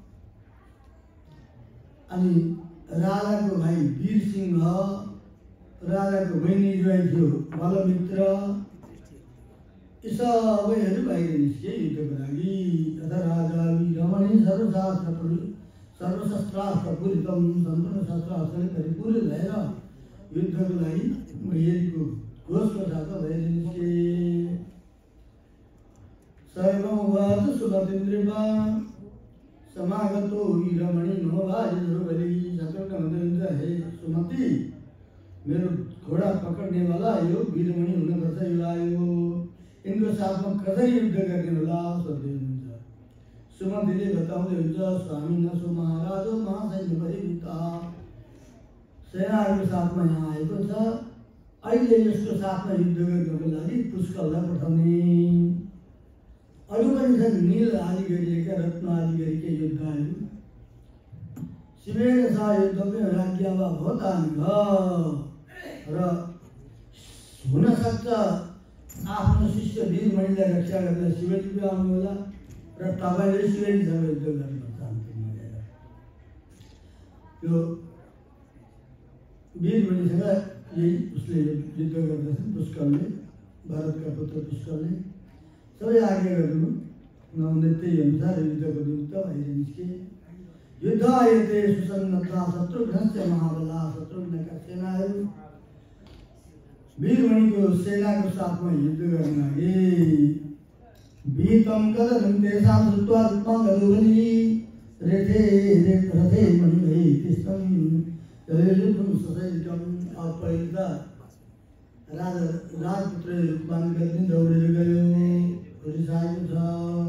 अनि राजाको भाइ वीरसिंह, राजाको बहिनी ज्वाइँ थियो बलमित्र, यी सबैहरू बाहिर निस्के युद्धको लागि। यथा राजा वीरमणि सर्वशस्त्रास्त्र पूरितम सम्पूर्ण शस्त्रास्त्रले परिपूरित भएर युद्धको लागि हेरीको घोषको साथ बाहिर निस्के। सर्वमुवाच सुमतीन्द्रिवा समागतो वीरमणि नोभाजिबली। शत्रुघ्न भन्दै हुन्छ, हे सुमति, मेरो घोडा पकड्ने वाला यो वीरमणि हुनुपर्छ, यो आयो, इनको साथमा कसरी युद्ध गर्ने होला सोध्दै हुनुहुन्छ। सुमतिले बताउँदै हुन्छ, स्वामी नसो महाराजो महासैन्य परिवृत्ता, सेनाहरूको साथमा यहाँ आएको छ, अहिले यसको साथमा युद्ध गर्नको लागि पुष्कललाई पठाउने। अरू पनि छन् नील आदि गरिएका, रत्न आदि गरिएका योद्धाहरू। शिवेन सह युद्धमै राज्य वा भवतान् र हुन सक्छ आफ्नो शिष्य वीरमणिलाई रक्षा गरेर शिवजी पनि आउनु होला र तपाईँले शिवजीसँग युद्ध गर्नुपर्छ। अन्तिममा गएर यो वीरमणिसँग यही उसले युद्ध गर्दछन्। पुष्कलले, भरतका पुत्र पुष्कलले सबै आज्ञा गर्नु उनले त्यही अनुसार युद्धको निमित्त बाहिर निस्के। युद्ध आयते सुसन्नता शत्रुघ्नस्य महाबला। शत्रुघ्नका सेनाहरू वीरमणिको सेनाको साथमा युद्ध गर्न लागे। वीतम कदनं तेषां श्रुत्वा रूपाङ्गदुबली रथे मणिभै कृष्णं युद्धं ससैकम्। अब पहिले त राजपुत्र रूपमान गर्ने दौडेर गयो, रिसाएको छ।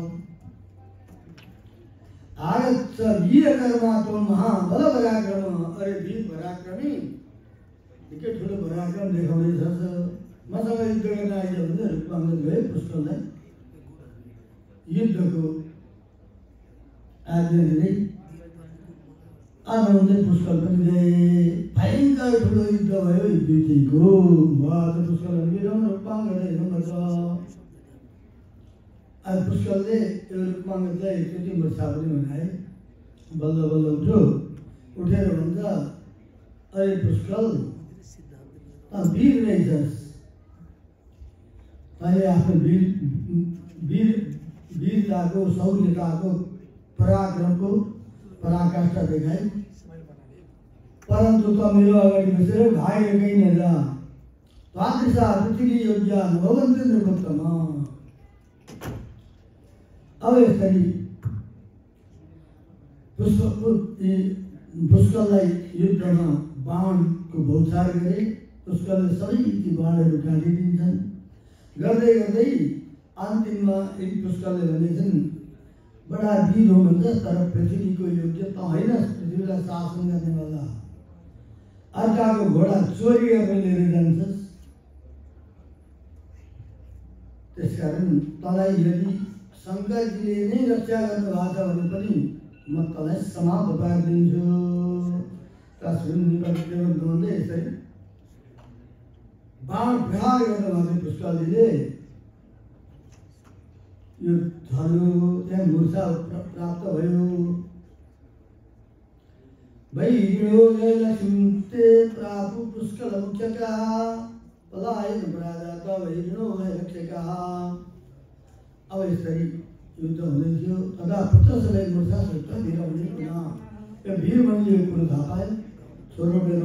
आगच्छ वीरकर्मा तो महाबल पराक्रम। अरे वीर पराक्रमी, निकै ठुलो पराक्रम देखाउँदैछ, मसँग युद्ध गर्न आइज भने रूपमाङ्गद गए पुष्कललाई युद्धको आज्ञा दिँदै। आनन्दले पुष्कल पनि गए। भयङ्कर ठुलो युद्ध भयो दुईको। पुष्कल रूपमाङ्गद हेर्नुपर्छ। अब पुष्कलले त्यो रूपमाङ्गदलाई एकचोटि मुर्छा पनि बनाए। बल्ल बल्ल उठ्यो, उठेर भन्छ, अरे पुष्कल, वीर रहेछस्, तैँले आफ्नो वीरताको, शौर्यताको, पराक्रमको पराकाष्ठा देखाए, परन्तु त मेरो अगाडि बसेर भागेर कहीँ नजा। तादृशा पृथ्वी योग्या नभवन्ति नृपत्तम। अब यसरी पुष्कललाई युद्धमा बाणको बौछार गरे। पुष्कलले सबै ती बाणहरू काटिदिन्छन्। गर्दै गर्दै अन्तिममा एक पुष्कलले भनेछन्, बडा वीर हो भन्छ, तर पृथ्वीको योग्य त होइन, पृथ्वीलाई शासन गर्नेवाला। अर्काको घोडा चोरी गरेर लिएर जान्छस्। त्यसकारण तँलाई यदि शङ्करजीले नै रक्षा गर्नुभएको छ भने पनि म तँलाई समाप्त पारिदिन्छु। तस्मिन् निपत्य भन्दै यसरी बाण प्रहार गर्नुभएको पुष्कलजीले यो झल्यो, त्यहाँ मुर्छा प्राप्त भयो। वैरिणोदयलक्ष्मीते प्रापु पुष्कल मुख्यका पलायन प्राजाता वैरिणो रक्षका। अब यसरी युद्ध हुँदै थियो। तदा पुत्रसलाई मुर्छा सहित वीरमणि पुनः यो वीरमणिले यो कुरो थाहा पाए, छोरो मेरो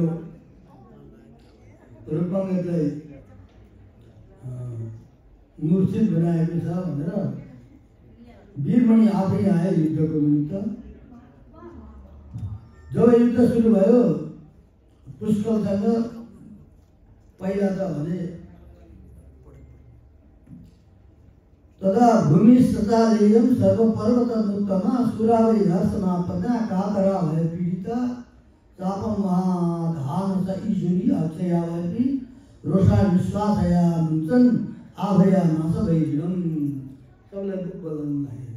रूपमाङ्गदलाई मूर्छित बनाएको छ भनेर वीरमणि आफै आए युद्धको निमित्त। जब युद्ध सुरु भयो, पुष्कलसँग पहिला त भने तदा भूमिस्ततालेयं सर्वपर्वतमुत्तमा सुरावैर्हसमापन्ना कातरा भय पीडिता चापं महाधान स ईश्वरी अक्षयावती रोषा निश्वासया मुञ्चन् आभया नाश वैरिणं। सबलाई दुःख बोल्नु लाग्यो।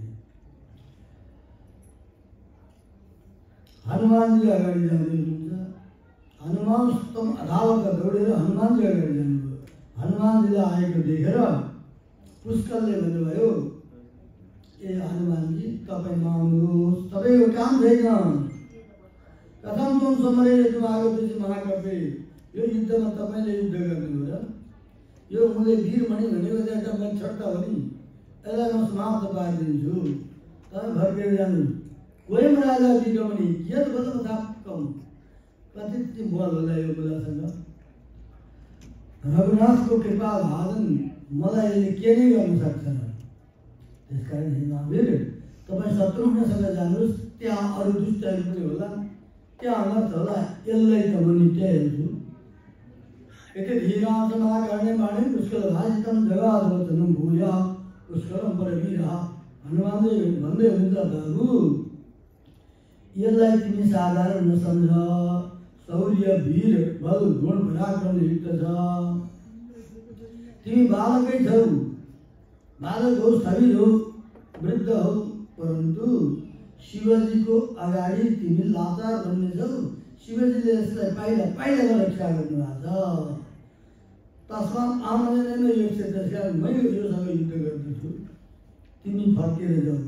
हनुमानजी अगाडि जाँदै हुनुहुन्छ। हनुमान स्तम अधावत दौडेर हनुमानजी अगाडि जानुभयो। हनुमानजीलाई आएको देखेर पुष्कलले भन्नुभयो, ए हनुमानजी, तपाईँ नआउनुहोस्, तपाईँको काम छैन। कथम तुम समरे तुम आगो महाकव्य, यो युद्धमा तपाईँले युद्ध गर्नु हो र यो मैले वीरमणि भनेको चाहिँ एउटा मच्छट हो नि, यसलाई म समाप्त पारिदिन्छु, तपाईँ फर्केर जानु। कोही राजा वीरमणि के बोल थापकौँ, कति चाहिँ बल होला यो बुलासँग। रघुनाथको कृपा भाजन मलाई यसले के नै गर्न सक्छ। त्यसकारण हे महावीर, तपाईँ शत्रुघ्नसँग जानुहोस्, त्यहाँ अरू दुष्टहरू पनि होला, त्यहाँ अनर्थ होला, यसलाई त म निट्याइहाल्छु। यति धीरां समाकर्णे बाणे पुष्कलभाषितं जगाधवचनं भूया पुष्कलं परवीरः। हनुमानले भन्दै हुन्छ, बाबु यसलाई तिमी साधारण नसम्झ, शौर्य वीर बल गुण पराक्रमले युक्त छ। तिमी बालकै छौ, बालक हो, स्थविर हो, वृद्ध हो, परन्तु शिवजीको अगाडि तिमी लाचार बन्नेछौ। शिवजीले यसलाई पाइला पाइलामा रक्षा गर्नुभएको छ। तस्मात् आमनेन यो क्षेत्र मै योसँग युद्ध गर्दछु, तिमी फर्केर जाऊ।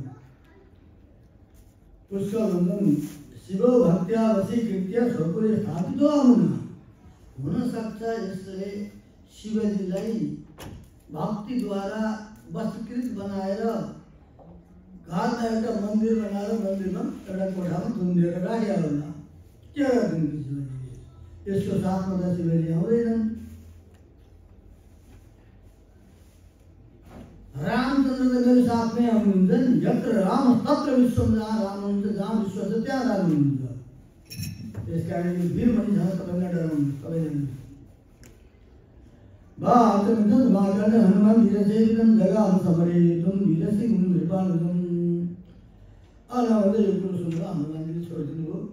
पुष्कर भन्छन्, शिव भक्त्या वशीकृत्य स्वपुरे स्थापितो अमुना। हुनसक्छ यसले शिवजीलाई भक्तिद्वारा वशीकृत बनाएर घरमा एउटा मन्दिर बनाएर मन्दिरमा एउटा कोठामा थुनिदिएर राखेका होला। के गरिदिन्छ शिवजीले? यसको साथमा त शिवजी आउँदैनन्। रामचन्द्र त मेरो साथमै आउनुहुन्छ नि। यत्र राम तत्र विश्वम, जहाँ राम हुन्छ, जहाँ विश्व छ त्यहाँ राम हुनुहुन्छ। त्यसकारण यो वीरमणिसँग तपाईँलाई डराउनु, सबैजना हनुमान वीरसेवितं जगाम समरेतुं वीरसिंहं नृपानुजम्। भन्दै यो कुरो सुनेर हनुमानजीले छोडिदिनु भयो।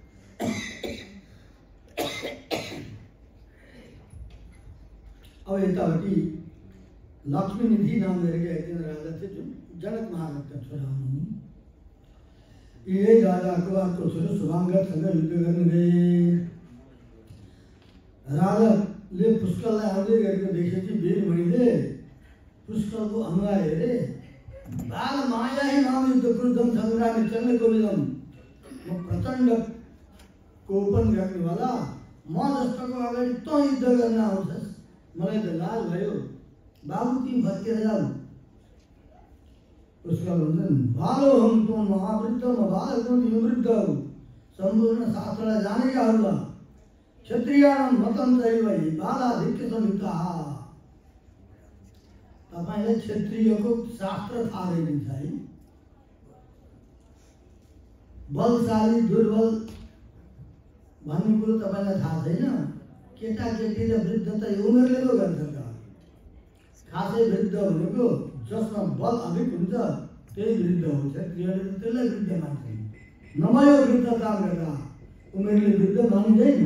अब यतापट्टि लक्ष्मीनिधि नाम गरेका एकजना राजा थिए, जुन जनक महाराजका छोरा हुन्। यही राजा अकबरको छोरो शुभाङ्गसँग युद्ध गर्न गए। राजाले पुष्कललाई आउँदै गरेको देखेपछि वीरमणिले पुष्कलको अनुहार हेरे। बाल माया ही नाम युद्ध क्रुद्धम संग्रामी चन्द्र कोविदम। म प्रचण्ड कोपन गर्नेवाला, म जस्तोको अगाडि तँ युद्ध गर्न आउँछस्, मलाई त लाज भयो। बाबु तिमी फर्केर जाऊ। पुष्कल भन्छन्, बालो हम तुम महावृद्ध, म बालक हुँ, तिमी वृद्ध हौ। सम्पूर्ण शास्त्रलाई जानेका होला। क्षत्रियाणां मतं चैव बालाधिक्य संयुक्ताः। तपाईलाई क्षत्रियको शास्त्र थाहा रहेन है। बलशाली दुर्बल भन्ने कुरो तपाईँलाई थाहा छैन। केटाकेटी र वृद्ध त उमेरले पो गर्छ त। खासै वृद्ध भनेको जसमा बल अधिक हुन्छ त्यही वृद्ध हो। क्षत्रियले त त्यसलाई वृद्ध मान्छ। नभयो वृद्ध काम गर्दा उमेरले वृद्ध मानिँदैन।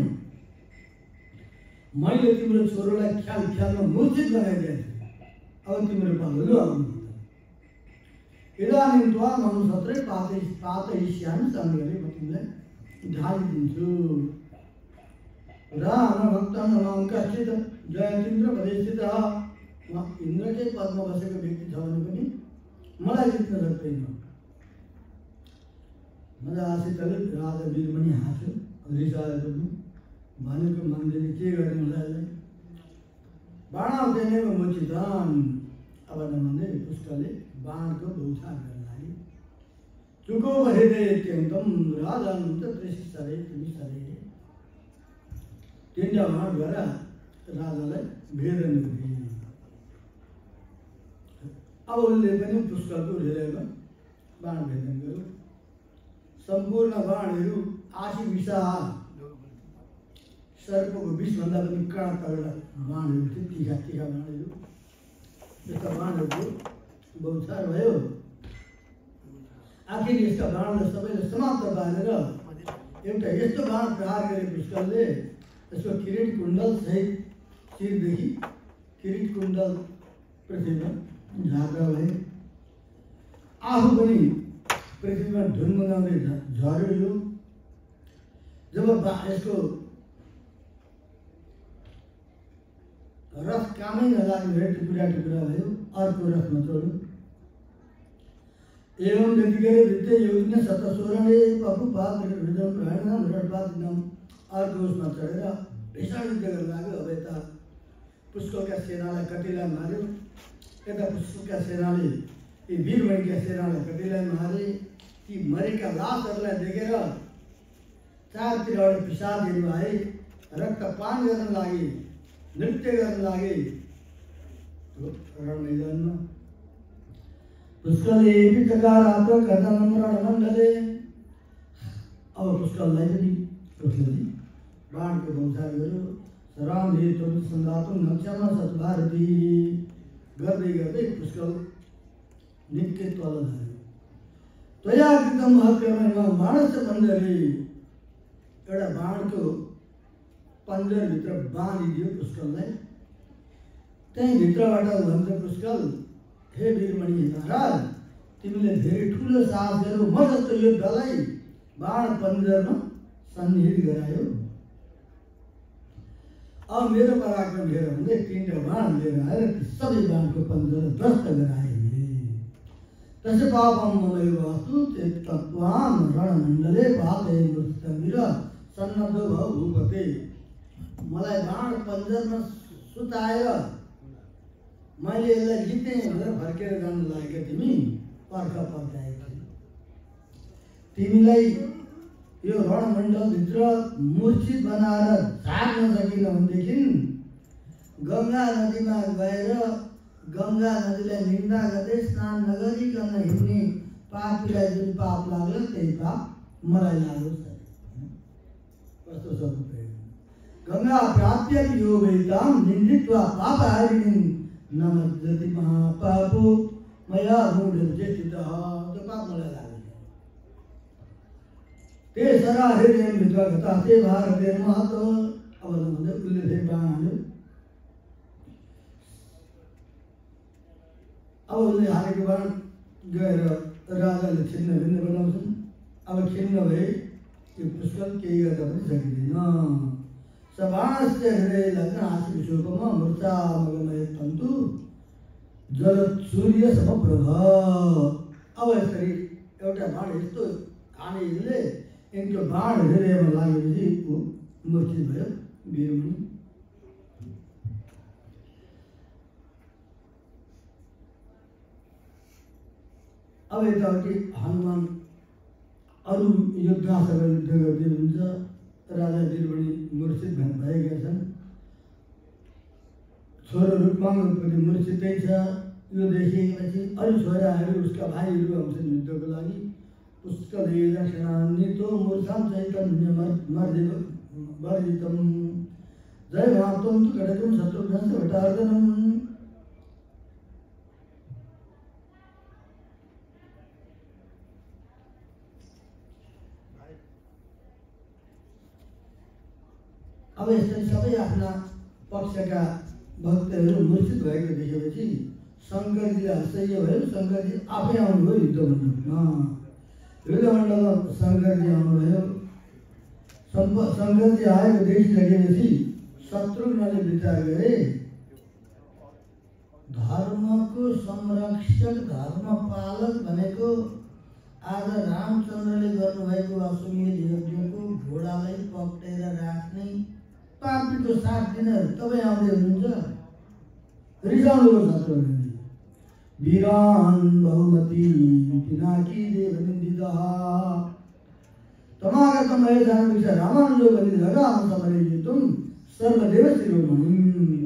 मैले तिम्रो छोरोलाई ख्यालमा मूर्छित बनाइदिएछु, अब तिम्रो पालो आउनु। इदानीं त्वां मनुसत्रे पातयिष्यामि सङ्गरे, म तिमीलाई ढालिदिन्छु। राम भक्तं मां कश्चित् जयतीन्द्र पदे स्थितः। इन्द्रकै पदमा बसेको व्यक्ति छ भने पनि मलाई जित्न सक्दैन। मजासितले राजा वीरमणि हाँस्यो, रिसाएर पनि भनेको मान्दैन, के गर्ने होला यसलाई। बाण देने मोचितान। अब नमान्दै पुष्कलले बाणको बौछार गर्न लागे। चुको हृदय अत्यन्तम राजानं च त्रिशरे त्रिशरे। तीनटा बाण गएर राजालाई भेदन गरे। अब उसले पनि पुष्कलको हृदयमा बाण भेदन गर्यो। सम्पूर्ण बाणहरू आशी विषाहा, सर्पको विषभन्दा पनि कडा तगडा बाणहरू थिए, तीखा तीखा बाणहरू। यस्ता बाणहरूको बौछार भयो। आखिर यस्ता बाणलाई सबैले समाप्त पारेर एउटा यस्तो बाण प्रहार गरे पुष्कलले, यसको किरीट कुण्डल सहित शिरदेखि किरीट कुण्डल पृथ्वीमा झार्दा भए। आफू पनि पृथ्वीमा ढुङ्गाउँदै झर्यो यो। जब यसको रथ कामै नलाग्ने भए टुक्रा टुक्रा भयो, अर्को रथमा चढ्यो। एवं गतिगरे वृत्ते योगिन शतस्वरणे पपुपात हृदयम प्राणम हृदपात नाम। अर्को उसमा चढेर भीषण युद्ध गर्न लाग्यो। अब यता पुष्कलका सेनालाई कतिलाई मार्यो, यता पुष्कलका सेनाले यी वीरमणिका सेनालाई कतिलाई मारे। ती मरेका लासहरूलाई देखेर चारतिरबाट पिसाचहरू आए, रक्तपान गर्न लागे, नृत्य गर्न लागे रण मैदानमा। पुष्कलले चकारात्मक गर्दनम रणमण्डले। अब पुष्कललाई पनि पुष्कलले बाणको बौछार गर्यो। रामले तुरन्त सन्दातुं नक्षमा सतभारती गर्दै गर्दै पुष्कल निकै तल झऱ्यो। त्वया कृतं महत्कर्ममा बाणस्य पञ्जरे। एउटा बाणको पञ्जरभित्र बाँधिदियो पुष्कललाई। त्यही भित्रबाट भन्छ पुष्कल, हे वीरमणि महाराज, तिमीले धेरै ठुलो साहस गर्यौ, म जस्तो योद्धालाई बाण पञ्जरमा सन्निहित गरायो। अब मेरो पराक्रम हेर भने 3टा बाण लिएर आएर सबै बाणको पञ्जर ध्वस्त गराए। तस्य पापम ममैव वास्तु तत्त्वां रणमण्डले पापे मृत्युमिर सन्नद्ध भव भूपते। मलाई बाण पञ्जरमा सुतायो, मैले यसलाई जित्ने भनेर फर्केर जान लागेका तिमी पर्खाएका। तिमीलाई यो रणमण्डलभित्र मूर्छित बनाएर झार्न सकिन भनेदेखि गङ्गा नदीमा गएर गङ्गा नदीलाई निन्दा गर्दै स्नान नगरिकन हिँड्ने पापीलाई जुन पाप लाग्यो त्यही पाप मलाई लागोस्। कस्तो शब्द प्रयोग! गङ्गा प्राप्य यो वैतां निन्दित्वा पापहारिणीं नमज्जति महापापो मया मूढचेष्टितः। त्यो पाप मलाई लाग्यो। ते सरा हृदयं भित्र गता ते भारतेर महतो। अब भन्दै उसले फेरि बाण हाल्यो। अब उसले हालेको बाण गएर राजाले छिन्न भिन्न बनाउँछन्। अब खिन्न भए यो पुष्कल केही गर्दा पनि सकिँदैन। स बाणस्य हृदय लग्न आशिविशोपमा मूर्छामगमय तन्तु जलसूर्य समप्रभ। अब यसरी एउटा बाण यस्तो हानेले त्यो बाण हृदयमा लागेपछि ऊ मूर्छित भयो वीरमणि। अब यतापट्टि हनुमान अरू योद्धासँग युद्ध गर्दै हुन्छ। राजा वीरमणि मूर्छित भएका छन्। छोरो रुक्माङ पनि मूर्छितै छ। यो देखेपछि अरू छोराहरू उसका भाइहरू आउँछन् युद्धको लागि। पुष्कले दक्षिणान्वितो मूर्छां चैतन्य वर्जितं जय मातुं तु घटकं शत्रुघ्नस्य भटार्दनम्। अब यसरी सबै आफ्ना पक्षका भक्तहरू मूर्छित भएको देखेपछि शङ्करजीले आश्चर्य भयो। शङ्करजी आफै आउनुभयो युद्धमण्डलमा। युद्धमण्डलमा शङ्करजी आउनुभयो। शङ्करजी आएको देखिसकेपछि शत्रुघ्नले विचार गरे, धर्मको संरक्षक धर्मपालक भनेको आज रामचन्द्रले गर्नुभएको अश्वमेध यज्ञको घोडालाई पक्रेर राख्ने पापीको साथ दिन तपाईँ आउँदै हुनुहुन्छ। रिसाउनुभयो शत्रुघ्नले। वीरान् बहुमती पिनाकी देव निन्दितः तमागतं वैधानिक रामानुजो बलिधरां समरयितुं सर्वदेव शिरोमणि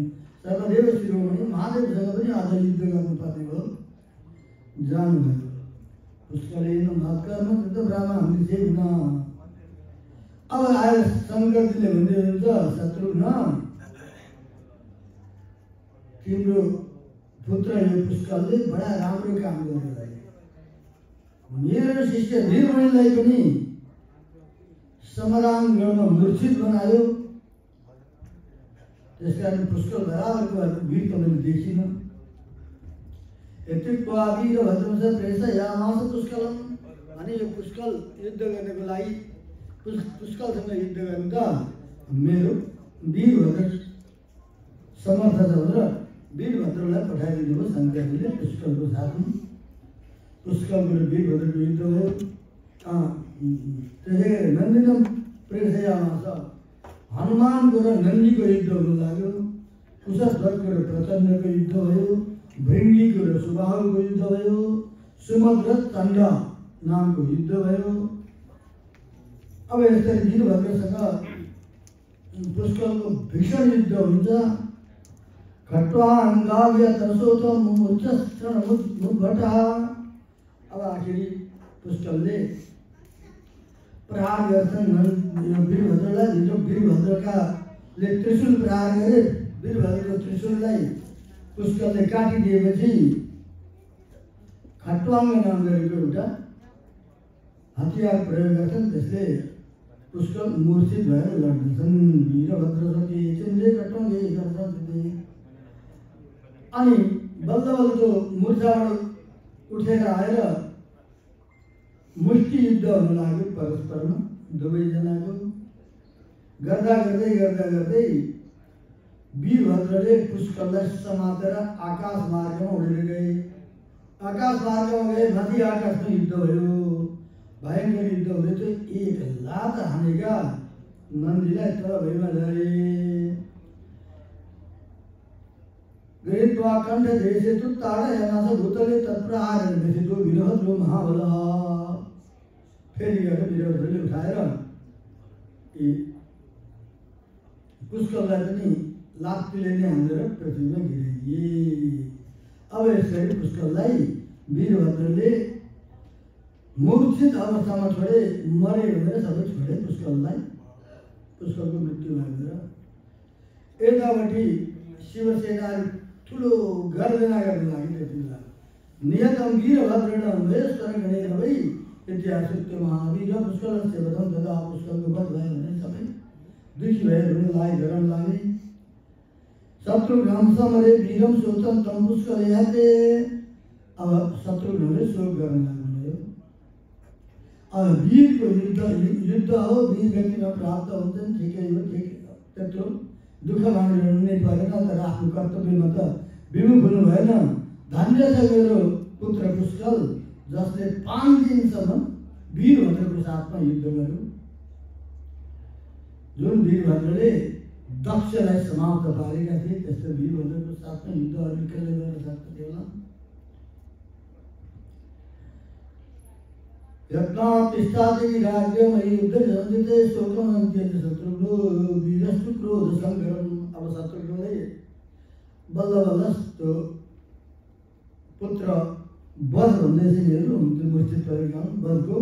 महादेवसँग पनि आज युद्ध गर्नुपर्ने भयो। जानुभयो। पुष्कलेन महत्कर्म कृतं रामं सेवना। अब आएर शङ्करजीले भन्दै हुनुहुन्छ, शत्रुघ्न तिम्रो पुत्र यो पुष्कलले बडा राम्रो काम गरेर मेरो शिष्य वीरमणिलाई पनि समराङ्गणमा मूर्छित बनायो। त्यसकारण पुष्कल बराबरको वीर तपाईँले देखिन। यत्युक्त्वा वीरभद्रं स प्रेषयामास पुष्कलम्। अनि यो पुष्कल युद्ध गर्नको लागि पुष्कलसँग युद्ध गर्नु त मेरो वीरभद्र समर्थ छ भनेर वीरभद्रलाई पठाइदिनु भयो शङ्करजीले पुष्कलको साथमा। पुष्कलको र वीरभद्रको युद्ध भयो। त्यसै गरी नन्दिनं प्रेषयामास हनुमानको र नन्दीको युद्ध हुन लाग्यो। कुशध्वजको र प्रचण्डको युद्ध भयो, भृङ्गीको र सुबाहुको युद्ध भयो, सुमद्र चण्ड नामको युद्ध भयो। अब यसरी वीरभद्रसँग पुष्कलको भीषण युद्ध हुन्छ। खट्वाङ्गाव्य तर्सोत मुमुर्चश्रणमुद्भटः। अब आखिरी पुष्कलले प्रहार गर्छन् वीरभद्रलाई। हिजो वीरभद्रकाले त्रिशूल प्रहार गरे, वीरभद्रको त्रिशूललाई पुष्कलले काटिदिएपछि खट्वाङ्ग नाम गरेको एउटा हतियार प्रयोग गर्छन्, त्यसले पुष्कल मूर्छित भएर लड्दछन्। वीरभद्र सके चिन्ले खट्वाङ्गे गर्छन्। अनि बल्ल बल्ल त्यो मूर्छाबाट उठेर आएर मुष्टि युद्ध हुन लाग्यो परस्परमा दुवैजनाको। गर्दा गर्दै वीरभद्रले पुष्कललाई समातेर आकाश मार्गमा उडेर गए। आकाश मार्गमा गए, माथि आकाशमा युद्ध भयो, भयङ्कर युद्ध हुँदै थियो। एक लात हानेका नन्दीलाई तल भैमा झरे। गृहीत्वा कण्ठ देशे तु ताडयामास भूतले तत्प्रहारेण व्यथितो वीरभद्रो महाबलः। फेरि गएर वीरभद्रले उठाएर पुष्कललाई पनि लात्तीले नै हानेर पृथ्वीमा गिराइदिए। अब यसरी पुष्कललाई वीरभद्रले मूर्छित अवस्थामा छोडे, मरे भनेर सबै छोडे पुष्कललाई। पुष्कलको मृत्यु भएर यतापट्टि शिवसेनाले ठुलो गर्जना गर्न लागि त्यति बेला नियतम वीरभद्रेण महेश्वर गणेन वै इतिहासुक्य महावीर पुष्कलस्य वधं तदा पुष्कलको वध भयो भने सबै दुखी भएर रुन लागे। शत्रुघ्नं समरे वीरम सोचम तं पुष्कलयाते। अब शत्रुघ्नले शोक गर्न लाग्नुभयो। अब वीरको युद्ध हो, वीर व्यक्तिमा प्राप्त हुन्छन्, ठिकै हो, ठिक त्यत्रो दुःख मानिरहनु नै परेन। तर आफ्नो कर्तव्यमा त विमुख हुनु भएन। धन्य छ मेरो पुत्र पुष्कल, जसले 5 दिनसम्म वीरभद्रको साथमा युद्ध गर्यो। जुन वीरभद्रले दक्षलाई समाप्त पारेका थिए, त्यस्तो वीरभद्रको साथमा युद्ध अरू कसले गर्न सक्थ्यो होला? यत्नातिष्ठाति राज्यमयि युद्धसंजिते शोकमन्त्यते शत्रुघ्नो वीरस्तु क्रोधसङ्करम्। अब शत्रुघ्नले बल्ल बल्ल त्यो पुत्र वध भन्दैछ, मेरो मूर्छित परेका हुन्। वधको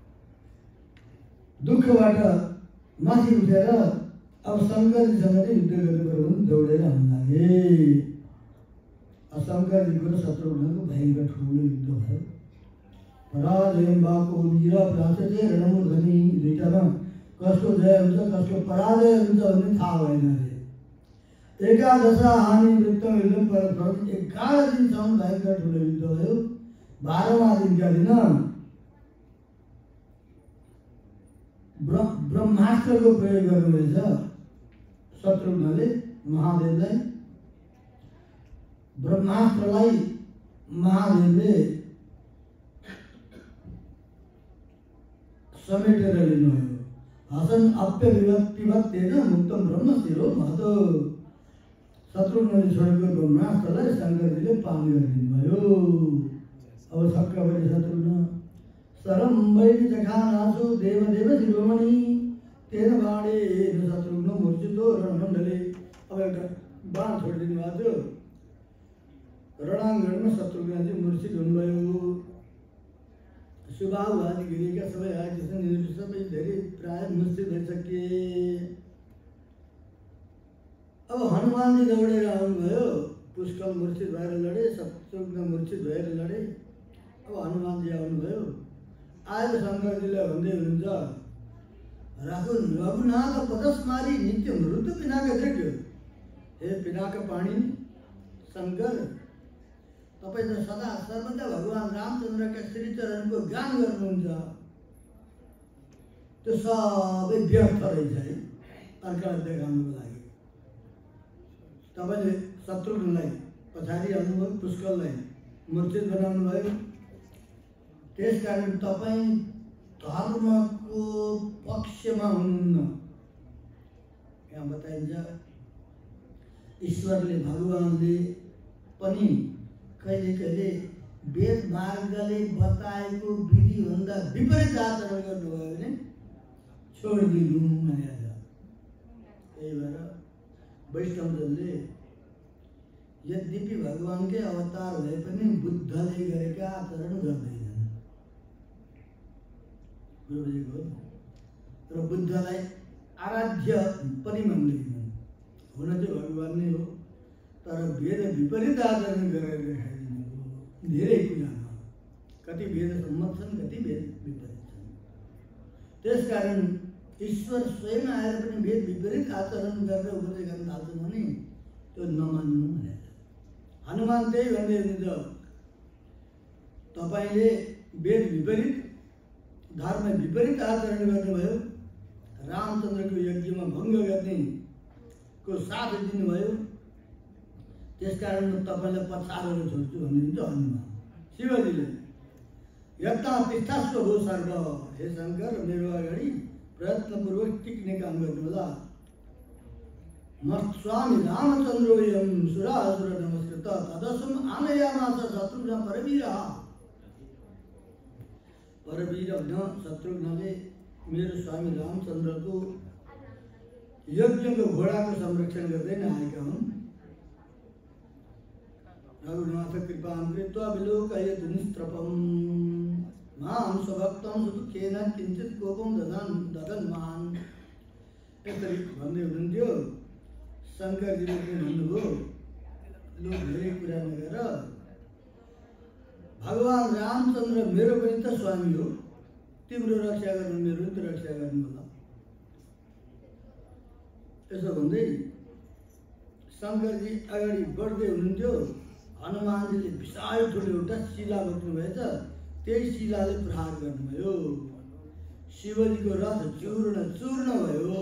दुःखबाट माथि उठेर अब शङ्करजीसँग नै युद्ध गर्नुपर्यो भने दौडेर आउन लागे। शङ्करजीको र शत्रुघ्नको भयङ्कर ठुलो युद्ध भयो। पराजयं वाको वीर प्राचते रणमूर्धनि। दुईटामा कसको जय हुन्छ कसको पराजय हुन्छ भन्ने थाहा भएन अरे। एकादशा हानि वृत्तम युद्धम परस्पर। 11 दिनसम्म भयङ्कर ठुलो युद्ध भयो। 12वाँ दिनका दिन ब्रह्मास्त्रको प्रयोग गर्नुभएछ शत्रुघ्नले महादेवलाई। ब्रह्मास्त्रलाई महादेवले समेटेर लिनुभयो। हसन अप्य विभक्तेन मुक्तम ब्रह्म शिरो महतो। शत्रुघ्नले छोडेको ब्रह्मास्त्रलाई शङ्करजीले पालन गरिदिनुभयो। अब छक्क भए शत्रुघ्न। सरम वैदि जखानासु देवदेव शिरोमणि तेन बाणेन शत्रुघ्नो मूर्छितो रणमण्डले। अब एउटा बाण छोडिदिनु भएको थियो, रणाङ्गणमा शत्रुघ्नजी मूर्छित हुनुभयो। सुबाहु आदि गिरेका सबै आएका छन्, यिनीहरू सबै धेरै प्राय मूर्छित भइसकिए। अब हनुमानजी दौडेर आउनुभयो। पुष्कल मूर्छित भएर लडे, शत्रुघ्न मूर्छित भएर लडे। अब हनुमानजी आउनुभयो। आएर शङ्करजीलाई भन्दै हुनुहुन्छ, रघुनाथ पदस्मारी नित्य मृत्यु पिनाक देख्यो। हे पिनाक पाणी शङ्कर, तपाईँ त सदा सर्वदा भगवान् रामचन्द्रका श्रीचरणको गान गर्नुहुन्छ। त्यो सबै व्यर्थ रहेछ है, अर्कालाई देखाउनुको लागि। तपाईँले शत्रुघ्नलाई पछाडि हाल्नुभयो, पुष्कललाई मूर्छित बनाउनु भयो। त्यसकारण तपाईँ धर्मको पक्षमा हुनुहुन्न। यहाँ बताइन्छ ईश्वरले भगवानले पनि कहिले कहिले वेद मार्गले बताएको विधिभन्दा विपरीत आचरण गर्नुभयो भने छोडिदिनु भनेर। त्यही भएर वैष्णवजनले यद्यपि भगवानकै अवतार भए पनि बुद्धले गरेका आचरण गर्दैनन्। र बुद्धलाई आराध्य पनि मान्दैनन्। हुन चाहिँ भगवान नै हो, तर वेद विपरीत आचरण गरेर देखाइदिनु हो। धेरै कुरामा कति वेद सम्मत छन्, कति वेद विपरीत छन्। त्यसकारण ईश्वर स्वयं आएर पनि वेद विपरीत आचरण गरेर उपदेश गर्न थाल्छन् भने त्यो नमान्नु भनेर। हनुमान त्यही भन्दै हुनुहुन्छ, तपाईँले वेद विपरीत धर्म विपरीत आचरण गर्नुभयो, रामचन्द्रको यज्ञमा भङ्ग गर्नेको साथ दिनुभयो, त्यसकारण म तपाईँलाई पछाडेर छोड्छु भन्नुहुन्छ हनुमान। शिवजीले यता तीर्थस्व हो सर्व, हे शङ्कर मेरो अगाडि प्रयत्नपूर्वक टिक्ने काम गर्नुहोला। म स्वामी रामचन्द्रोयं सुरासुर नमस्कृत तदसम् आनयामास शत्रुघ्न परवीरः। परवीर न शत्रुघ्नले मेरो स्वामी रामचन्द्रको यज्ञको घोडाको संरक्षण गर्दै आएका हुन्। रघुनाथ कृपां कृत्वा विलोकयत् निस्त्रपं मां स्वभक्तं सुदुःखेन किञ्चित् कोपं ददन्मान्। यसरी भन्दै हुनुहुन्थ्यो। शङ्करजीले पनि भन्नुभयो, लोक धेरै कुरा नगरेर भगवान रामचन्द्र मेरो पनि त स्वामी हो, तिम्रो रक्षा गर्नु मेरो पनि त रक्षा गर्नु होला। यसो भन्दै शङ्करजी अगाडि बढ्दै हुनुहुन्थ्यो। हनुमानजीले विशाल ठुलो एउटा शिला बोक्नुभएछ, त्यही शिलाले प्रहार गर्नुभयो। शिवजीको रथ चूर्ण चूर्ण भयो।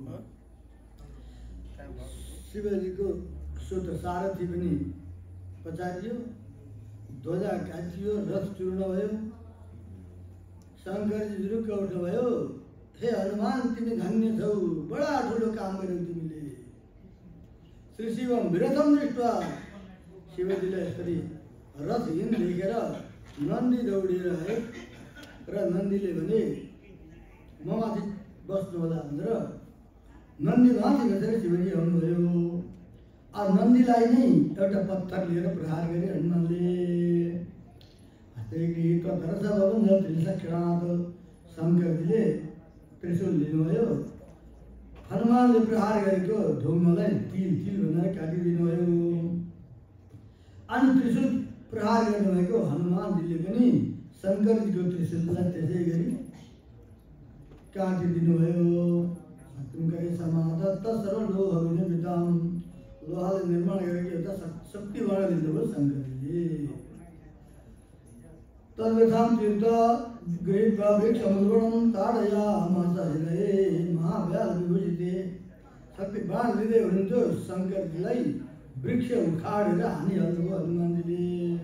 शिवजीको सुत सारथी पनि पचारियो, ध्वजा काटियो, रथ चूर्ण भयो। शङ्करजी रुक्क उठ्नुभयो, हे हनुमान तिमी धन्य छौ, बडा ठुलो काम गर्यौ तिमीले। श्री शिवम विरथम दृष्ट्वा शिवजीले यसरी रथहीन देखेर नन्दी दौडेर आए र नन्दीले भने म माथि बस्नु होला भनेर नन्दी माथि बसेर शिवजी आउनुभयो। अब नन्दीलाई नै एउटा पत्थर लिएर प्रहार गरे हनुमानले। शङ्करजीले त्रिशूल लिनुभयो, हनुमानले प्रहार गरेको ढुङ्गालाई तिल तिल भनेर काटिदिनुभयो। अनि त्रिशूल प्रहार गर्नुभएको हनुमानजीले पनि शङ्करजीको त्रिशूललाई त्यसै गरी काटिदिनुभयो। लोहाले निर्माण गरेको एउटा शक्तिबाट दिनुभयो शङ्करजीले। तद्यथां तीर्थ गृहीत्वा वृक्षमुद्गणं ताडयामास हृदये महाव्याल विभूषिते। शक्ति बाण लिँदै हुनुहुन्थ्यो, शङ्करजीलाई वृक्ष उखाडेर हानिहाल्नुभयो हनुमानजीले।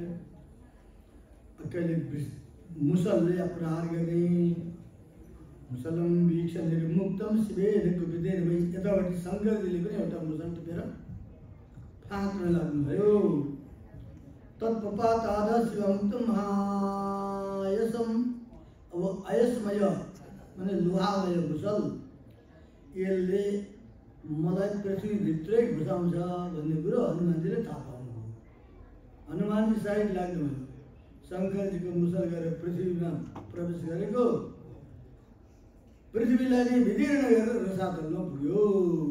कहिले मुसलले प्रहार गर्ने। मुसलम वीक्ष निर्मुक्तम शिवेन कुपितेन वै। यतापट्टि शङ्करजीले पनि एउटा मुसल टिपेर फाँक्न लाग्नुभयो। तत्पपाताद शिवमुक्तम महायसम। अब अयसमय माने लोहामय मुसल, यसले मलाई पृथ्वीभित्रै घुसाउँछ भन्ने कुरो हनुमानजीले थाहा पाउनुभयो। हनुमानजी साइड लाग्नुभयो। शङ्करजीको मुसल गरेर पृथ्वीमा प्रवेश गरेको पृथ्वीलाई नै विदीर्ण गरेर रसातलमा पुग्यो।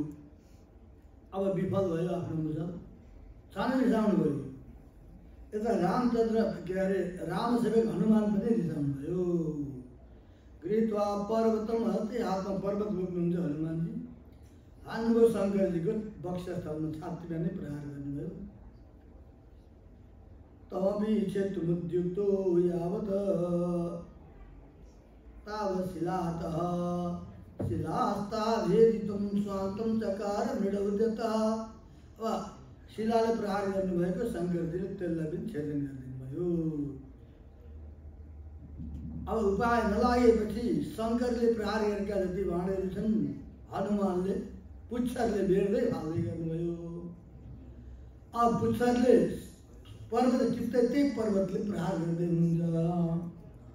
अब विफल भयो आफ्नो मुसल, सानो रिसाउनु भयो। यता रामचन्द्र के अरे रामसेवक हनुमान पनि रिसाउनु भयो। गृहीत्वा पर्वतम हस्ते, हातमा पर्वत बोक्नुहुन्छ हनुमानजी। हान्नुभयो शङ्करजीको वक्षस्थलमा, छातीमा नै प्रहार गर्नुभयो। तमपि क्षेत्रमुद्युक्तो यावत् तावशिलातः शिलास्ताभेदितुं स्वान्तं चकार मृडौद्यतः। अब शिलाले प्रहार गर्नुभएको शङ्करजीले त्यसलाई पनि छेदन गरिदिनुभयो। अब उपाय नलागेपछि शङ्करले प्रहार गरेका जति बाणहरू छन् हनुमानले पुच्छरले बेर्दै फाल्दै गर्नुभयो। अब पुच्छरले पर्वत चित्तै त्यही पर्वतले प्रहार गर्दै हुनुहुन्छ।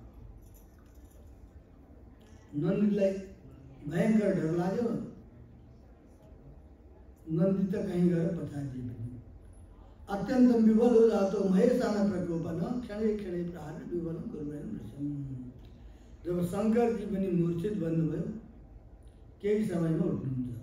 नन्दीलाई भयंकर डर लाग्यो। नंदी तो कहीं गए पछाड़ी अत्यंत विवल हो जातो महेशान प्रकोपन क्षणे क्षणे प्रहार विवल कुर्वन्। जब शंकर जी पनि मूर्छित बन्नुभयो केही समयमा उठ्नुहुन्छ।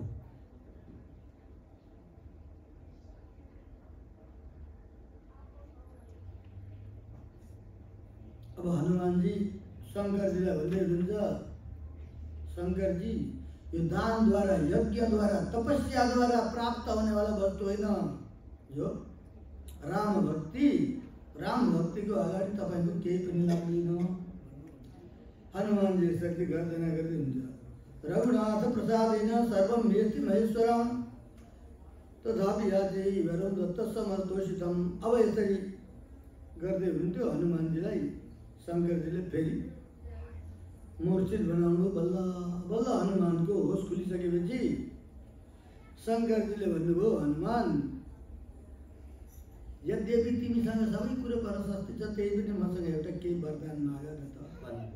अब हनुमान जी शंकर जी भन्दै हुनुहुन्छ, शंकर जी यो दान द्वारा यज्ञ द्वारा तपस्या द्वारा प्राप्त होने वाला वस्तु होइन। यो राम भक्ति को अगाडि तपाईको केही पनि लाग्दैन। हनुमान जी शक्ति गर्जना गर्दै हुन्छ। रघुनाथ प्रसादेन सर्वं वेत्ति महेश्वरं तथापि याति वरं दत्त समर्थोषितम। अब यसरी गर्दै हुन्थ्यो हनुमानजीलाई शंकरजीले फेरि मूर्छित बनाउनु। बल्ल बल्ल हनुमानको होस खुलिसकेपछि शंकरजीले भन्नुभयो, हनुमान यद्यपि तिमीसँग सबै कुरो प्रशस्ति छ त्यही पनि मसँग एउटा केही वरदान माग न त भन्यो।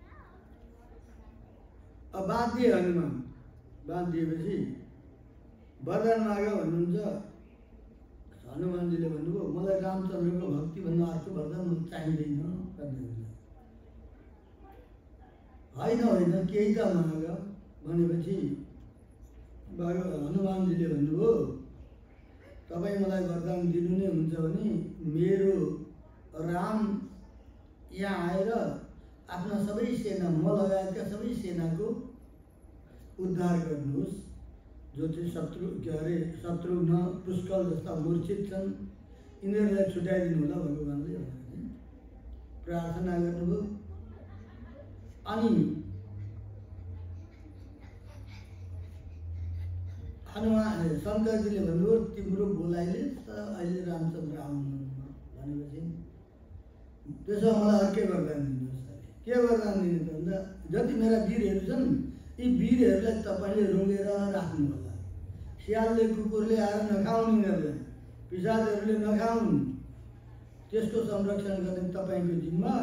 अब बाध्य हनुमान बाँधिएपछि वरदान माग भन्नुहुन्छ। हनुमानजीले भन्नुभयो, मलाई रामचन्द्रको भक्ति भन्दा अर्को वरदान चाहिँदैन भन्नुहुन्छ। होइन केही त माग भनेपछि हनुमानजीले भन्नुभयो, तपाईँ मलाई वरदान दिनु नै हुन्छ भने मेरो राम यहाँ आएर आफ्ना सबै सेना म लगायतका सबै सेनाको उद्धार गर्नुहोस्। जो चाहिँ शत्रुघ्न पुष्कल जस्ता मूर्छित छन् यिनीहरूलाई छुट्याइदिनु होला भगवानले प्रार्थना गर्नुभयो। अनि हनुमान शंकरजीले भन्नुभयो, तिम्रो बोलाइले अहिले रामचन्द्र आउनुहुन्न भनेपछि त्यसो मलाई अर्कै वरदान दिनुहोस्। के वरदान दिनु त भन्दा, जति मेरा वीरहरू छन् यी वीरहरूलाई तपाईँले रोगेर राख्नु होला। स्यालले कुकुरले आएर नखाउनु, यिनीहरूलाई पिशाचहरूले नखाउनु, त्यसको संरक्षण गर्ने तपाईँको जिम्मा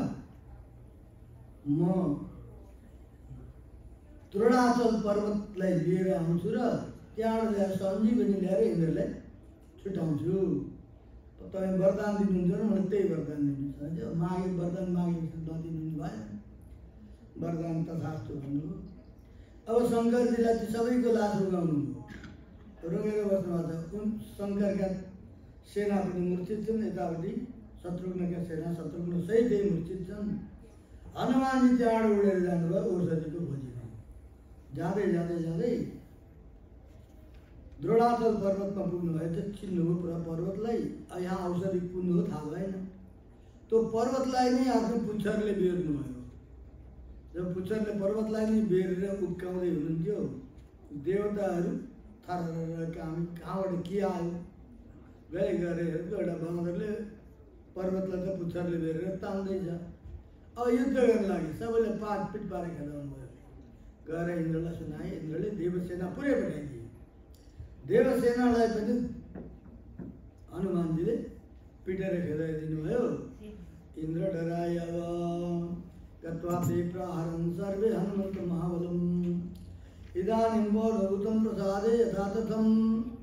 म द्रोणाचल पर्वतलाई लिएर आउँछु र त्यहाँबाट ल्याएर सञ्जीवनी ल्याएर यिनीहरूलाई छुटाउँछु। तपाईँ वरदान दिनुहुन्छ र मलाई त्यही वरदान दिनुहुन्छ। मागे वरदान मागे नदिनु भएन, वरदान तथास्तु भन्नुभयो। अब शंकरजीलाई ती सबैको लास रुगाउनु रोगेर बस्नुभएको छ। शंकरका सेना पनि मूर्छित छन्, यतापट्टि शत्रुघ्नका सेना शत्रुघ्न सहितै मूर्छित छन्। हनुमानजी त्यहाँबाट उडेर जानुभयो औषधिको खोजीमा। जाँदै जाँदै जाँदै द्रोणाचल पर्वतमा पुग्नुभयो। त चिन्नुभयो पुरा पर्वतलाई। यहाँ औषधि कुन हो थाहा भएन। त्यो पर्वतलाई नै आफ्नो पुच्छरले बेर्नुभयो। जब पुच्छरले पर्वतलाई नै बेरेर उक्काउँदै हुनुहुन्थ्यो, देवताहरू थर कहाँबाट के आयो गए गरे एउटा बाँदरले पर्वतलाई त पुच्छरले बेरेर तान्दैछ। अब युद्ध गर्न लागि सबैले पाटपिट पारेर खेलाउनु भयो। गएर इन्द्रलाई सुनाए। इन्द्रले देवसेना पुरै पठाइदिए। देवसेनालाई पनि हनुमानजीले पिटेर खेलाइदिनु भयो। इन्द्र डराए। अब गत्वा ते प्रहरन् सर्वे हनुमन्त महाबलम् इदानीं वरभूतं प्रसादे यथा तथम्।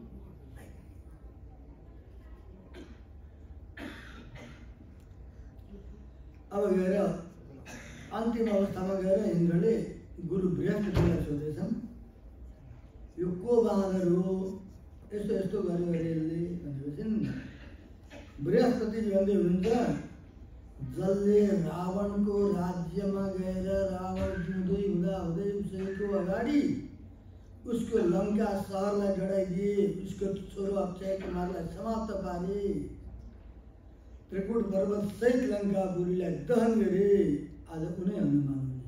अब गएर अन्तिम अवस्थामा गएर इन्द्रले गुरु बृहस्पतिलाई सोधेछन्, यो को बाँदर हो, यस्तो यस्तो गर्यो अरे यसले भनेपछि बृहस्पतिले भन्दै हुनुहुन्छ, जसले रावणको राज्यमा गएर रावण जिउँदै हुँदा हुँदै उसैको अगाडि उसको लङ्का सहरलाई डढाइदिए, उसको छोरो अक्षय कुमारलाई समाप्त पारे, त्रिकुट पर्वत सहित लङ्कापुरीलाई दहन गरे, आज उनै हनुमान हुने।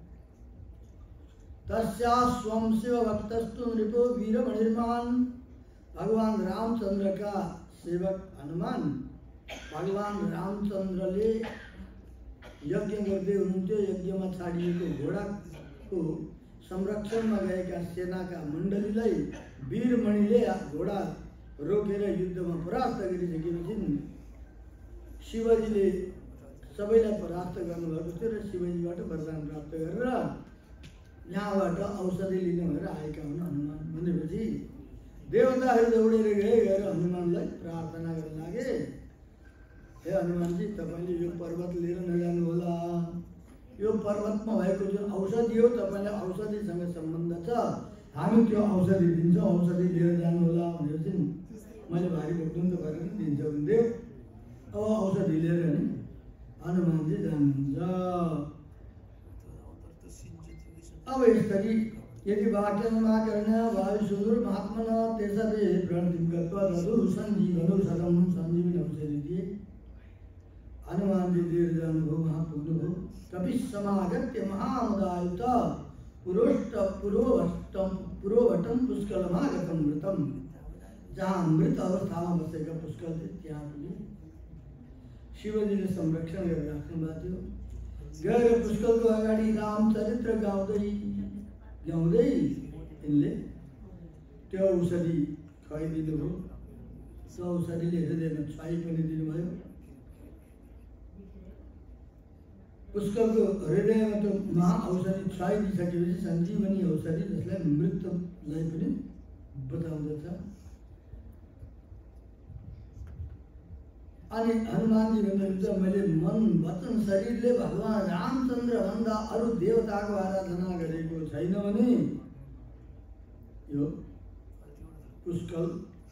तस्या स्वं शिव भक्तस्तु नृपो वीरमणिर्महान्। भगवान रामचंद्र का सेवक हनुमान भगवान रामचंद्रले यज्ञ गर्दै हुनुहुन्थ्यो। यज्ञमा छाडिएको घोडाको संरक्षणमा गएका सेनाका मण्डलीलाई वीरमणिले घोडा रोकेर युद्धमा परास्त गरिसकेपछि शिवजीले सबैलाई परास्त गर्नुभएको थियो र शिवजीबाट वरदान प्राप्त गरेर यहाँबाट औषधि लिनु भनेर आएका हुन् हनुमान। भनेपछि देवताहरू दौडेर गएर हनुमानलाई प्रार्थना गर्न लागे, हे हनुमानजी, तपाईँले यो पर्वत लिएर नजानुहोला। यो पर्वतमा भएको जुन औषधि हो, तपाईँलाई औषधिसँग सम्बन्ध छ, हामी त्यो औषधि दिन्छौँ, औषधि लिएर जानुहोला भनेपछि मैले भारी बोक्नु त परेन, दिन्छ भन्थ्यो। अब औषधि लिएर नि हनुमानजी जानुहुन्छ। अब यसरी यदि वाक्यमाकर्ण्य वायुसुदूर महात्मना तेषापि प्रणतिं गत्वा ददु सञ्जीवनो शतं सञ्जीविनी औषधि। हनुमानजी लिएर जानुभयो, वहाँ पुग्नुभयो। कपिसमागत्य महामुदायुत पुरोवटं पुष्कलमागतं मृतं। जहाँ मृत अवस्थामा बसेका पुष्कल थिए त्यहाँ पुगे। शिवजीले संरक्षण गरेर राख्नु भएको थियो। गएर पुष्कलको अगाडि रामचरित्र गाउँदै यिनले त्यो औषधि खुवाइदिनुभयो। त्यो औषधिले हृदयमा छाई पनि दिनुभयो। पुष्कलको हृदयमा त्यो महाऔषधि छाइदिइसकेपछि सञ्जीवनी औषधि, जसलाई मृत्युलाई पनि बताउँदछ। अनि हनुमानजी भन्नुहुन्छ, मैले मन वचन शरीरले भगवान रामचन्द्र भन्दा अरू देवताको आराधना गरेको छैन भने यो पुष्कल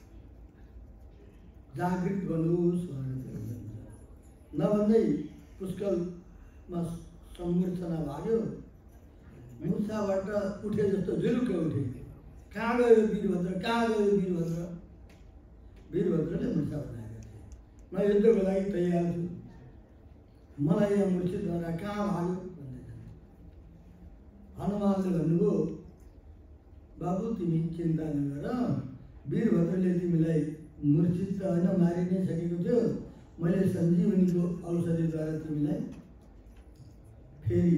जागृत बनोस् नभन्दै पुष्कलमा सम्मूर्छना भाग्यो। मूर्छाबाट उठे जस्तो जुरुक्क उठे। कहाँ गयो वीरभद्र, कहाँ गयो वीरभद्र? वीरभद्रले मूर्छा बनाएको थिए। म युद्धको लागि तयार छु, मलाई यहाँ मूर्छित गरेर कहाँ भाग्यो भन्दै। हनुमानले भन्नुभयो, बाबु तिमी चिन्ता नगर, वीरभद्रले तिमीलाई मूर्छित त होइन मारि नै सकेको थियो। मैले सञ्जीवनीको औषधिद्वारा तिमीलाई फेरि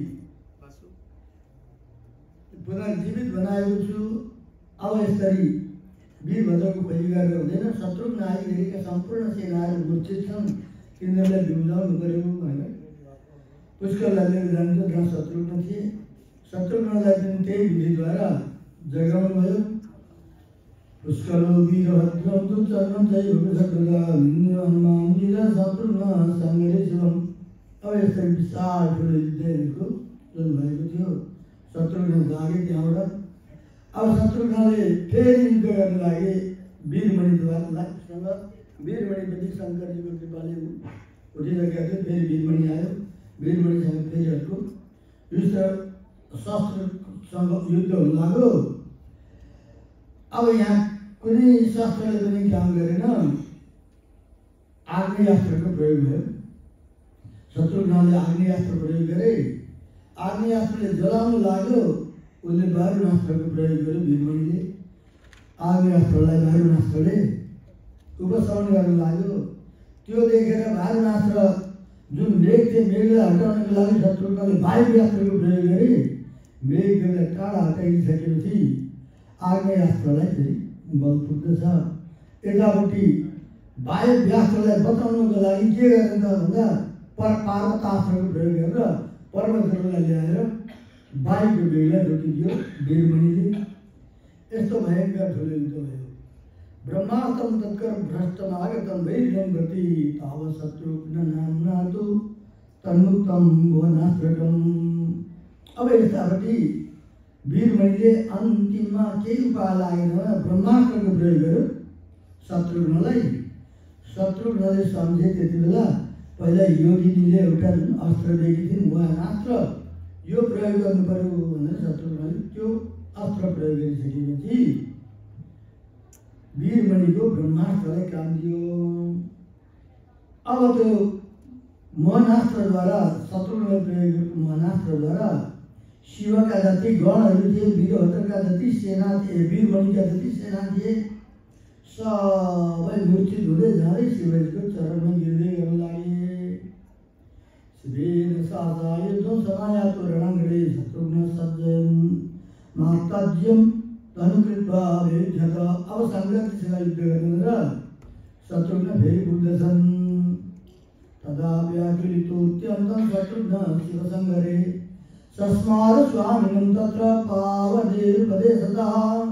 पुनर्जीवित बनाएको छु। अब यसरी वीरभद्रको खोजी गरेर हुँदैन। शत्रुघ्न आइगरीका सम्पूर्ण सेनाहरू मूर्छित छन्, तिनीहरूलाई बिउजाउनु पर्यो भनेर पुष्कललाई लिएर जान्छ जहाँ शत्रुघ्न थिए। शत्रुघ्नलाई पनि त्यही विधिद्वारा जगाउनु भयो। पुष्कलो वीरभद्रं तु चरणं हनुमानजी र शत्रुघ्न सङ्गरे शिवम। अब यसरी विशाल ठुलो युद्धहरूको जुन भएको थियो, शत्रुघ्न जागे त्यहाँबाट। अब शत्रुघ्नले फेरि युद्ध गर्न लागे वीरमणिसँग। वीरमणिपछि शङ्करजीको कृपाले उठिसकेका थियो। फेरि वीरमणि आयो, वीरमणिसँग फेरि अर्को शस्त्रसँग युद्ध हुन लाग्यो। अब यहाँ कुनै शस्त्रले पनि काम गरेन, आग्नेयास्त्रको प्रयोग भयो। शत्रुघ्नले आग्नेयास्त्र प्रयोग गरे। आग्नेयास्त्रले जलाउन लाग्यो, उसले वारुणास्त्रको प्रयोग गर्यो। वीरमणिले आग्नेयास्त्रलाई वारुणास्त्रले उपशमन गर्न लाग्यो। त्यो देखेर वारुणास्त्र जुन मेघ थियो, मेघलाई हटाउनको लागि शत्रुघ्नले वायुव्यास्त्रको प्रयोग गरे। मेघलाई टाढा हटाइसकेपछि आग्नेयास्त्रलाई फेरि बल पुग्दछ। यतापट्टि वायुव्यास्त्रलाई बचाउनको लागि के गर्ने त भन्दा पार्वतास्त्रको प्रयोग गरेर पर्वतहरूलाई ल्याएर वायुको वेगलाई रोकिदियो वीरमणिले। यस्तो भयङ्कर ठुलो युद्ध भयो। ब्रह्मास्त्रं तत्कर भ्रष्टमागतं वैर्यं प्रति तावत् शत्रुघ्न नाम्ना तु तन्मुक्तं भुवनास्त्रकम्। अब यतापट्टि वीरमणिले अन्तिममा केही उपाय लागेन, ब्रह्मास्त्रको प्रयोग गर्यो शत्रुघ्नलाई। शत्रुघ्नले सम्झे त्यति बेला पहिला योगिनीले एउटा जुन अस्त्र दिएकी थिइन्, भुवनास्त्र, यो प्रयोग गर्नु पर्यो भनेर शत्रुघ्नले त्यो अस्त्र प्रयोग गरिसकेपछि वीरमणिको ब्रह्मास्त्रलाई काम दियो। अब त्यो मोहनास्त्रद्वारा, शत्रुघ्नले प्रयोग गरेको मोहनास्त्रद्वारा शिवका जति गणहरू थिए, वीरभद्रका जति सेना थिए, वीरमणिका जति सेना थिए, सबै मूर्छित हुँदै जाँदै शिवजीको चरणमा गिर्दै गर्न लागे। शिवेन सासा युद्धं समायातो रणङ्गणे शत्रुघ्न सज्जयन् माताज्यं तनुकृत्वा भेद्यत। अब शङ्करजीसँग युद्ध गर्नु र शत्रुघ्न फेरि बुझ्दछन्। तदा व्याकुलितोऽत्यन्तं शत्रुघ्न शिवसङ्गरे सस्मार स्वामिनं तत्र पावदेरुपदेशतः।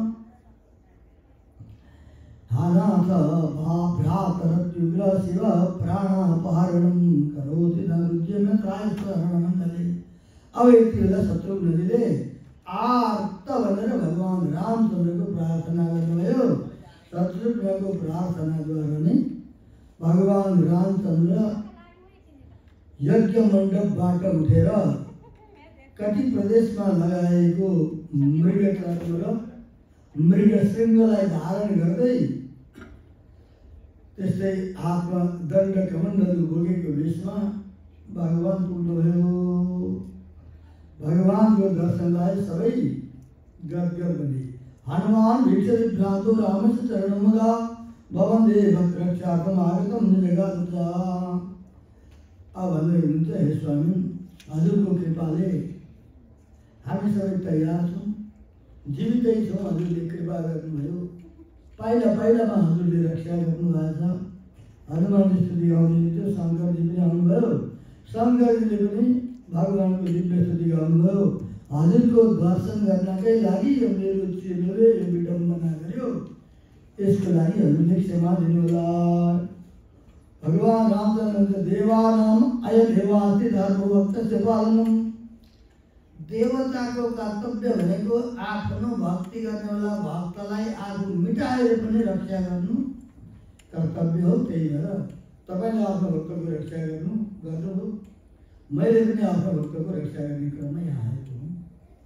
हानाथ भ्रातरत्युग्र शिव प्राणापहरणं करोति न रुज्यम त्रायस्वहरणमण्डले। अब यति बेला शत्रुघ्नजीले आर्त भनेर भगवान रामचन्द्रको प्रार्थना गर्नुभयो। शत्रुघ्नको प्रार्थनाद्वारा नै भगवान रामचन्द्र यज्ञ मण्डपबाट उठेर कति प्रदेशमा लगाएको मृगचर्म र मृगशृङ्गलाई धारण गर्दै त्यस्तै हातमा दण्ड कमण्डलु बोकेको भेषमा भगवान पुग्नुभयो। भगवानको दर्शनलाई सबै गदगद बने। हनुमान भिक्षविभ्रान्तो रामस्य चरणमुदा भवन्दे भक्तरक्षार्थम् आगतं निजगादुता। अब भन्दै हुनुहुन्छ, हे स्वामी, हजुरको कृपाले हामी सबै तयार छौँ, जीवितै छौँ। हजुरले कृपा गर्नुभयो, पाइला पाइलामा हजुरले रक्षा गर्नुभएको छ। हनुमानजी स्तुति गाउनुहुन्थ्यो, शङ्करजी पनि आउनुभयो। शङ्करजीले पनि भगवानको दिव्य स्तुति गाउनुभयो। हजुरको दर्शन गर्नकै लागि यो मेरो चेलोले यो विडम्बना गर्यो, यसको लागि हजुरले क्षमा दिनुहोला। भगवान रामचन्द्र देवानाम अयमेवास्ति धर्मभक्तस्य पालनम्। देवताको कर्तव्य भनेको आफ्नो भक्ति गर्नेवाला भक्तलाई आफू मिटाएर पनि रक्षा गर्नु कर्तव्य हो। त्यही भएर तपाईँले आफ्नो भक्तको रक्षा गर्नुभयो, मैले पनि आफ्नो भक्तको रक्षा गर्ने क्रममै आएको हुँ।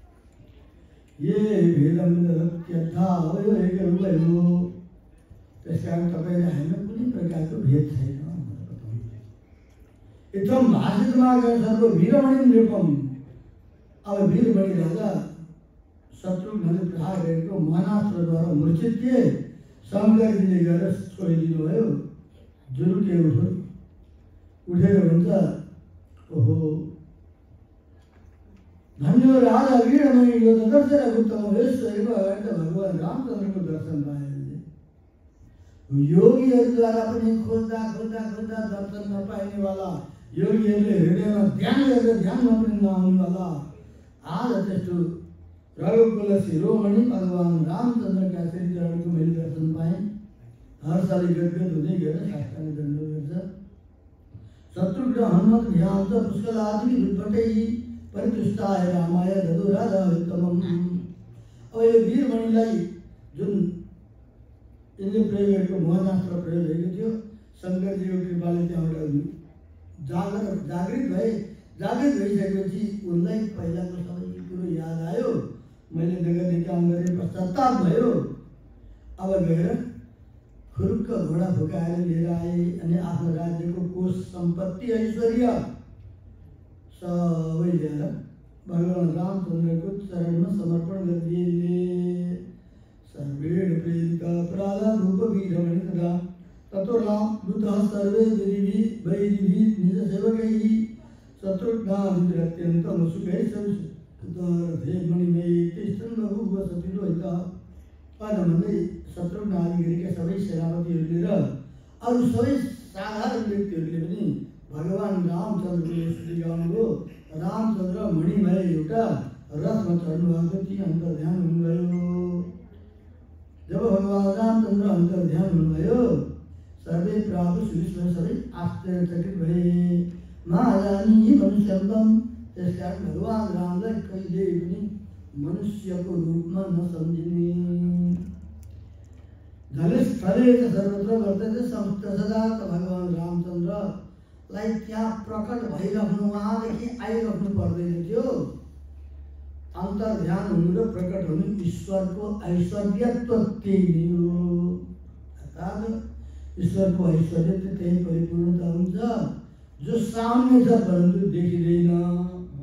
ये भेदमित्यर्था हो, यो एक रूपै हो। त्यस कारण तपाईँले हामीमा कुनै प्रकारको भेद छैन। इत्थं भाषितमागं सर्ववीरमणिं नृपम्। अब वीरमणि राजा शत्रुघ्नले प्रहार गरेको मानास्त्रद्वारा मूर्छित थिए। शङ्करजीले गएर छोडिदिनु भयो। जुरुटे उठेर भन्छ, ओहो धन्य राजा वीरमणि, यो त दर्शन उत्तम ऐश्वर्यको अगाडि त भगवान रामचन्द्रको दर्शन पाए। योगीहरूद्वारा पनि खोज्दा खोज्दा खोज्दा दर्शन नपाइनेवाला, योगीहरूले हृदयमा ध्यान गरेर ध्यानमा पनि नआउनेवाला आज त्यस्तो रघुकुल शिरोमणि भगवान रामचन्द्रका श्रीचरणको मैले दर्शन पाएँ। हर्षले गदगद हुँदै गएर शास्त्रले दण्ड गर्छ। शत्रुघ्न हनुमत ध्यान पुष्कलादि विद्वटै परितुष्टाय रामाय ददु राजा उत्तमम्। अब यो वीरमणिलाई जुन यिनले प्रयोग गरेको मोहनास्त्र प्रयोग भएको थियो, शङ्करजीको कृपाले त्यहाँबाट जागृत भइसकेपछि उनलाई पहिलाको सबै कुरो याद आयो। मैले नगर्ने काम गरेँ, पश्चाताप भयो। अब गएर खुरुक्क घोडा फुकाएर लिएर आए अनि आफ्नो राज्यको कोष सम्पत्ति ऐश्वर्य सबै ल्याएर भगवान रामचन्द्रको चरणमा समर्पण गरिदिए। सर्वेण प्रेरिता प्रारब्धरूपवीरमणि तदा ततो रामदूतः सर्वे वैरिभिः निजसेवकैः शत्रुघ्नादित्यन्तं सुखैः सविशुद्धरथे मणिमये तिष्ठन् बभूव सतिरोहितः। भन्दै शत्रुघ्न आदि गरेका सबै सेनापतिहरूले र अरू सबै साधारण व्यक्तिहरूले पनि भगवान रामचन्द्रको स्तुति गाउनुभयो। रामचन्द्र मणिमय एउटा रथमा चढ्नुभएको ती अन्तर्ध्यान हुनुभयो। जब भगवान रामचन्द्र अन्तर्ध्यान हुनुभयो, सर्वे प्राप्त सुविस्मय सबै आश्चर्यचकित भए। महारानी मनुष्यन्तम। त्यस कारण भगवान रामलाई कहिले पनि मनुष्यको रूपमा नसम्झिने। जलस्थले सर्वत्र वर्तते सदा भगवान रामचन्द्रलाई त्यहाँ प्रकट भइरहनु, उहाँदेखि आइरहनु पर्दैन थियो। अन्तर्ध्यान हुनु र प्रकट हुनु ईश्वरको ऐश्वर्यत्व त्यही नै हो। अर्थात् ईश्वरको ऐश्वर्य त्यही परिपूर्णता हुन्छ जो सामने छ परन्तु देखिँदैन,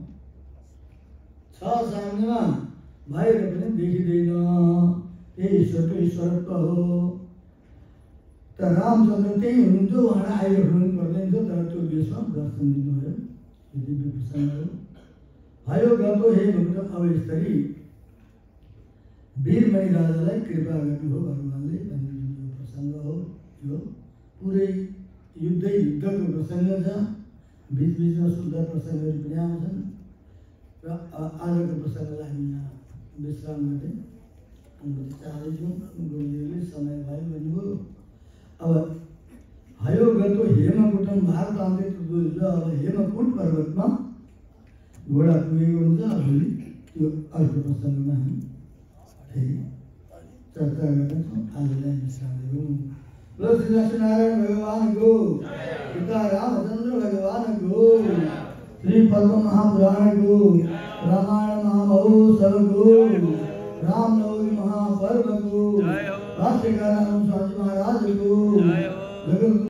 छ सामनेमा भएर पनि देखिँदैन। त्यही ईश्वरको ईश्वरत्व हो। त रामचन्द्र त्यही हुनुहुन्थ्यो, उहाँलाई आइरहनु पर्दैन थियो, तर त्यो बेसमा दर्शन दिनुभयो। दिव्य प्रसङ्ग भयो गतो हे भक्त। अब यसरी वीरमणि राजालाई कृपा गर्नुभयो भगवानले भन्ने प्रसङ्ग हो यो। पुरै युद्धै युद्धको प्रसङ्ग छ। बिचबिचमा शुद्ध प्रसङ्गहरू पनि आउँछन् र आजको प्रसङ्गलाई हामी यहाँ विश्राम गर्दै अनुमति चाहदैछौँ। गुरुदेवले समय भयो भन्नुभयो। अब हयो गतो हेमकुटम भारतान्ते हिजो अब हेमकुट पर्वतमा घोडा पुगेको हुन्छ। भोलि त्यो अर्को प्रसङ्गमा हामी फेरि चर्चा गर्नेछौँ। आजलाई विश्राम दिउँ। बोलो श्री लक्ष्मीनारायण भगवान को, पिता रामचंद्र भगवान को, श्री पद्म महापुराण को, रामायण महामहोत्सव को, रामनवमी महापर्व को, भाष्यकार स्वामी महाराज को,